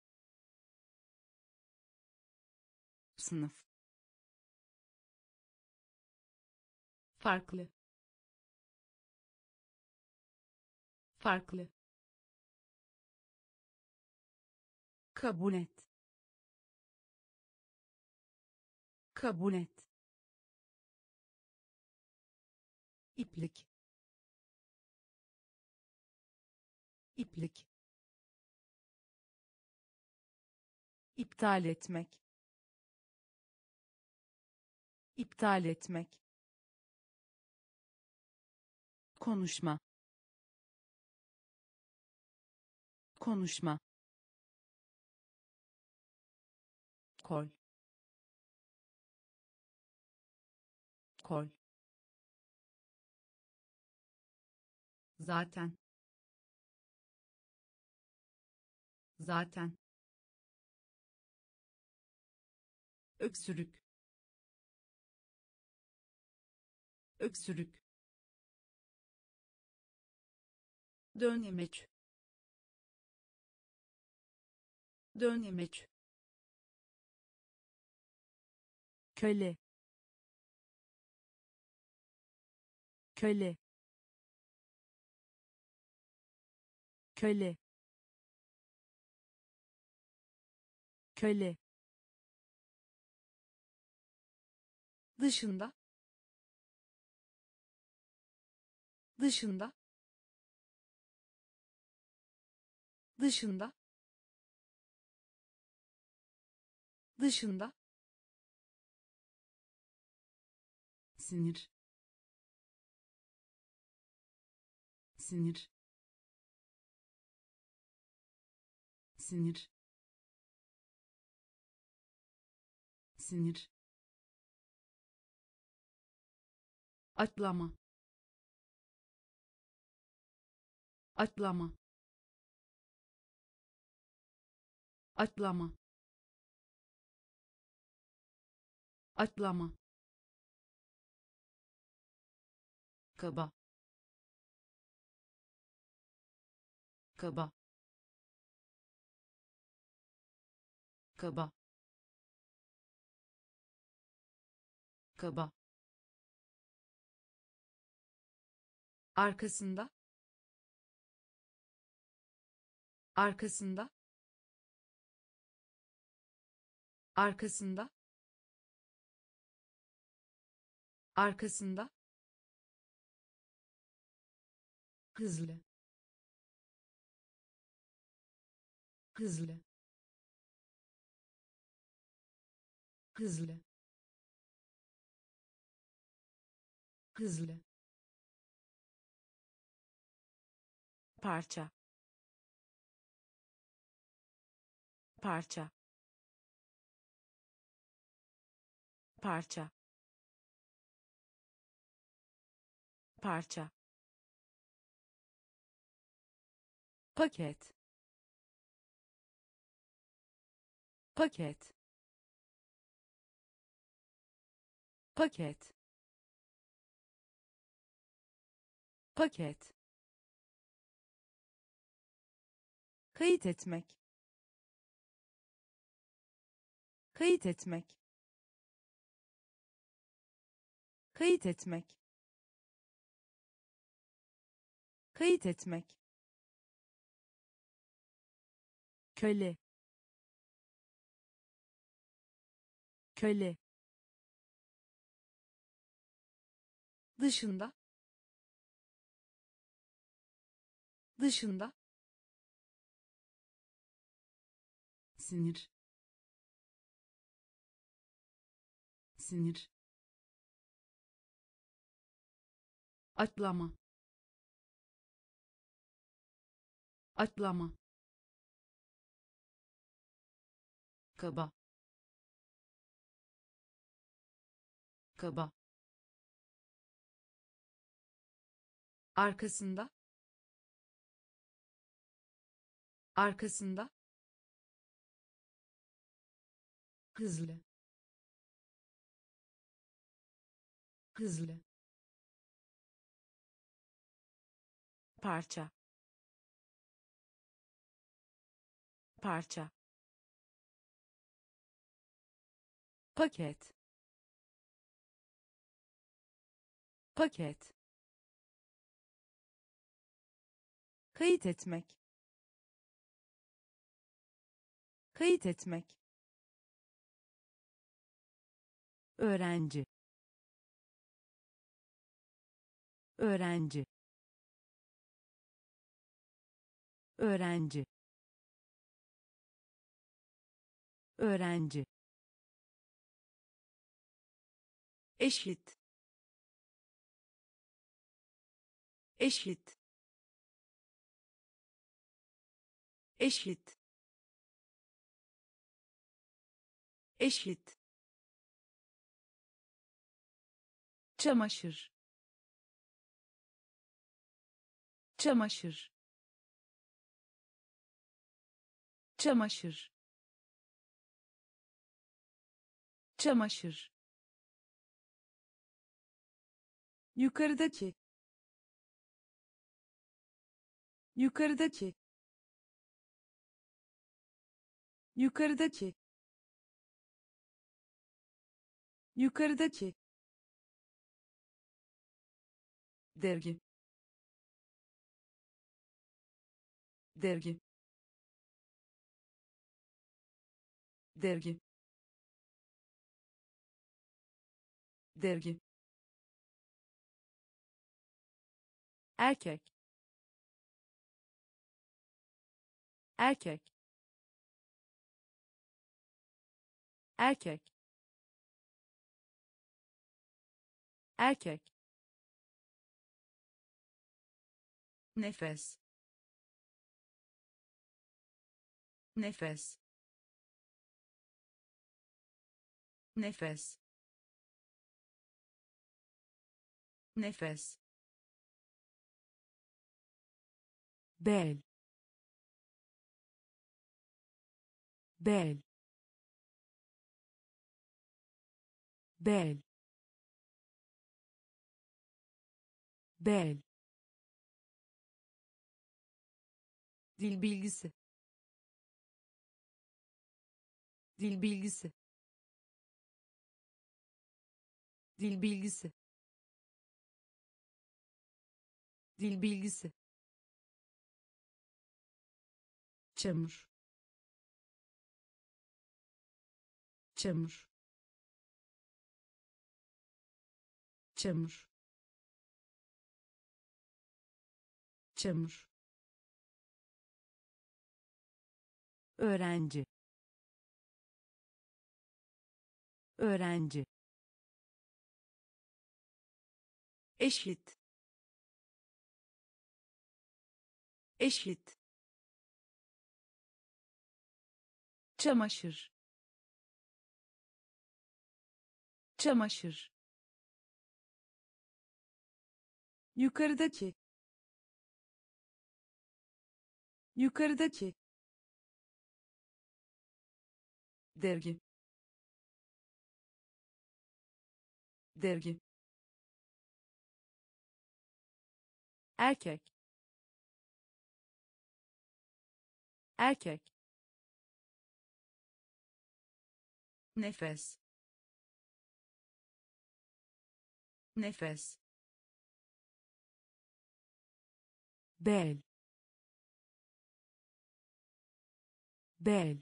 sınıf farklı farklı kabul et kabul et iplik iplik iptal etmek iptal etmek konuşma konuşma kol kol zaten zaten öksürük öksürük dönemeç dönemeç köle köle köle köle dışında dışında dışında dışında sinir sinir sinir sinir atlama atlama atlama atlama, kaba, kaba, kaba, kaba, arkasında, arkasında, arkasında, arkasında, hızlı, hızlı, hızlı, hızlı, parça, parça, parça, parça, paket, paket, paket, paket, kayıt etmek, kayıt etmek, kayıt etmek, kayıt etmek, köle, köle, dışında, dışında, sinir, sinir, atlama, atlama, kaba, kaba, arkasında, arkasında, hızlı, hızlı, parça, parça, paket, paket, kayıt etmek, kayıt etmek, öğrenci, öğrenci, öğrenci, öğrenci, eşit, eşit, eşit, eşit, çamaşır, çamaşır, çamaşır, çamaşır, yukarıdaki, yukarıdaki, yukarıdaki, yukarıdaki, dergi, dergi, dergi, dergi, erkek, erkek, erkek, erkek, nefes, nefes, nefes, nefes, bel, bel, bel, bel, dil bilgisi, dil bilgisi, dil bilgisi, dil bilgisi, çamur, çamur, çamur, çamur, öğrenci, öğrenci, eşit, eşit, çamaşır, çamaşır, yukarıdaki, yukarıdaki, dergi, dergi, erkek, erkek, nefes, nefes, bel, bel,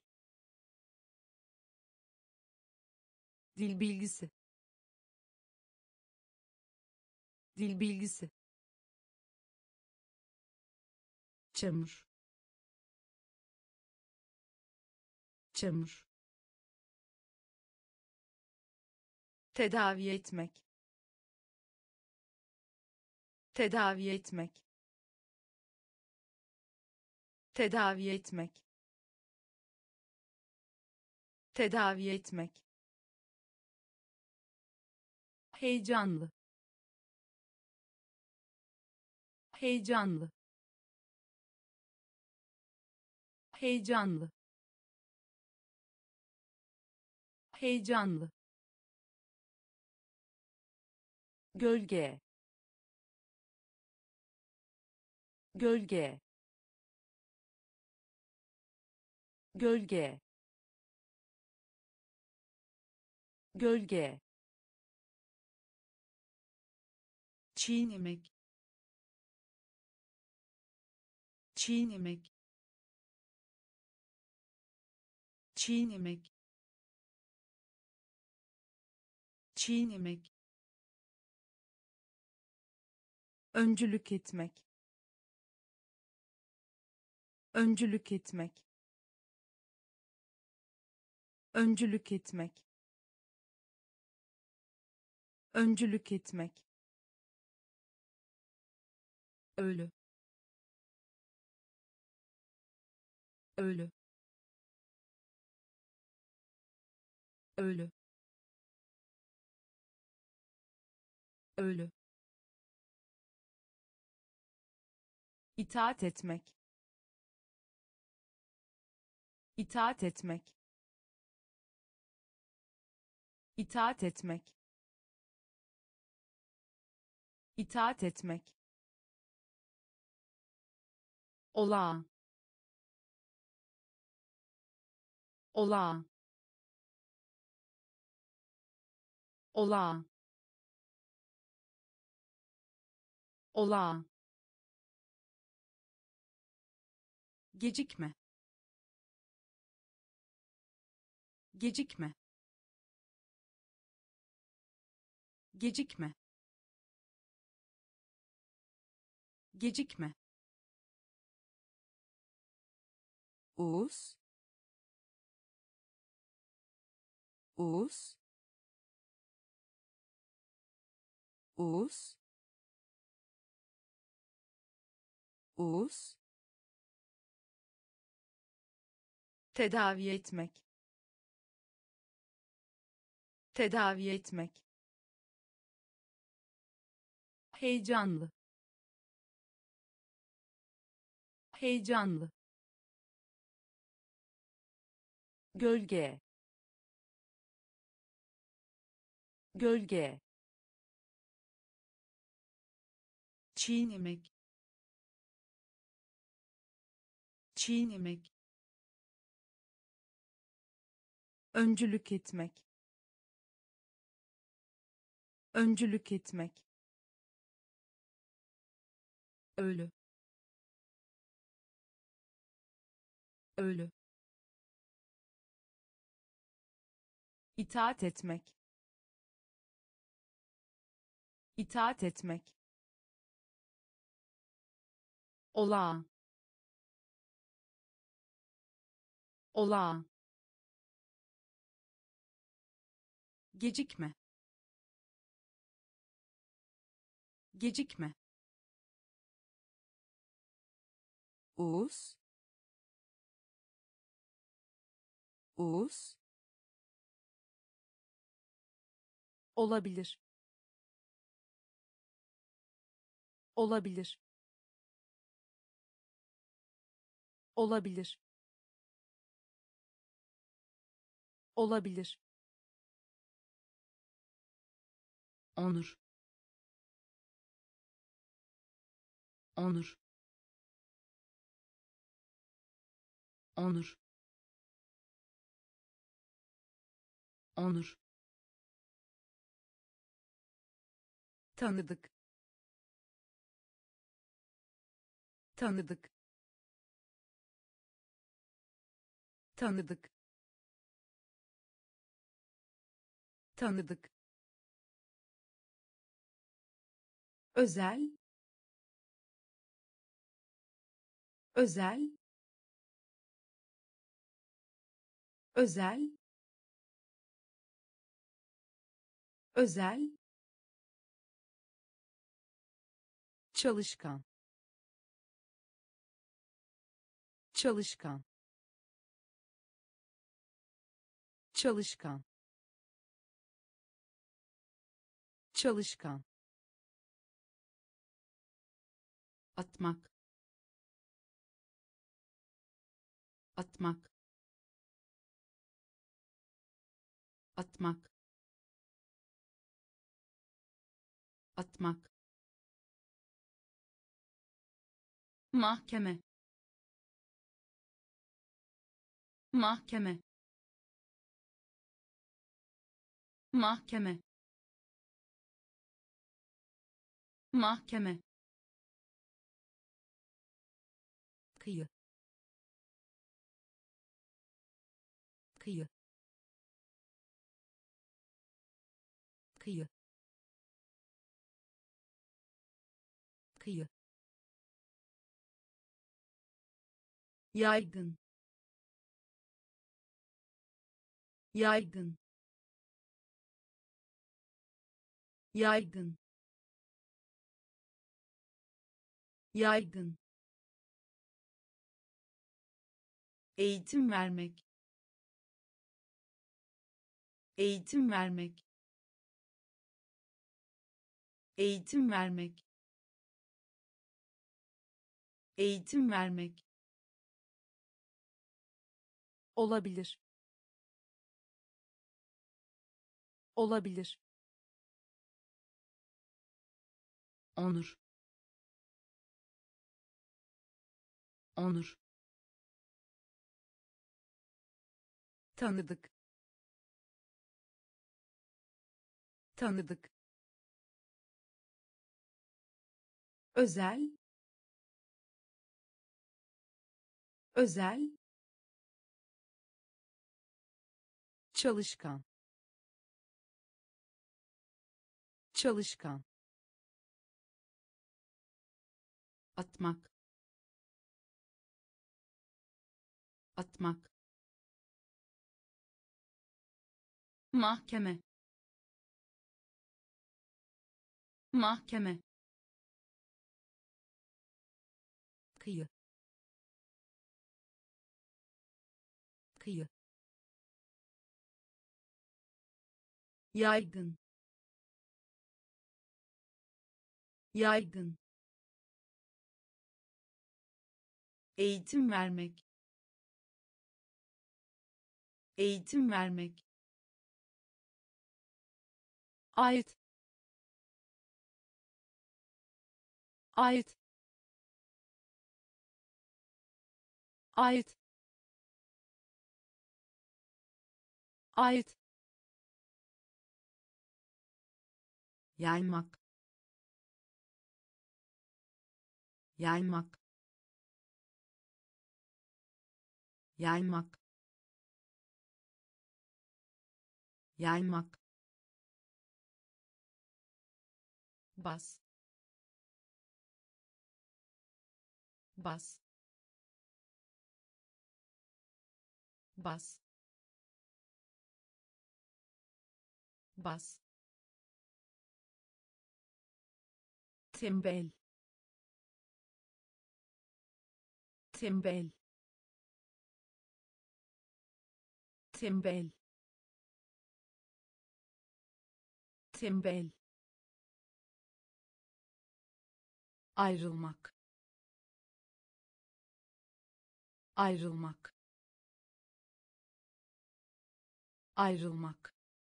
dil bilgisi, dil bilgisi, çamur, çamur, tedavi etmek, tedavi etmek, tedavi etmek, tedavi etmek, heyecanlı, heyecanlı, heyecanlı, heyecanlı, gölge, gölge, gölge, gölge, çiğnemek, çiğnemek, çiğnemek, çiğnemek, öncülük etmek, öncülük etmek, öncülük etmek, öncülük etmek, ölü, ölü, ölü, ölü, itaat etmek, itaat etmek, itaat etmek, itaat etmek, olağan, olağan, olağan, olağan, gecikme, gecikme, gecikme, gecikme, us, us, us, us, tedavi etmek, tedavi etmek, heyecanlı, heyecanlı, gölge, gölge, çiğnemek, çiğnemek, öncülük etmek, öncülük etmek, ölü, ölü, itaat etmek, itaat etmek, olağan, olağan, gecikme, gecikme, us, us, olabilir, olabilir, olabilir, olabilir, onur, onur, onur, onur, tanıdık, tanıdık, tanıdık, tanıdık, özel, özel, özel, özel, çalışkan, çalışkan, çalışkan, çalışkan, atmak, atmak, atmak, atmak, mahkeme, mahkeme, mahkeme, mahkeme, kıyı, kıyı, kıyı, kıyı, yaygın, yaygın, yaygın, yaygın, eğitim vermek, eğitim vermek, eğitim vermek, eğitim vermek, olabilir, olabilir, onur, onur, tanıdık, tanıdık, özel, özel, çalışkan, çalışkan, atmak, atmak, mahkeme, mahkeme, kıyı, kıyı, yaygın, yaygın, eğitim vermek, eğitim vermek, ait ait ait ait yaymak, yaymak, yaymak, yaymak, bas, bas, bas, bas, tembel, tembel, tembel, tembel, ayrılmak, ayrılmak, ayrılmak,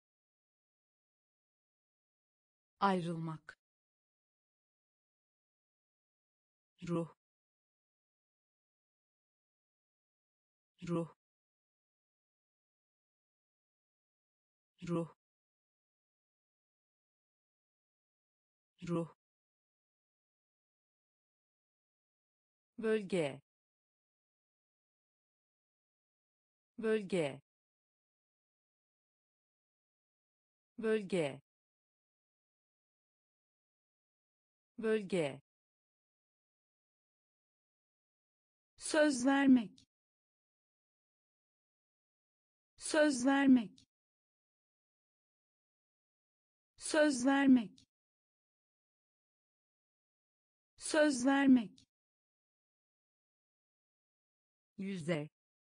ayrılmak, ruh, ruh, ruh, ruh, bölge, bölge, bölge, bölge, söz vermek, söz vermek, söz vermek, söz vermek, yüzde,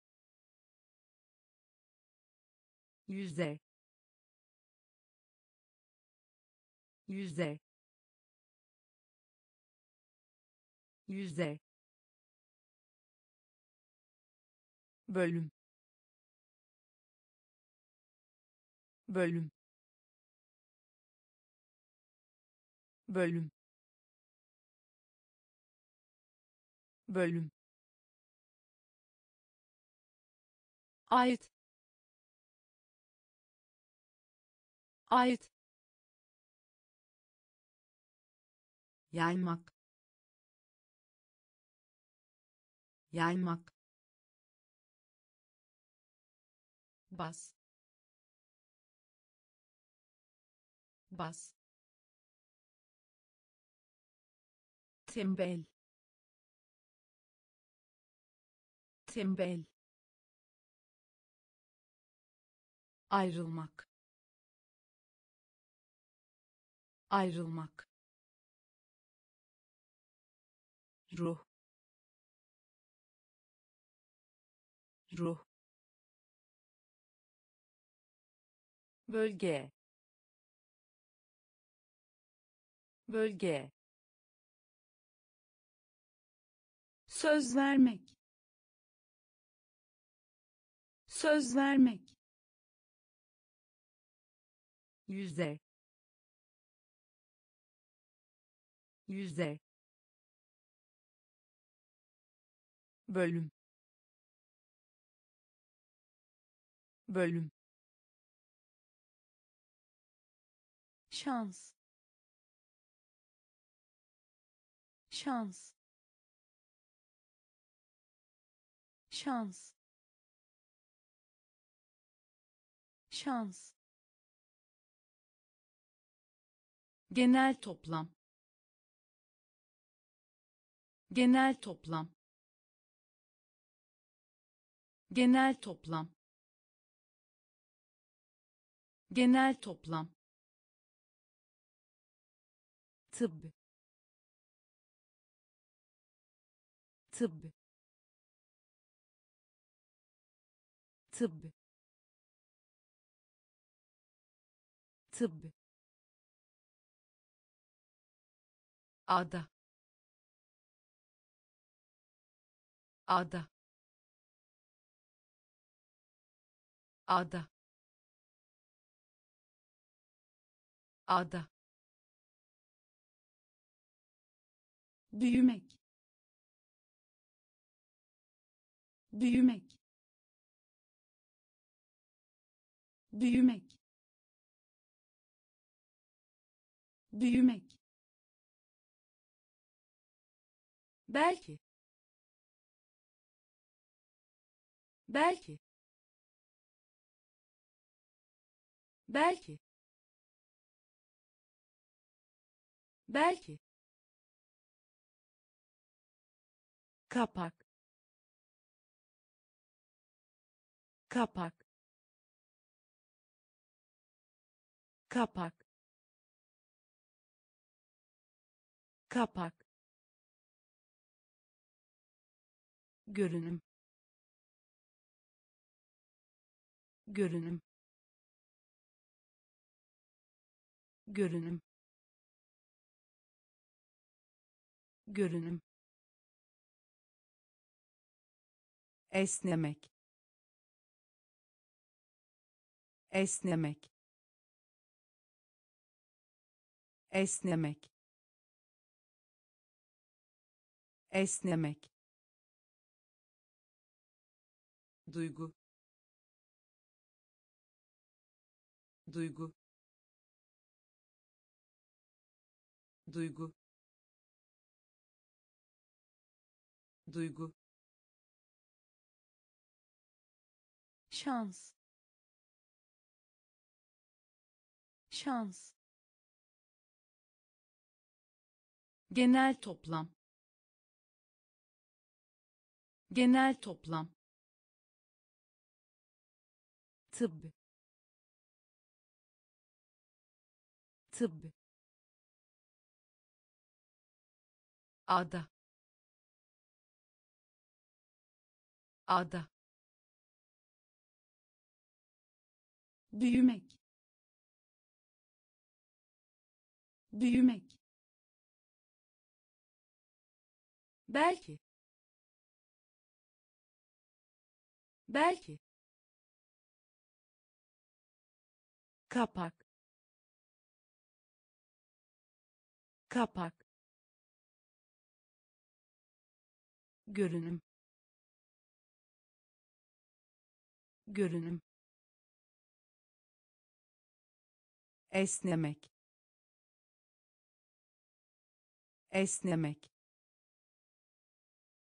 yüzde, yüzde, yüzde, bölüm, bölüm, bölüm, bölüm, ait ait yaymak, yaymak, bas, bas, tembel, tembel, ayrılmak, ayrılmak, ruh, ruh, bölge, bölge, söz vermek, söz vermek, yüzde, yüzde, bölüm, bölüm, şans şans şans şans genel toplam, genel toplam, genel toplam, genel toplam, tıbb tıbb tıbb tıbb ada, ada, ada, ada, büyümek, büyümek, büyümek, büyümek, belki, belki, belki, belki, kapak, kapak, kapak, kapak, görünüm, görünüm, görünüm, görünüm, esnemek, esnemek, esnemek, esnemek, duygu, duygu, duygu, duygu, şans, şans, genel toplam, genel toplam, tıbb, tıbb, ada, ada, büyümek, büyümek, belki, belki, kapak, kapak, görünüm, görünüm, esnemek, esnemek,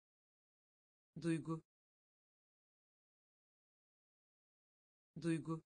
duygu, duygu,